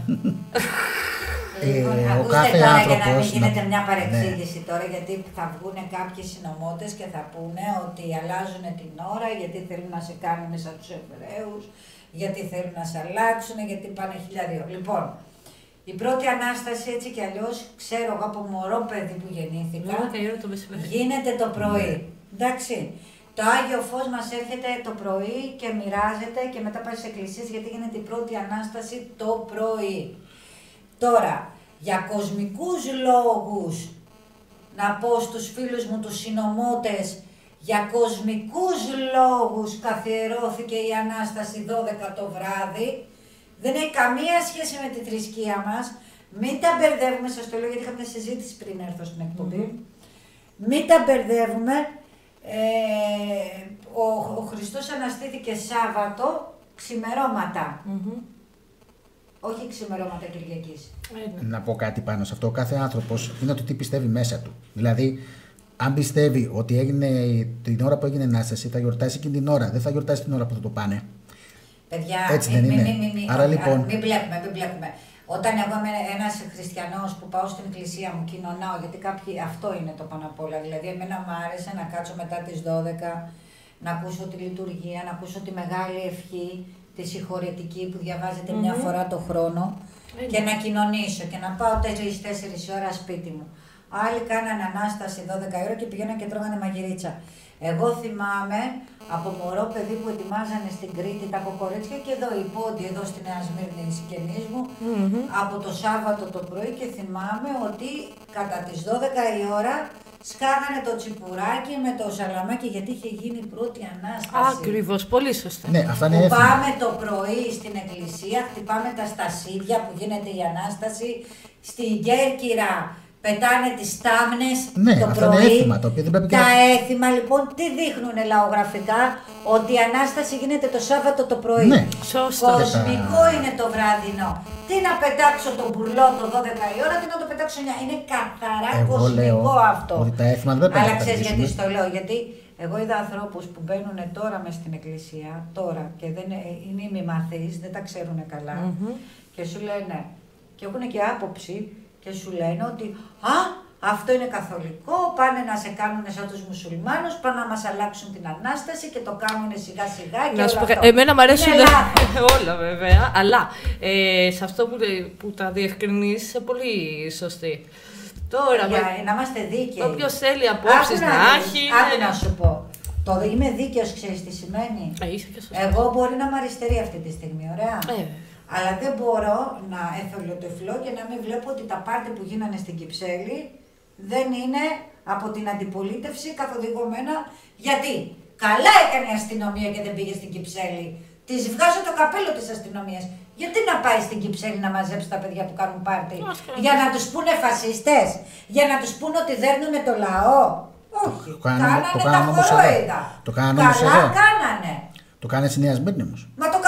Λοιπόν, ε, ακούστε κάθε τώρα άνθρωπος, για να μην γίνεται να... μια παρεξήγηση ναι. τώρα, γιατί θα βγουν κάποιοι συνωμότες και θα πούνε ότι αλλάζουν την ώρα, γιατί θέλουν να σε κάνουν σαν τους Εβραίους, γιατί θέλουν να σε αλλάξουν, γιατί πάνε χιλιάδιο. Λοιπόν, η πρώτη Ανάσταση έτσι κι αλλιώς, ξέρω εγώ από μωρό παιδί που γεννήθηκα, γίνεται το πρωί. Εντάξει. Το Άγιο Φως μας έρχεται το πρωί και μοιράζεται και μετά πάει στις εκκλησίες, γιατί γίνεται η πρώτη Ανάσταση το πρωί. Τώρα, για κοσμικούς λόγους, να πω στους φίλους μου τους συνωμότες, για κοσμικούς λόγους καθιερώθηκε η Ανάσταση δώδεκα το βράδυ, δεν έχει καμία σχέση με τη θρησκεία μας, μην τα μπερδεύουμε, σας το λέω γιατί είχα μια συζήτηση πριν έρθω στην εκπομπή, mm-hmm. μην τα μπερδεύουμε. Ε, ο, ο Χριστός αναστήθηκε Σάββατο ξημερώματα, mm-hmm. όχι ξημερώματα Κυριακής. Mm-hmm. Να πω κάτι πάνω σε αυτό. Ο κάθε άνθρωπος είναι το τι πιστεύει μέσα του. Δηλαδή, αν πιστεύει ότι έγινε την ώρα που έγινε Ανάσταση, θα γιορτάσει εκείνη την ώρα. Δεν θα γιορτάσει την ώρα που θα το πάνε. Παιδιά, έτσι δεν μην, είναι. Μην, μην, μην, Άρα, μην, λοιπόν... μην μπλέκουμε, μην μπλέκουμε. Όταν εγώ είμαι ένας χριστιανός που πάω στην εκκλησία μου, κοινωνάω, γιατί κάποιοι, αυτό είναι το πάνω απ' όλα. Δηλαδή, εμένα μου άρεσε να κάτσω μετά τις δώδεκα, να ακούσω τη λειτουργία, να ακούσω τη μεγάλη ευχή, τη συγχωρετική που διαβάζεται mm-hmm. μια φορά το χρόνο mm-hmm. και να κοινωνήσω και να πάω τρεις τέσσερις ώρα σπίτι μου. Άλλοι κάνανε Ανάσταση δώδεκα ώρα και πηγαίναν και τρώγανε μαγειρίτσα. Εγώ θυμάμαι από μωρό παιδί που ετοιμάζανε στην Κρήτη τα κοκορέτσια και εδώ οι πόντοι, εδώ στη Νέα Σμύρνη, οι συγγενείς μου, mm-hmm. από το Σάββατο το πρωί, και θυμάμαι ότι κατά τις δώδεκα η ώρα σκάγανε το τσιπουράκι με το σαλαμάκι γιατί είχε γίνει η πρώτη Ανάσταση. Ακριβώς, πολύ σωστά. Ναι, αυτά είναι Που έθιμα. πάμε το πρωί στην εκκλησία, χτυπάμε τα στασίδια που γίνεται η Ανάσταση, στην Κέρκυρα πετάνε τις στάμνες Ναι, το αυτά είναι πρωί. έθιμα, το οποίο δεν πρέπει και Τα να- έθιμα λοιπόν τι δείχνουν λαογραφικά, ότι η Ανάσταση γίνεται το Σάββατο το πρωί. Ναι. Σωστό. Κοσμικό είναι το βραδινό. Τι να πετάξω τον μπουρλό το δώδεκα η ώρα, τι να το πετάξω εννιά. Είναι καθαρά Εγώ κοσμικό λέω αυτό. ότι τα έθιμα δεν πρέπει να Αλλά τα ξέρεις γιατί παρατηρήσουμε. στο λέω, γιατί εγώ είδα ανθρώπους που μπαίνουν τώρα μες στην εκκλησία, τώρα και δεν είναι ημιμαθείς, δεν τα ξέρουν καλά και σου λένε, και έχουν και άποψη και σου λένε ότι «Α, αυτό είναι καθολικό, πάνε να σε κάνουν σαν τους μουσουλμάνους, πάνε να μας αλλάξουν την Ανάσταση και το κάνουν σιγά σιγά και Να όλο σου πω, αυτό». εμένα μου αρέσουν Είναι λάθος. όλα βέβαια, αλλά ε, σε αυτό που, που τα διευκρινίζεις είσαι πολύ σωστή. Τώρα, Για με- να είμαστε δίκαιοι. όποιος θέλει απόψεις Άκου να δεις, έχει. Άκου ναι. να σου πω. Το είμαι δίκαιος, ξέρεις τι σημαίνει. Ε, είσαι και σωστός. Εγώ μπορεί να είμαι αριστερή αυτή τη στιγμή, ωραία. Ε, Αλλά δεν μπορώ να εθελοτυφλώ και να μην βλέπω ότι τα πάρτι που γίνανε στην Κυψέλη δεν είναι από την αντιπολίτευση καθοδηγούμενα. Γιατί καλά έκανε η αστυνομία και δεν πήγε στην Κυψέλη. Τη βγάζω το καπέλο τη αστυνομία. Γιατί να πάει στην Κυψέλη να μαζέψει τα παιδιά που κάνουν πάρτι, για να του πούνε φασίστες, για να του πούνε ότι δέρνουνε το λαό. Όχι. Το κάνανε- κάνανε το τα κάνανε όμως εδώ. χορόιδα. Το κάνανε όμως Καλά εδώ. κάνανε. Το κάνει στη Νέα Σμύρνη όμως. Μα το κα...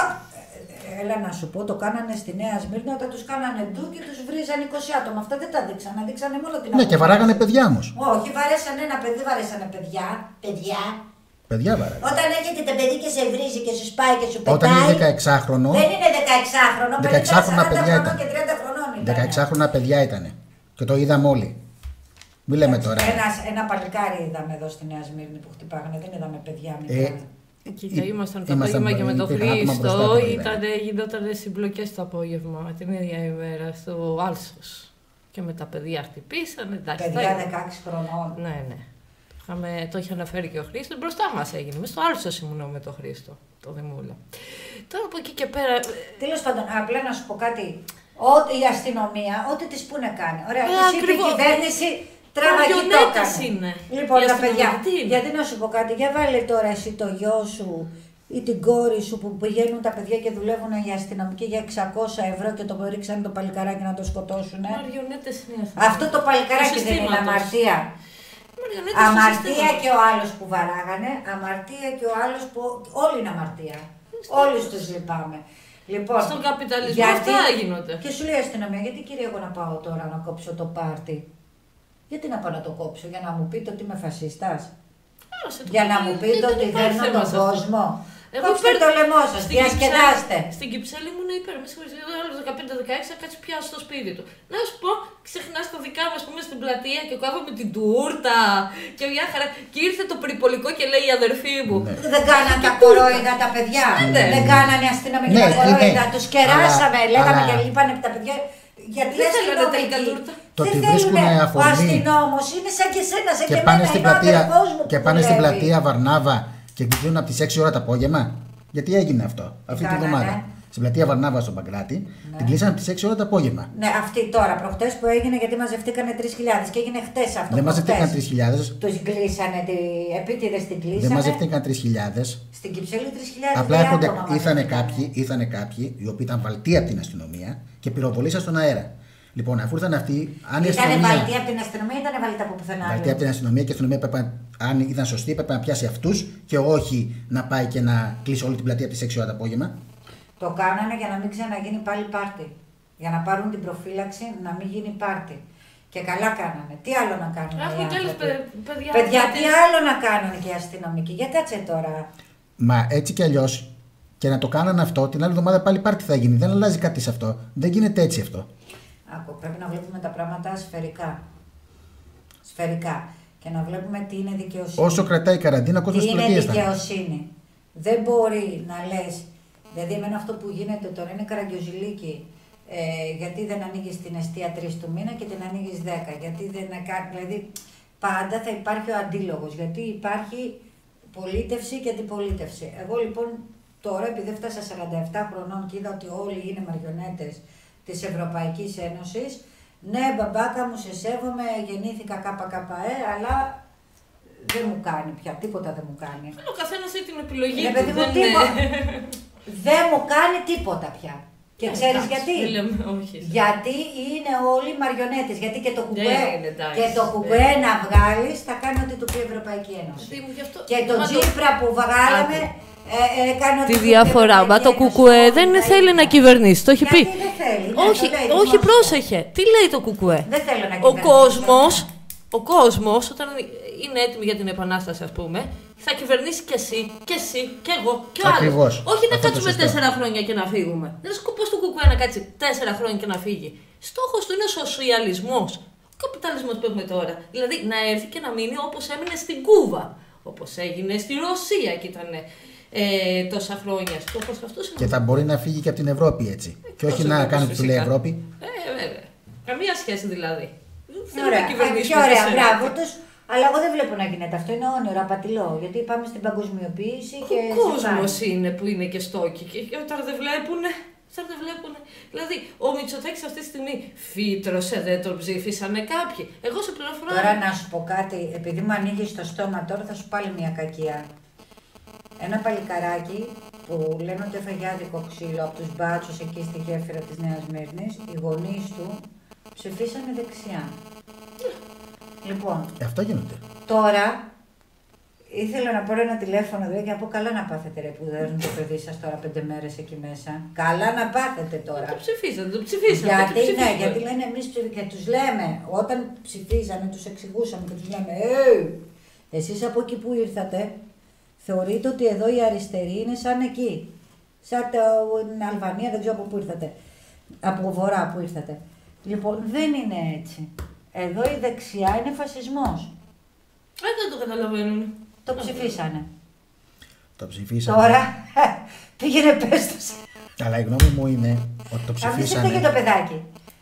ε, Έλα να σου πω, το κάνανε στη Νέα Σμύρνη όταν τους κάνανε ντου και τους βρίζανε είκοσι άτομα. Αυτά δεν τα δείξαν, δείξανε μόνο την Ναι, και απόφαση. βαράγανε παιδιά όμως. Όχι, βαρέσανε ένα παιδί, δεν βαρέσανε παιδιά. Παιδιά. Παιδιά βαράγανε. Όταν έρχεται το παιδί και σε βρίζει και σου σπάει και σου πετάει. Όταν είναι δεκαεξάχρονο, Δεν είναι δεκαεξάχρονο, δεκαεξάχρονα πενήντα, παιδιά σαράντα ήταν. και τριάντα χρονών ήταν. δεκαεξάχρονα παιδιά ήταν. Και το είδαμε όλοι. Μην λέμε τώρα. Ένας, ένα παλικάρι είδαμε εδώ στη Νέα Σμύρνη που χτυπάγανε, δεν είδαμε παιδιά μικρά. Ε, Κοίτα, Ή- ήμασταν το ήμασταν απόγευμα και με τον υπήρχαν άτομα μπροστά Χρήστο, το πρωί, ήταν, βέβαια. γινόταν συμπλοκές το απόγευμα την ίδια ημέρα στο Άλσος. Και με τα παιδιά χτυπήσανε, εντάξει. Παιδιά τα- δεκαέξι χρονών. Ναι, ναι. Είχαμε, το είχε αναφέρει και ο Χρήστος, μπροστά μας έγινε. Μες στο Άλσος ήμουν με τον Χρήστο, το Δημούλα. Τώρα από εκεί και πέρα. Τέλος πάντων, απλά να σου πω κάτι. Ό,τι η αστυνομία, ό,τι της πούνε κάνει. Ωραία, Ε, της είπε η ακριβώς. κυβέρνηση τραβαγή το Μαριονέτες έκανε. είναι. Λοιπόν, Η τα αστυνομία παιδιά, τι είναι? γιατί να σου πω κάτι, για βάλε τώρα εσύ το γιο σου ή την κόρη σου που πηγαίνουν τα παιδιά και δουλεύουν οι αστυνομικοί για εξακόσια ευρώ και το ρίξανε το παλικαράκι να το σκοτώσουν. Μαριονέτες είναι οι αστυνομικοί. Αυτό το παλικαράκι Του δεν είναι συστήματος. αμαρτία. Μαριονέτες του Αμαρτία συστήματος. και ο άλλος που βαράγανε, αμαρτία και ο άλλος που. Όλοι είναι αμαρτία. Όλους τους λυπάμαι. Λοιπόν, Στον καπιταλισμό αυτά γίνονται. Και σου λέει η αστυνομία, γιατί κύριε, εγώ να πάω τώρα να κόψω το πάρτι. Γιατί να πάω να το κόψω, για να μου πείτε ότι είμαι φασίστας. Άσε το Για να παιδί, μου δεν πείτε ότι υπάρχει δέρνω θέμα τον σε αυτό. κόσμο. Εγώ Κόψτε παίρνω- το λαιμό σας, στην διασκεδάστε. Κυψέλη- Στην Κυψέλη ήμουν υπέρ. Με συγχωρείτε, ο άλλος δεκαπέντε δεκαέξι θα κάτσει πια στο σπίτι του. Να σου πω, ξεχνάς τα δικά μας που είμαι στην πλατεία και κόβαμε την τούρτα και μια χαρά. Και ήρθε το περιπολικό και λέει η αδερφή μου. Ναι. Δεν κάνανε τα κορόιδα τα παιδιά. Ναι. Δεν κάνανε αστυνομικά Ναι, τα κορόιδα. ναι. Τους κεράσαμε. Αλλά- Λέγαμε αλλά- και λείπανε τα παιδιά. Γιατί Δεν οι θέλανε τελικά αστυνομικοί τούρτα. Το δεν ότι θέλουνε. βρίσκουνε Ο αφορμή αστυνόμος είναι σαν και εσένα, σαν και, και πάνε εμένα. στην Είναι ο πλατεία, αδερφός μου και που πάνε στην δουλεύει. πλατεία Βαρνάβα και κοιτούν από τις έξι ώρα το απόγευμα. Γιατί έγινε αυτό αυτή τη κάνανε? βδομάδα. Στην πλατεία Βαρνάβα στον Παγκράτη την κλείσανε από τις έξι ώρα το απόγευμα. Ναι, αυτή τώρα προχτές που έγινε γιατί μαζευτήκανε τρεις χιλιάδες και έγινε χτες αυτό. Δεν προχτές. μαζευτήκαν τρεις χιλιάδες. Τους κλείσανε, τη... επίτηδες την κλείσανε. Δεν μαζευτήκαν τρεις χιλιάδες. Στην Κυψέλη τρεις χιλιάδες. Απλά έρχονται, άτομα ήρθανε μαζευτήκανε. κάποιοι, ήρθανε κάποιοι οι οποίοι ήταν βαλτοί από την αστυνομία και πυροβολήσαν στον αέρα. Λοιπόν, αφού ήρθαν αυτοί, αν η Ήτανε αστυνομία. βαλτή από την αστυνομία ή ήτανε βαλτή από πουθενά. Βαλτοί άλλο? από την αστυνομία και η αστυνομία πρέπει να, αν ήταν σωστή, πρέπει να πιάσει αυτού και όχι να πάει και να κλείσει όλη την πλατεία από τις έξι ώρα το απόγευμα. Το κάνανε για να μην ξαναγίνει πάλι πάρτι. Για να πάρουν την προφύλαξη να μην γίνει πάρτι. Και καλά κάνανε. Τι άλλο να κάνουν. Έχουν οι κι άλλες άνθρωποι? παι- παιδιά. Παιδιά, τι παιδιά. άλλο να κάνουν και οι αστυνομικοί. Για κάτσε τώρα. Μα έτσι κι αλλιώ και να το κάνανε αυτό, την άλλη εβδομάδα πάλι πάρτι θα γίνει. Δεν αλλάζει κάτι σε αυτό. Δεν γίνεται έτσι αυτό. Άκου, πρέπει να βλέπουμε τα πράγματα σφαιρικά. Σφαιρικά. Και να βλέπουμε τι είναι δικαιοσύνη. Όσο κρατάει η καραντίνα, ο κόσμο Τι στι είναι πλατείε θα είναι. δικαιοσύνη. Δεν μπορεί να λες, δηλαδή εμένα αυτό που γίνεται τώρα είναι καραγκιόζηλίκι. Ε, γιατί δεν ανοίγει την εστία τρεις του μήνα και την ανοίγει δέκα. Γιατί δεν κάνει. Δηλαδή πάντα θα υπάρχει ο αντίλογος. Γιατί υπάρχει πολίτευση και αντιπολίτευση. Εγώ λοιπόν τώρα, επειδή έφτασα σαράντα επτά χρονών και είδα ότι όλοι είναι μαριονέτες της Ευρωπαϊκής Ένωσης, Ναι, μπαμπάκα μου, σε σέβομαι, γεννήθηκα ΚΚΕ, αλλά δεν μου κάνει πια, τίποτα δεν μου κάνει. Ο καθένας έχει την επιλογή Ναι, του. παιδί μου, δεν τίποτα. είναι- Δεν μου κάνει τίποτα πια. Και ξέρεις Εντάξει, γιατί. δεν λέμε, όχι. Γιατί είναι όλοι μαριονέτες. Γιατί και το κουκουέ, είναι, εντάξει. και το κουκουέ να βγάλεις θα κάνει ό,τι του πει η Ευρωπαϊκή Ένωση. Δηλαδή, μου γι' αυτό- Και το Μα Τζίπρα που βγάλαμε ε, ε, έκανε ό,τι Τη του πει η διαφορά. Μα Ευρωπαϊκή το Ένωση. κουκουέ δεν Όχι, θέλει να κυβερνήσει. Το έχει πει. Γιατί δεν θέλει. Ναι, Όχι, το λέει, όχι, δημόσια. πρόσεχε. Τι λέει το κουκουέ. Δεν θέλω να Ο κυβερνήσω. κόσμος, ο κόσμος, όταν είναι έτοιμοι για την επανάσταση, ας πούμε, θα κυβερνήσει και εσύ, και εσύ, και εγώ, και ο άλλος. Ακριβώς. Όχι να Αυτό το κάτσουμε σωστό. τέσσερα χρόνια και να φύγουμε. Δεν είναι σκοπός του κουκουέ να κάτσει τέσσερα χρόνια και να φύγει. Στόχος του είναι ο σοσιαλισμός. Ο καπιταλισμός που έχουμε τώρα. Δηλαδή να έρθει και να μείνει όπως έμεινε στην Κούβα. Όπως έγινε στη Ρωσία και ήταν ε, τόσα χρόνια. Στόχος αυτός είναι. Και θα μπορεί να φύγει και από την Ευρώπη έτσι. Και όχι Εκτός να Ευρώπης, κάνει που του λέει φυσικά. Ευρώπη. Ε, βέβαια. Καμία σχέση δηλαδή. Θέλω Ωραία, να κυβερνήσουμε και ωραία, τέσσερα. μπράβο τους. Αλλά εγώ δεν βλέπω να γίνεται αυτό. Είναι όνειρο, απατηλό. Γιατί πάμε στην παγκοσμιοποίηση και. Ο κόσμος είναι που είναι και στόκοι και και όταν δεν βλέπουνε, όταν δεν βλέπουνε. Δηλαδή, ο Μητσοτάκης αυτή τη στιγμή φύτρωσε, δεν τον ψήφισανε κάποιοι. Εγώ σε πληροφορώ. Τώρα να σου πω κάτι, επειδή μου ανοίγει το στόμα τώρα θα σου πάλι μια κακία. Ένα παλικαράκι που λένε ότι έφαγε άδικο ξύλο από τους μπάτσους εκεί στη γέφυρα της Νέας Μύρνης, οι γονείς του ψηφίσανε δεξιά. Λοιπόν, Ε, αυτό γίνεται. τώρα ήθελα να πάρω ένα τηλέφωνο εδώ και να πω καλά να πάθετε ρε που δέρνουν το παιδί σας τώρα πέντε μέρες εκεί μέσα. Καλά να πάθετε τώρα. Το ψηφίσανε, το ψηφίσανε. Γιατί, το ναι, ψηφίσανε. γιατί λένε εμείς ψηφ- και τους λέμε, όταν ψηφίζανε, τους εξηγούσαμε και τους λέμε «Ε, εσείς από εκεί που ήρθατε, θεωρείτε ότι εδώ οι αριστεροί είναι σαν εκεί, σαν την Αλβανία, δεν ξέρω από πού ήρθατε, από βορρά που ήρθατε». Λοιπόν, δεν είναι έτσι. Εδώ η δεξιά είναι φασισμός. Ε, δεν το καταλαβαίνουν. Το ψηφίσανε. Το ψηφίσανε. Τώρα πήγαινε πες τους. Αλλά η γνώμη μου είναι ότι το Αφήστε και ψηφίσανε το παιδάκι.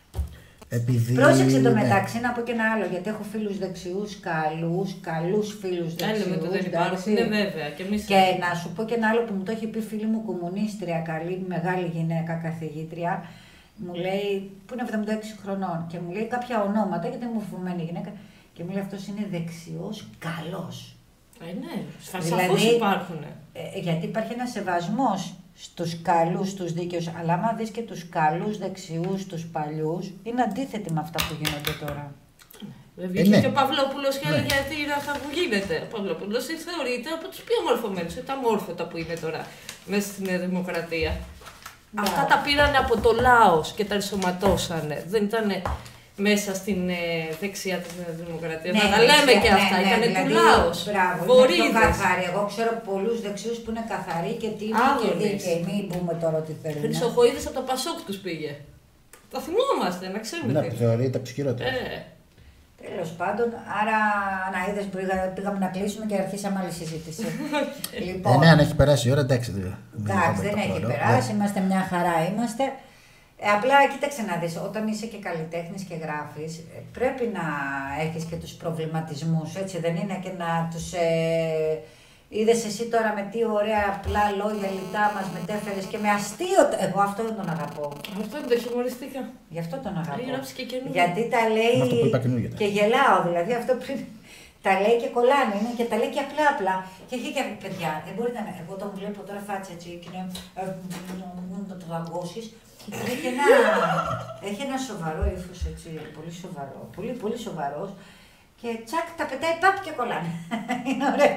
επειδή. Πρόσεξε το ναι. μεταξύ να πω και ένα άλλο, γιατί έχω φίλους δεξιούς καλούς, καλούς φίλους Δεν λέμε δεξιούς. ότι δεν υπάρχουν, εντάξει. είναι βέβαια. Και εμείς... Και να σου πω και ένα άλλο που μου το έχει πει φίλη μου κομμουνίστρια, καλή, μεγάλη γυναίκα, καθηγήτρια, μου λέει, που είναι εβδομήντα έξι χρονών, και μου λέει κάποια ονόματα, γιατί είναι μορφωμένη γυναίκα, και μου λέει αυτός είναι δεξιός καλός. Ε, ναι, σαφώς Δηλαδή, υπάρχουν. Ε, γιατί υπάρχει ένα σεβασμός στους καλούς, στους δίκαιους, αλλά άμα δεις και τους καλούς δεξιούς, τους παλιούς, είναι αντίθετοι με αυτά που γίνονται τώρα. Βέβαια, Ε, και, ναι. και ο Παυλόπουλος και Ναι. έλεγε γιατί είναι αυτά που γίνεται. Ο Παυλόπουλος θεωρείται από τους πιο μορφωμένους, τα μόρφωτα που είναι τώρα μέσα στην Νέα Δημοκρατία. Μπράβο. Αυτά τα πήρανε από το λαός και τα ενσωματώσανε. Δεν ήταν μέσα στην ε, δεξιά της Νέας Δημοκρατίας. Να τα λέμε δεξιά, και ναι, αυτά. ναι, Ήταν δηλαδή, του λαός. Μπράβο, είναι πιο Βορείδες. καθαροί. Εγώ ξέρω πολλούς δεξιούς που είναι καθαροί και τίμοι και Άγονες. δίκαιοι. Μην πούμε τώρα ότι θέλουν. Χρυσοχοίδης από το Πασόκ τους πήγε. Τα θυμόμαστε, να ξέρουμε. Ναι, τι. που θεωρείται από του χειρότερου. Ε, Τέλος πάντων, άρα να είδες που πήγα- πήγαμε να κλείσουμε και αρχίσαμε άλλη συζήτηση. λοιπόν, Ε, ναι, αν έχει περάσει η ώρα, εντάξει. Δεν, εντάξει, δεν δεν το έχει χώρο. περάσει, είμαστε μια χαρά είμαστε. Ε, απλά κοίταξε να δεις, όταν είσαι και καλλιτέχνης και γράφεις, ε, πρέπει να έχεις και τους προβληματισμούς, έτσι δεν είναι, και να τους... Ε, είδες εσύ τώρα με τι ωραία απλά λόγια λιτά μας μετέφερες και με αστείο... Εγώ αυτό δεν τον αγαπώ. αυτό είναι το χιουμοριστικά. Γι' αυτό τον αγαπώ. Έχει γράψει και καινούργια. Γιατί τα λέει Αυτό που είπα καινούργια. και γελάω, δηλαδή αυτό πριν τα λέει και κολλάνε, είναι και τα λέει και απλά απλά. Και έχει και παιδιά, δεν μπορείτε να... Εγώ τον βλέπω τώρα φάτσα έτσι και είναι... ε, να το δαγκώσεις. Έχει ένα, έχει ένα σοβαρό ύφος έτσι, πολύ σοβαρό, πολύ πολύ σοβαρός και τσακ τα πετάει παπ και κολλάνε. Είναι ωραίο.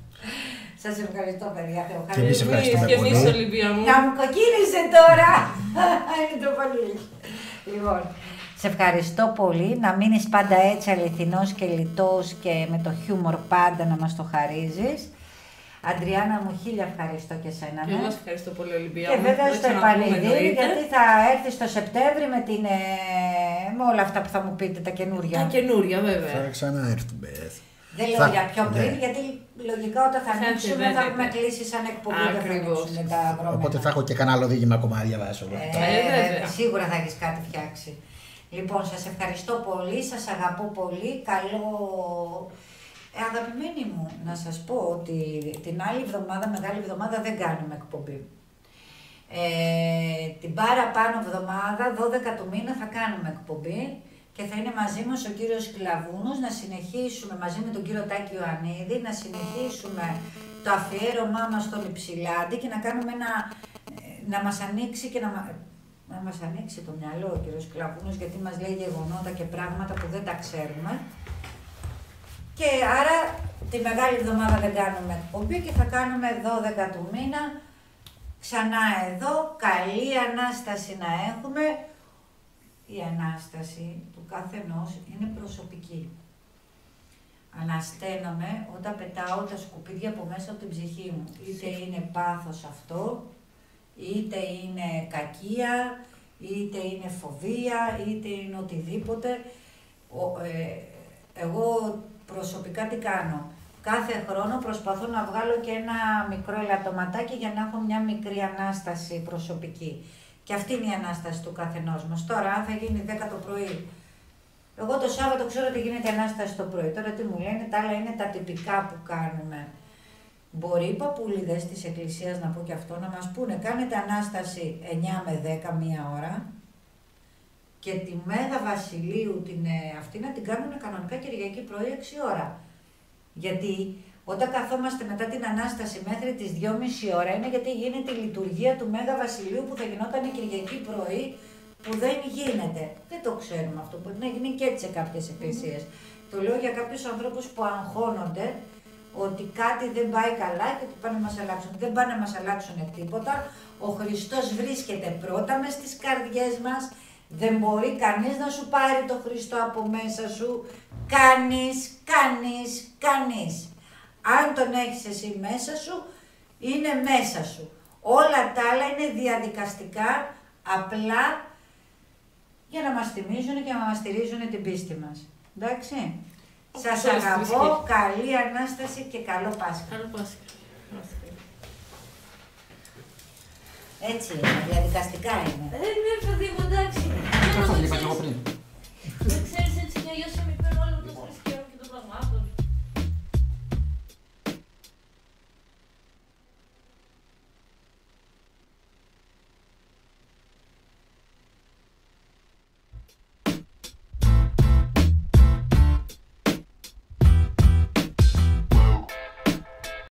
Σας ευχαριστώ παιδιά, Και εμείς ευχαριστούμε Και εμείς πολύ. Ολυμπία μου. να μου κοκκίνησε τώρα. Είναι το πολύ. Λοιπόν, σε ευχαριστώ πολύ. Να μείνεις πάντα έτσι αληθινός και λιτός και με το χιούμορ πάντα να μας το χαρίζεις. Αντριάννα μου, χίλια ευχαριστώ και σένα. Και ναι. εγώ σε ευχαριστώ πολύ, Ολυμπία Και μου. βέβαια Θα στο ξαναπούμε, επανειδήρι, εννοείται. γιατί θα έρθει το Σεπτέμβρη με, την, ε, με όλα αυτά που θα μου πείτε, τα καινούργια. Τα καινούρια, βέβαια. Θα ξαναέρθουμε. Δεν λέω Θα- για πιο πριν, ναι. γιατί λογικά όταν θα Θα ανοίξουμε έρθει, θα βέβαια. έχουμε κλείσει σαν εκπομπή, δεν θα Ακριβώς. ανοίξουμε τα βρώμενα. Οπότε θα έχω και κανένα άλλο δίγημα ακόμα να διαβάσω. Ε, Ε, βέβαια. σίγουρα θα έχεις κάτι φτιάξει. Λοιπόν, σας ευχαριστώ πολύ, σας αγαπώ πολύ, καλό... Ε, αγαπημένοι μου, να σας πω ότι την άλλη εβδομάδα, μεγάλη εβδομάδα, δεν κάνουμε εκπομπή. Ε, την παραπάνω εβδομάδα, δώδεκα του μήνα, θα κάνουμε εκπομπή. και θα είναι μαζί μας ο κύριος Κλαβούνος να συνεχίσουμε μαζί με τον κύριο Τάκη Ιωαννίδη, να συνεχίσουμε το αφιέρωμά μας στον Υψηλάντη και να κάνουμε ένα, να μας ανοίξει και να, να μας ανοίξει το μυαλό ο κύριος Κλαβούνος, γιατί μας λέει γεγονότα και πράγματα που δεν τα ξέρουμε. Και άρα τη Μεγάλη Εβδομάδα δεν κάνουμε εκπομπή και θα κάνουμε δώδεκα του μήνα ξανά εδώ. Καλή Ανάσταση να έχουμε. Η Ανάσταση του καθενός είναι προσωπική. Ανασταίνομαι όταν πετάω τα σκουπίδια από μέσα από την ψυχή μου. Είτε είναι πάθος αυτό, είτε είναι κακία, είτε είναι φοβία, είτε είναι οτιδήποτε. Ο, ε, εγώ προσωπικά τι κάνω. Κάθε χρόνο προσπαθώ να βγάλω και ένα μικρό ελαττωματάκι για να έχω μια μικρή Ανάσταση προσωπική. Και αυτή είναι η Ανάσταση του καθενός μας. Τώρα, αν θα γίνει δέκα το πρωί, εγώ το Σάββατο ξέρω ότι γίνεται Ανάσταση το πρωί. Τώρα τι μου λένε, τα άλλα είναι τα τυπικά που κάνουμε. Μπορεί οι παππούλιδες της Εκκλησίας, να πω και αυτό, να μας πούνε, κάνετε Ανάσταση εννιά με δέκα, μία ώρα, και τη Μέγα Βασιλείου την, αυτή να την κάνουν κανονικά Κυριακή πρωί έξι ώρα. Γιατί όταν καθόμαστε μετά την Ανάσταση μέχρι τις δυόμιση ώρα είναι γιατί γίνεται η λειτουργία του Μέγα Βασιλείου που θα γινόταν Κυριακή πρωί, που δεν γίνεται. Δεν το ξέρουμε αυτό, μπορεί να γίνει και έτσι σε κάποιες εκκλησίες. Mm. Το λέω για κάποιους ανθρώπους που αγχώνονται ότι κάτι δεν πάει καλά και ότι πάνε να μας αλλάξουν. Δεν πάνε να μας αλλάξουν τίποτα. Ο Χριστός βρίσκεται πρώτα μες στις καρδιές μας. Δεν μπορεί κανείς να σου πάρει το Χριστό από μέσα σου. Κανείς, κανείς, κανείς. Αν τον έχεις εσύ μέσα σου, είναι μέσα σου. Όλα τα άλλα είναι διαδικαστικά, απλά για να μας θυμίζουν και να μας στηρίζουν την πίστη μας. Εντάξει. Σας αγαπώ, καλή Ανάσταση και καλό Πάσχα. Καλό Πάσχα. Έτσι είναι, διαδικαστικά είναι. Ε, ναι, παιδί μου, εντάξει. Αυτό είπα και εγώ πριν. Δεν ξέρεις έτσι κι αλλιώς